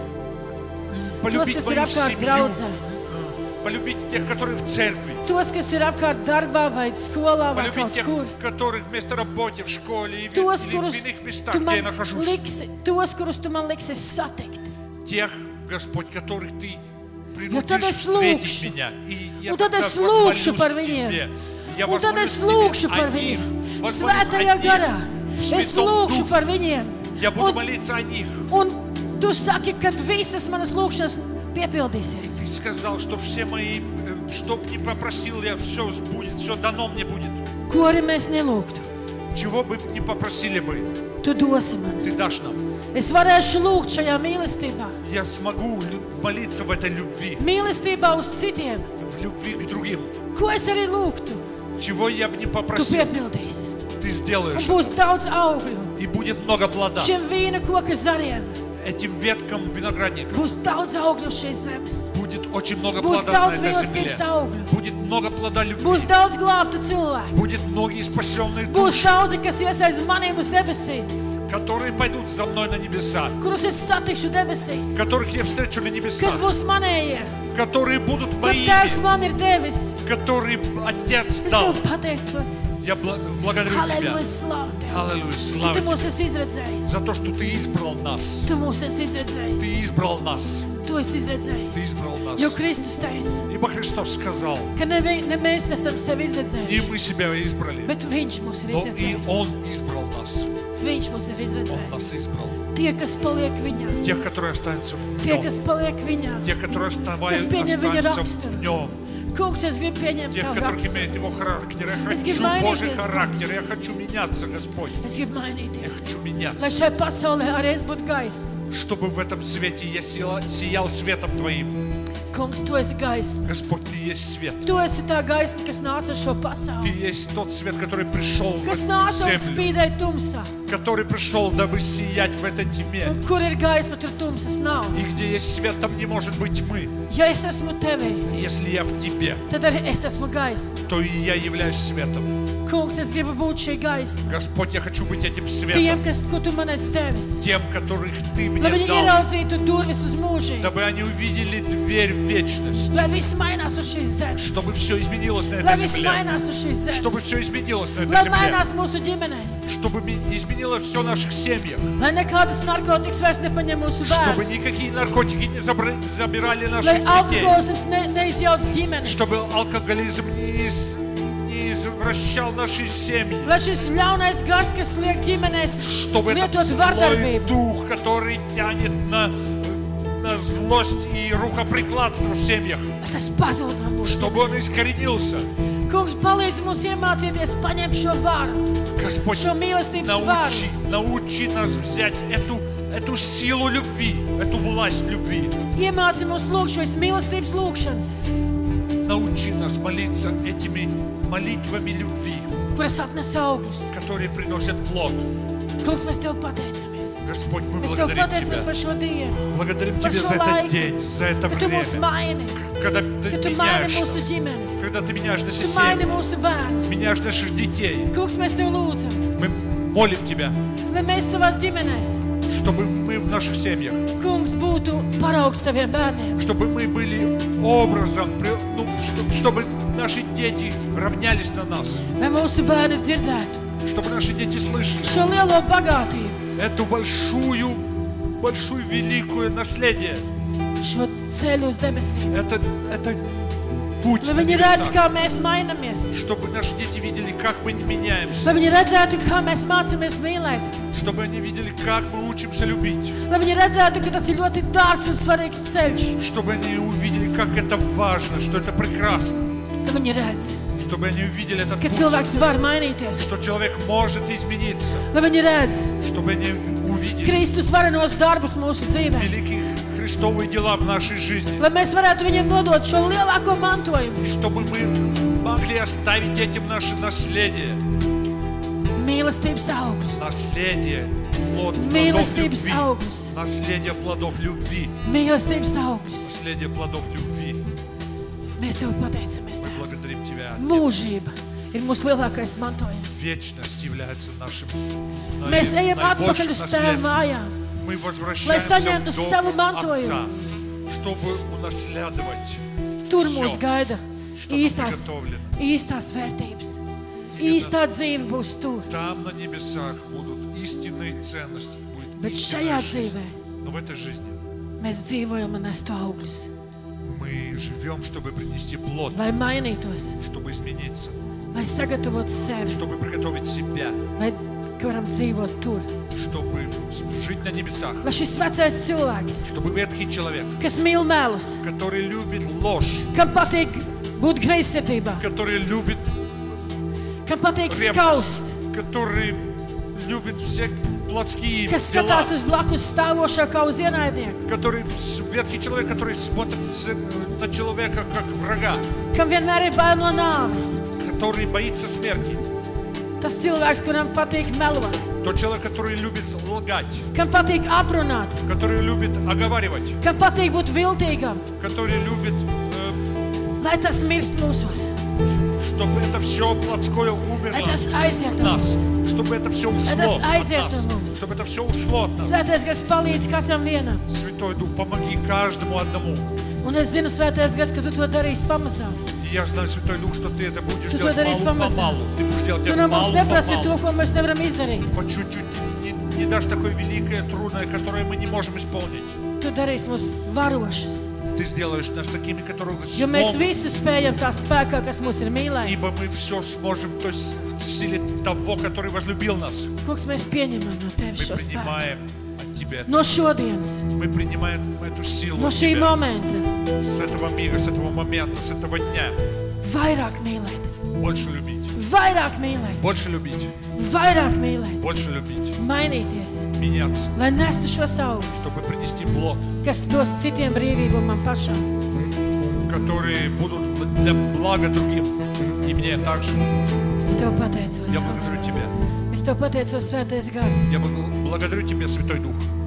tos, полюбить kas ir мою apkārt семью, draudzē, полюбить тех, которые в церкви, tos, kas ir apkārt darbā vai skolā vai полюбить kaut тех, kur. в которых вместо работы, в школе и в, Tos, или в kurus иных местах, tu где man я нахожусь. liksi satikt. Тех, Господь, которых Ты Jo tad принудишь es встретить lūkšu. меня. И я Un tad тогда es lūkšu возмолюсь par к viņiem. Тебе. Я Un tad возмолюсь es Тебе lūkšu о par них. viņiem. Возмолюсь Svētajā о них. garā. В Es Святом lūkšu Духе. par viņiem. Я буду Un, молиться о них. un tu saki, ka visas manas lūkšanas piepildīsies. Ты сказал, что все мои, что не попросил я, все будет, все дано мне будет. Ko arī mēs nelūgtu, Чего бы не попросили бы, tu dosi man. Ты дашь нам. Es varēšu lūgt šajā mīlestībā. Я смогу молиться в этой любви, Mīlestībā uz citiem. в любви к другим. Ko es arī lūgtu, Чего я бы не tu попросил, piepildīsi. Ты Un сделаешь. būs daudz augļu. И будет много плода. Šiem vīna koka zariem Этим веткам виноградника būs daudz augļu šīs zemes. будет очень много Būs плода на daudz этой mīlestības земле. augļu. Будет много плода любви. Būs daudz glābtu cilvēku. Будет многие спасенные Būs души, daudzi, kas iesaiz maniem uz debesīm, которые пойдут за мной на небеса, kurus es satikšu debesīs, которых я встречу на kas небесах, būs manējie, которые будут ko Tēvs моими, man ir devis. которые Отец Es дал. Tev pateicos. Я благодарю Тебя. Halleluja, slavu Tev. Аллилуйя, Tu слава mūs Тебе esi izredzējis. за то, что Ты избрал нас. Tu mūs esi izredzējis. Ты избрал нас. Tu esi izredzējis. Ты избрал нас. Jo Kristus teica, Ибо Христос сказал, ka ne mēs esam sevi не izredzējuši, мы себя избрали, bet Viņš mūs ir но и izredzējis. Он избрал нас. Viņš mūs ir Он izredzējis. нас избрал. Tie, kas paliek Viņā, Тех, которые останутся в tie, Нем. kas paliek Viņā. Тех, которые Kas pieņem viņa останутся raksturu. в Нем. Kungs, es gribu pieņemt Тех, Tavu которых raksturu. имеет Его характер. Я Es хочу gribu mainīties, Божий Kungs. характер. Я хочу меняться, Господь. Es gribu Я mainīties. хочу Lai меняться. šai pasaulē arī es būtu gaisma. Чтобы в этом свете я сиял светом Твоим. Kungs, Tu esi gaisma. Господь, Ты есть свет. Tu esi tā gaisma, kas nāca uz šo Ты pasauli. есть тот свет, который пришел в Kas эту nāca un землю. spīdēja tumsā. Который пришел, дабы сиять в этой тьме. Un kur ir gaisma, tur tumsas nav. И где есть свет, там не может быть тьмы. Ja es esmu Tevī, Если я в Тебе, tad arī es esmu gaisma. то и я являюсь светом. Kungs, es gribu būt šī gaisma. Господь, я хочу быть этим Tiem, светом, ko tu man esi devis. тем, которых Ты Lai мне viņi дал, ieraudzītu durvis uz mūžību. дабы они увидели дверь в вечность, Lai viss mainās uz šīs zemes. чтобы все изменилось на Lai этой viss земле, mainās uz šīs чтобы zemes. все изменилось на этой Lai земле, mainās mūsu ģimenēs. чтобы изменилось все в наших семьях, Lai nekādas narkotikas vairs nepaņem mūsu чтобы bērnus. никакие наркотики не забирали Lai наших детей, alkoholisms neizjauc ģimenes. чтобы алкоголизм не извращал наши семьи, Lai šis ļaunais gars, kas liek ģimenēs чтобы этот lietot злой vardarbību, дух, который тянет на злость и рукоприкладство в семьях, lai tas pazūd no mūsu. чтобы он искоренился. Kungs, palīdz mums iemācīties paņemt šo varu, Господь, šo mīlestības varu. научи нас взять эту силу любви, эту власть любви. Iemāci mums lūgt šos mīlestības lūgšanas, Научи нас молиться этими молитвами любви, kuras atnes augļus. которые приносят плод. Kungs, mēs Tev pateicamies. Господь, мы Mēs Tev благодарим pateicamies Тебя. par šo dienu, Благодарим par Тебя šo за этот laiku, день, за это ka Tu mūs время, maini, когда ka Ты Tu maini меняешь mūsu нас, ģimenes, когда Ты меняешь наши Tu maini семьи, mūsu bērnus. меняешь наших детей. Kungs, mēs Tev lūdzam, Мы молим Тебя, lai mēs Tavās ģimenēs, чтобы мы в наших семьях, Kungs, būtu paraugs saviem bērniem. чтобы мы были образом, чтобы наши дети равнялись на нас, Lai mūsu bērni dzirdētu чтобы наши дети слышали šo lielo bagātību, эту большую, великую наследие. šo ceļu uz debesīm. Это путь Lai на viņi redz, небесах, kā mēs mainamies. чтобы наши дети видели, как мы меняемся, Lai viņi redzētu, kā mēs mācāmies mīlēt. чтобы они видели, как мы учимся любить, Lai viņi redzētu, ka tas ir ļoti dārgs un svarīgs ceļš. чтобы они увидели, как это важно, что это прекрасно, Lai viņi redz, чтобы они увидели этот ka путь, cilvēks var mainīties. что человек может измениться, Lai viņi redz чтобы они увидели Kristus varenos darbus mūsu dzīvē. великие Христовые дела в нашей жизни, Lai mēs varētu viņiem nodot šo lielāko mantojumu. и чтобы мы могли оставить детям наше наследие, Mīlestības augļus. наследие плодов Mīlestības любви, augļus. наследие плодов любви, Mīlestības augļus. наследие плодов любви. Mēs Tev pateicamies, Мы Tēvs. благодарим Тебя, Отец. Mūžība ir mūsu lielākais mantojums. Вечность является нашим Mēs ejam atpakaļ наибольшим uz Tēva наследством. mājām. Мы Lai возвращаемся saņemtu в savu дом mantojumu. Отца, чтобы унаследовать Tur Всё, mūs gaida что нам īstās, приготовлено. īstās vērtības. Īstā dzīve būs tur. Там на небесах будут истинные ценности, будет Bet истинная šajā жизнь. dzīvē Но в этой жизни mēs dzīvojam un nestu augļus, мы живем, чтобы принести плод, lai mainītos, чтобы измениться, lai sagatavotu sevi, чтобы приготовить себя, lai varam dzīvot tur. чтобы жить на небесах, Lai šis vecais cilvēks, чтобы ветхий человек, kas mīl melus, который любит ложь, kam patīk būt greizsirdībā, который любит kam patīk ревность, skaust, который любит все плотские kas дела, skatās uz blakus stāvošo kā uz ienaidnieku, который ветхий человек, который смотрит на человека как врага, kam vienmēr ir bail no nāves. который боится смерти, Tas cilvēks, kuram patīk melot, тот человек, который любит лгать, kam patīk aprunāt, который любит оговаривать, kam patīk būt viltīgam, который любит, lai tas mirst mūsos, чтобы это все плотское умерло lai tas aiziet от no нас, mums. чтобы это все ушло Это от aiziet нас, no mums. чтобы это все ушло от нас. Svētais gars palīdz katram vienam. Святой Дух, помоги каждому одному. Un es zinu, Svētais gars, ka tu to darīsi pamazām. И я знаю, Святой Дух, что ты это будешь Tu to делать darīsi pamazām. мало-помалу. Ты будешь делать Tu это no mums neprasi to, мало-помалу. ko mēs nevaram izdarīt. По чуть-чуть не дашь такое великое, трудное, которое мы не можем исполнить. Tu darīsi mūs varošus. Ты сделаешь нас такими, которые Jo mēs сможем, visu spējam tā spēkā, kas mūs ir mīlējis. ибо мы все сможем, то есть в силе того, который возлюбил нас. Kungs, mēs pieņemam no Мы Tevis šo spēku. принимаем от Тебя. No šodienas, Мы принимаем эту силу no от šī Тебя. momenta, С этого мира, с этого момента, с этого дня. vairāk mīlēt, Больше любить. vairāk mīlēt, Больше любить. vairāk mīlēt, Больше любить. mainīties, Меняться. lai nestu šos augļus, Чтобы принести плод, kas dos citiem brīvību un man pašam. которые будут для блага другим. И мне также. Es Tev pateicos. Я благодарю Тебя. Es Tev pateicos, Svētais gars. Я благодарю Тебя, Святой Дух.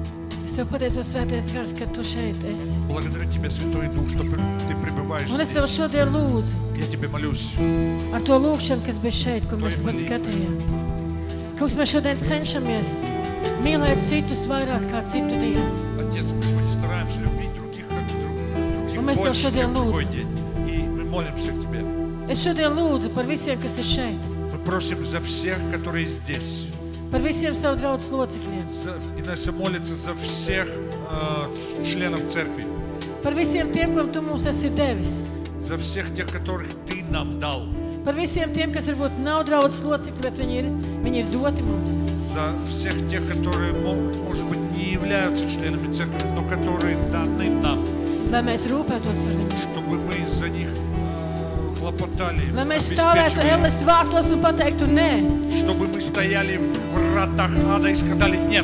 Es tev pateicos, Svētais Gars, ka tu šeit esi. Благодарю Тебя, Святой Дух, что Ты пребываешь Un es tev здесь. šodien lūdzu Я Тебе молюсь. ar to lūgšanu, kas bija šeit, ko mēs pat skatījām. Kungs, mēs šodien cenšamies mīlēt citus vairāk kā citu dienu. Отец, мы сегодня стараемся любить других, как других Мы с тобой больше, сегодня чем другой лучше. день. И мы молимся к Тебе. Es šodien lūdzu par visiem, kas ir šeit, Мы просим за всех, которые здесь. par visiem savu draugu locekļiem, Инесса молится за всех членов церкви. par visiem tiem, kam tu mums esi devis, За всех тех, которых Ты нам дал. par visiem tiem, kas varbūt nav draugu locekļi, bet viņi ir doti mums. За всех тех, которые, может быть, не являются членами церкви, но которые даны нам. Lai mēs rūpētos par viņiem, Чтобы мы за них хлопотали, lai mēs stāvētu обеспечивали. elles vārtos un pateiktu nē. Чтобы мы стояли в вратах ада и сказали нет.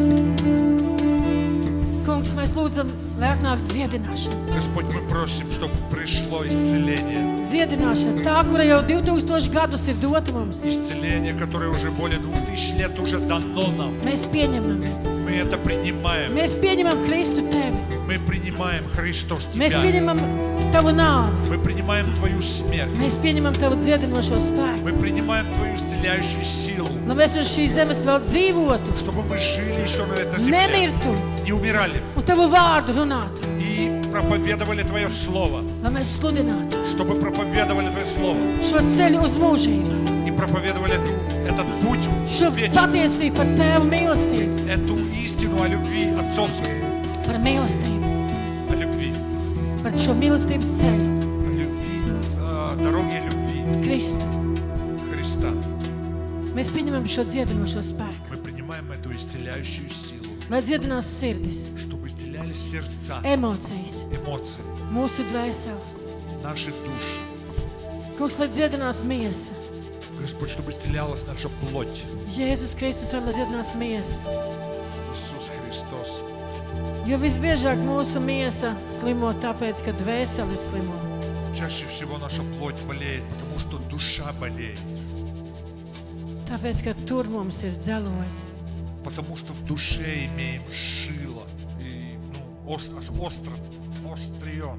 Kungs, mēs lūdzam, lai atnāk dziedināšana. Господь, мы просим, чтобы пришло исцеление. Dziedināšana, tā, kura jau 2000 gadus ir dota mums. Исцеление, которое уже более 2000 лет уже дано нам. Mēs pieņemam viņu. Мы это принимаем. Mēs pieņemam Kristu tevi. Мы принимаем Христос Mēs Тебя. pieņemam tavu nāvi. Мы принимаем Твою смерть. Mēs pieņemam tavu dziedinošo spēku. Мы принимаем Твою исцеляющую силу. Lai mēs uz šīs zemes vēl dzīvotu, Чтобы мы жили еще на этой земле. nemirtu Не умирали. un tavu vārdu runātu. И проповедовали Твое Слово. Lai mēs sludinātu Чтобы проповедовали Твое Слово. šo ceļu uz mūžību, И проповедовали этот путь šo вечный. patiesību par tēvu mīlestību, Эту истину о любви отцовской. par mīlestību, О любви. par šo mīlestības ceļu, О любви. Дороге любви Kristu. Христа. Mēs pieņemam šo dziedinošo spēku, Мы принимаем эту исцеляющую силу. lai dziedinās sirdis, Чтобы исцелялись сердца, emocijas, эмоции, mūsu dvēseli. наши души. Kungs, lai dziedinās miesa. Господь, чтобы исцелялась наша плоть. Jēzus Kristus vēl lai dziedinās miesa. Иисус Христос. Jo visbiežāk mūsu miesa slimo tāpēc, ka dvēseli slimo. Чаще всего наша плоть болеет, потому что душа болеет. Tāpēc, ka tur mums ir dzeloņi, Потому что в душе имеем шило и острие,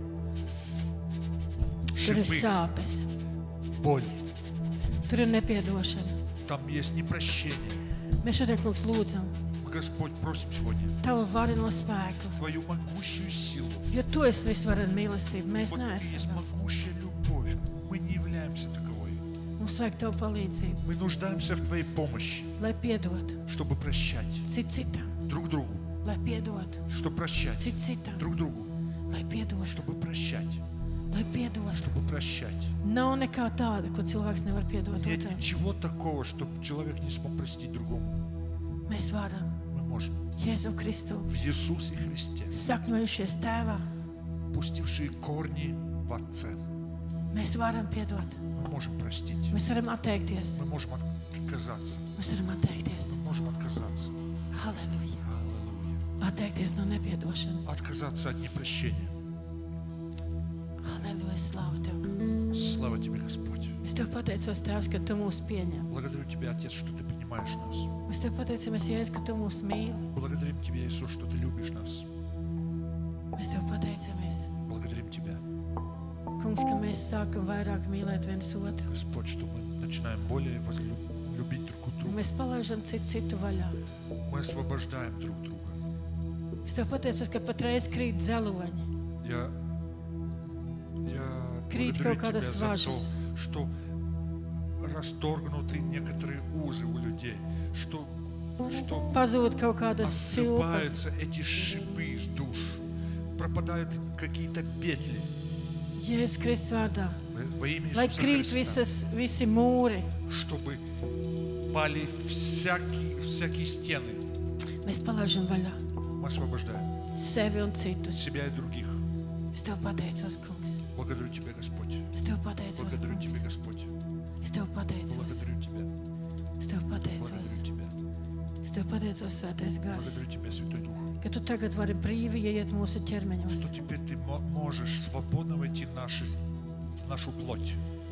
tur ir шипы, sāpes, боль. tur ir nepiedošana. Там есть непрощение. Mēs šodien, kungs, lūdzam Господь, просим сегодня tavu vareno spēku, Твою могущую силу. jo tu esi visvarena mīlestība. Mēs Вот Ты есть neesam. могущая любовь. Мы не являемся таковой. Mums vajag tavu palīdzību, Мы нуждаемся в Твоей помощи, lai piedod чтобы прощать citam, друг другу, lai piedod чтобы прощать citam, друг другу, lai piedod, чтобы прощать, lai piedod. чтобы прощать. Nav nekā tāda, ko cilvēks nevar piedot Нет otram. ничего такого, чтобы человек не смог простить другому. Mēs varam Мы можем. Jēzu Kristu В Иисусе Христе, sakņojušies tēvā. пустившие корни в Отце, Mēs varam piedot, мы можем простить. mēs varam atteikties, Мы можем отказаться. mēs varam atteikties. Мы можем отказаться. Halleluja! Аллилуйя. Atteikties no nepiedošanas. Отказаться от непрощения. Halleluja! Slavu Tev, kungs. Слава Тебе, Господь. Es Tev pateicos, Tēvs, ka Tu mūs pieņem. Благодарю Тебя, Отец, что Ты принимаешь нас. Mēs Tev pateicamies, Jēzus, ka Tu mūs mīli. Благодарим Тебя, Иисус, что Ты любишь нас. Mēs Tev pateicamies, Благодарим Тебя, kungs, ka mēs sākam vairāk mīlēt viens otru. Господь, что мы начинаем более любить друг Un друга. mēs palaižam citu vaļā. Мы освобождаем друг друга. Es Tev pateicos, ka patreiz krīt dzeloņi. Я Крит благодарю kaut kādas Тебя за то, važas. что расторгнуты некоторые узы у людей, что Pazūd kaut kādas silpas. осыпаются эти шипы из душ, пропадают какие-то петли Jēzus Kristus vārdā. во имя Lai Иисуса krīt Христа, visi mūri. чтобы пали всякие стены. Mēs palaižam vaļā Мы освобождаем sevi un citus. себя и других. Es Tev pateicos, kungs. Благодарю Тебя, Господь. Es Tev pateicos, Благодарю Тебя, kungs. Господь. Es Tev pateicos. Благодарю Тебя. Es Tev pateicos. Благодарю Тебя. Es Tev pateicos, Svētais Gars, Благодарю Тебя, Святой Дух. ka Tu tagad vari brīvi ieiet mūsu Что ķermeņos. теперь Ты можешь свободно войти в нашу плоть.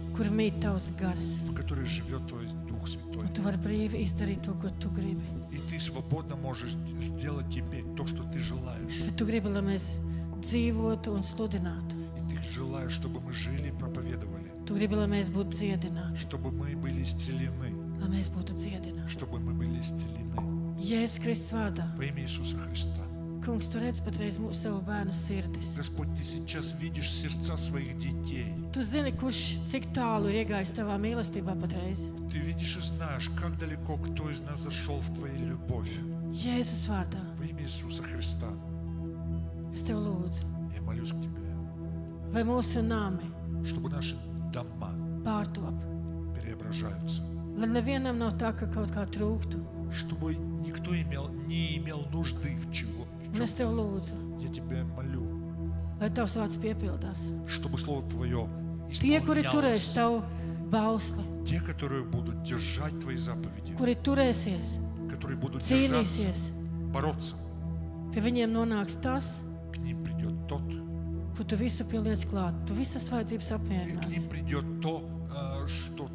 kur mīt tavs gars. в которой живет Твой Дух Святой. Un tu vari brīvi izdarīt to, ko tu gribi. И Ты свободно можешь сделать теперь то, что Ты желаешь. Bet tu gribi, lai mēs dzīvotu un sludinātu. И Ты желаешь, чтобы мы жили и проповедовали, Tu gribi, lai mēs būtu dziedināti. чтобы мы были исцелены, Lai mēs būtu dziedināti. чтобы мы были исцелены. Jēzus Kristus vārdā. Во имя Иисуса Христа. Kungs, tu redz patreiz mūsu savu bērnu sirdis. Господь, Ты сейчас видишь сердца своих детей. Tu zini, kurš cik tālu ir iegājis tavā mīlestībā patreiz. Ты видишь и знаешь, как далеко кто из нас зашел в Твою любовь. Jēzus vārdā. Во имя Иисуса Христа. Es tev lūdzu, Я молюсь к Тебе, lai mūsu nami чтобы наши дома pārtop. преображаются, Lai nevienam nav tā, ka kaut kā trūktu. чтобы никто не имел нужды в чего. Un es tev lūdzu, Я Тебя молю, lai tavs vārds piepildās. чтобы Слово Твое Tie, kuri turēs исполнялось. tavu bausli, Те, которые будут держать Твои заповеди, kuri turēsies, которые будут держаться, cīnīsies, бороться, pie viņiem nonāks tas, к ним придет тот, kur tu visu pieliec klāt. Tu visas vajadzības и к ним apmierināsi. придет то, что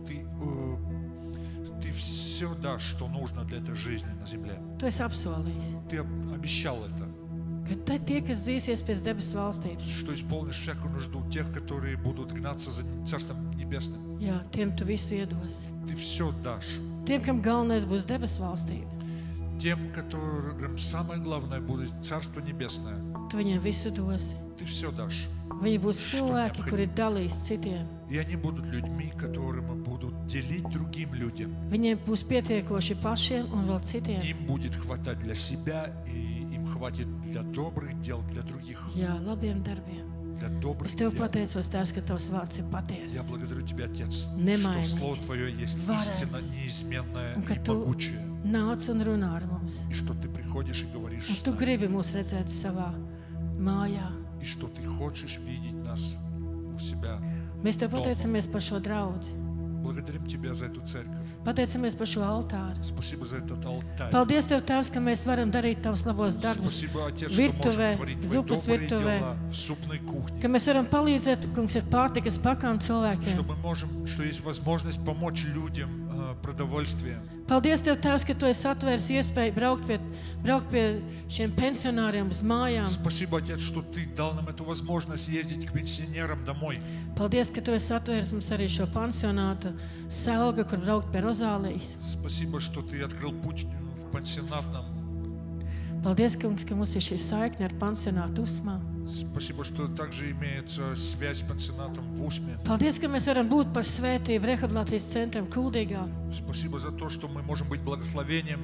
Ты все дашь, что нужно для этой жизни на земле. Tu esi apsolījis, Ты обещал это, ka tie, kas dzīsies pēc debesu valstības, что исполнишь всякую нужду тех, которые будут гнаться за Царством Небесным. jā, tiem tu visu iedosi. Ты все дашь. Tiem, kam galvenais būs debesu valstība, Тем, которым самое главное будет Царство Небесное, tu viņiem visu dosi. ты все дашь. Viņi būs cilvēki, kuri dalīs citiem. И они будут людьми, которым будут делить другим людям. Viņiem būs pietiekoši pašiem un vēl citiem. Им будет хватать для себя, и им хватит для добрых дел, для других, Jā, labiem darbiem. для добрых Es tev дел. pateicos, Tēvs, ka tavs vārds ir Я patiesa. благодарю Тебя, Отец, Nemainīgs, что Слово Твое есть истина varens, неизменная un ka и tu могучая, nāc un runā ar mums. и что Ты приходишь и говоришь Un с tu нами, gribi mūs redzēt savā mājā. и что Ты хочешь видеть нас у себя. Mēs tev pateicamies par šo draudzi. Благодарим Тебя за эту церковь. Pateicamies par šo altāru. Спасибо за этот алтарь. Paldies Tev, Tēvs, ka mēs varam darīt Tavus labos darbus, Спасибо, Отец, что virtuvē, можем творить Твои zupas добрые virtuvē, дела в супной кухне. ka mēs varam palīdzēt, kungs, ar pārtikas pakām cilvēkiem. Что мы можем, что есть возможность помочь людям продовольствием. Paldies Tev, Tēvs, ka Tu esi atvērs iespēju braukt pie šiem pensionāriem uz mājām. Спасибо, Отец, что Ты дал нам эту возможность ездить к пенсионерам домой. Paldies, ka Tu esi atvērs mums arī šo pansionātu Selga, kur braukt pie Rozālijas. Спасибо, что Ты открыл путь в пансионатном. Paldies, kungs, ka mums ir šī saikne ar pansionātu Usmā. Спасибо, что также имеется связь с пансионатом в Усме. Paldies, ka mēs varam būt par svētību rehabilitācijas centram Kuldīgā. Спасибо за то, что мы можем быть благословением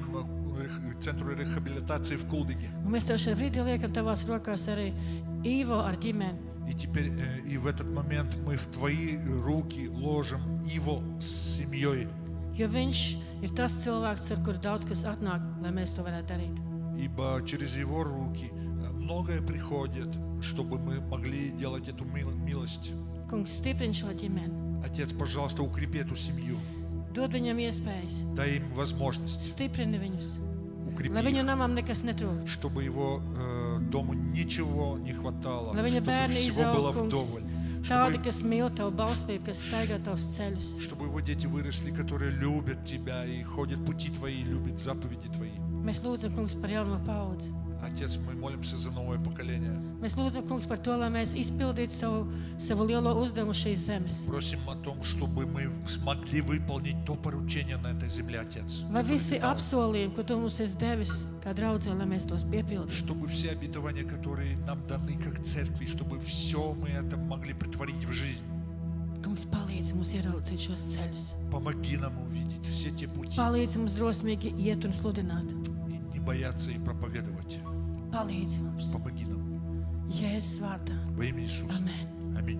Центру рехабилитации в Кулдиге. Un mēs Tev šajā brīdī liekam Tavās rokās arī Īvo ar ģimeni. И теперь, и в этот момент мы в Твои руки ложим Иво с семьей. Jo viņš ir tas cilvēks, ar kuru daudz kas atnāk, lai mēs to varētu darīt. Ибо через его руки многое приходит, чтобы мы могли делать эту милость. Kungs, stiprini šo ģimeni. Отец, пожалуйста, укрепи эту семью. Dod viņam iespējas. Дай им возможность. Stiprini viņus. Укрепи Lai viņu их, namam nekas netrūk. чтобы его дому ничего не хватало, Lai viņa чтобы bērni всего было izaug, kungs, вдоволь. tādi, Чтобы, kas mīl Tavu balstību, kas staigā Tavus ceļus. чтобы его дети выросли, которые любят Тебя и ходят пути Твои, любят заповеди Твои. Mēs lūdzam, kungs, par jauno paudzi. Отец, мы молимся за новое поколение. Mēs lūdzam, kungs, par to, lai mēs izpildītu savu lielo uzdevumu šīs zemes. Просим о том, чтобы мы смогли выполнить то поручение на этой земле, Отец. Lai visi apsolījumi, ko Tu mums esi devis, kā draudzē, lai mēs tos piepildītu. Чтобы все обетования, которые нам даны как церкви, чтобы все мы это могли притворить в жизнь. Kungs, palīdzi mums ieraudzīt šos ceļus. Помоги нам увидеть все те пути Palīdzi mums drosmīgi iet un sludināt. и не бояться и проповедовать. Palīdzi mums. Помоги нам. Jēzus vārdā. Во имя Иисуса. Amen. Аминь.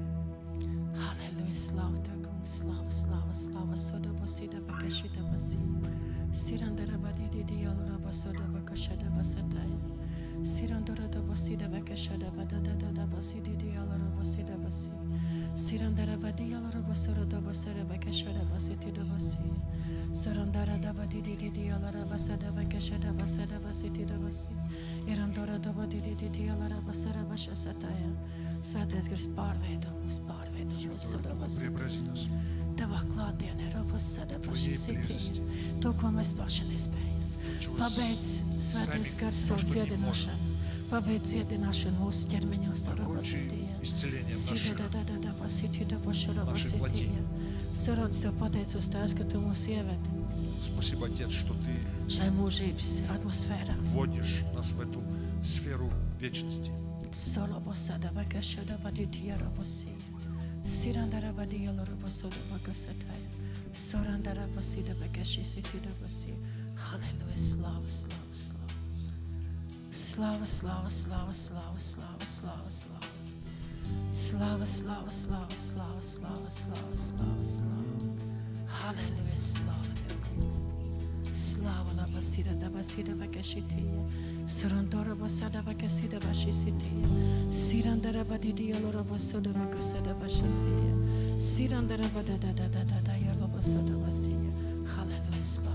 Halleluja, slāva Tev, kungs, slāva, slāva, slāva, sodobo, sidaba, kašidaba, si. Sirandaraba, didi, aluraba, sodoba, kašadaba, sataya. Sirandaraba, sidaba, kašadaba, dadadaba, sididi, aluraba, sidaba, si. Sirandaraba, di, aluraba, sodoba, sadaba, kašadaba, sitidaba, si. Sarandaraba, didi, aluraba, sadaba, kašadaba, sadaba, sitidaba, si. Irandaraba, didi, aluraba, sadaba, šasataya. Svētais gars pārveido mūs, Святой Дух, преобрази нас. близости. To, ko mēs paši nespējam. Pabeidz svētais gars savu dziedināšanu. Pabeidz dziedināšanu mūsu ķermeņos. Sarodz tev pateicos, Tēvs, ka tu mūs ieved Спасибо, Отец, что ты šai mūžības atmosfērā. вводишь нас в эту сферу вечности. Halleluja, slava, slava, slava. Slava, slava, slava, slava, slava, slava, slava. Slava, slava, slava, slava, slava, slava, slava, slava. Halleluja, slava tev, kungs. Slava, laba, sida, daba, sida, vakashitiya. Sarandora, basada, vakasida, vashisitiya. Sirandara, badidiya, lora, basoda, vakasada, vashisiya. Sirandara, badadadadada, yala, basoda, vasiya. Halleluja, slava.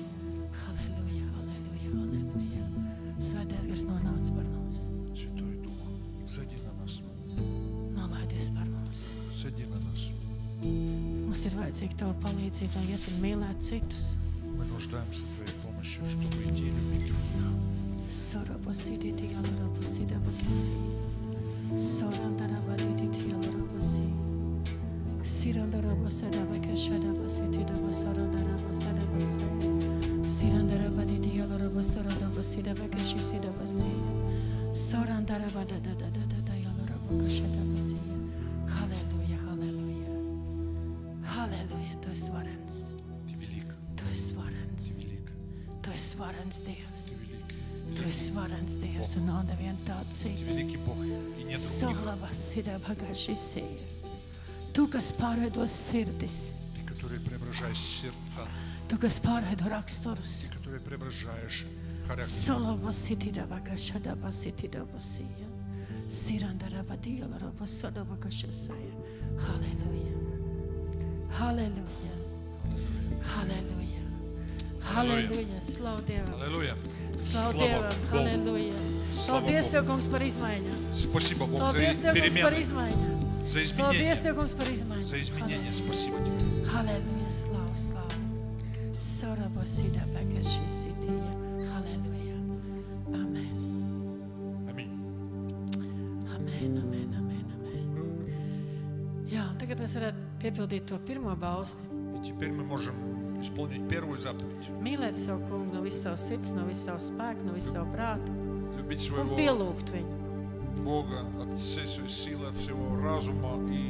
Svētais gars nonāc par mums. Святой Дух, сойди на нас. Nolaidies par mums. Сойди на нас. Mums ir vajadzīga tava palīdzība, lai iet un mīlēt citus. Мы нуждаемся в Твоей помощи, чтобы идти и любить других. Sorabosidi, alorabosida, bakasi. Sorandarabadidi, alorabasi. Sirandarabosada, bakashada, basitida, basarandarabosada, basaya. Sirandarabadidi, alorabosada, basida, bakashisida, basi. Sorandarabadadadadada, alorabokashada, basi. Halleluja, halleluja. Halleluja, tu esi varens. Ты велик, Tu esi varens. Ты велик, Tu esi varens Dievs. Ты велик. Tu esi varens Dievs un nav neviena tāda Ты cita. великий Бог, и нет других. Solavasida bagashisiya. Tu, kas pārveido sirdis, Ты, который преображаешь сердца, tu, kas pārveido raksturus. Ты, который преображаешь характер. Solavasida bagashada basitida basiya. Sirandara badiyala rabasada bagashasaya. Halleluja. Halleluja. Halleluja. Halleluja. Slavu Dievam. Аллилуйя. Slavu Слава Dievam. Богу. Halleluja. Слава Paldies Богу. Tev, kungs, par izmaiņām. Спасибо, Бог, за Paldies Tev, kungs, par перемены, izmaiņām. за Paldies изменения. Tev, kungs, par izmaiņām. За изменения. Спасибо тебе. Halleluja, slavu, slavu. Sorabosida bagashisiya. Halleluja. Amen. Аминь. Amen, amen, amen, amen. Jā, un tagad mēs varētu piepildīt to pirmo bausli. И теперь мы можем исполнить первую заповедь. Mīlēt savu kungu no visas savas sirds, no visas savas spēka, no visas savu prātu Любить un своего pielūgt viņu. Бога от всей своей силы, от всего разума и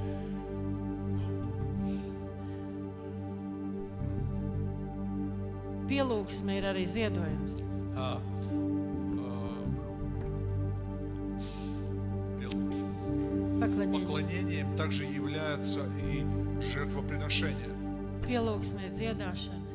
Pielūgsme ir arī ziedojums. Paklaņēņi. поклонением также является и жертвоприношение. Pielūgsme ir dziedāšana.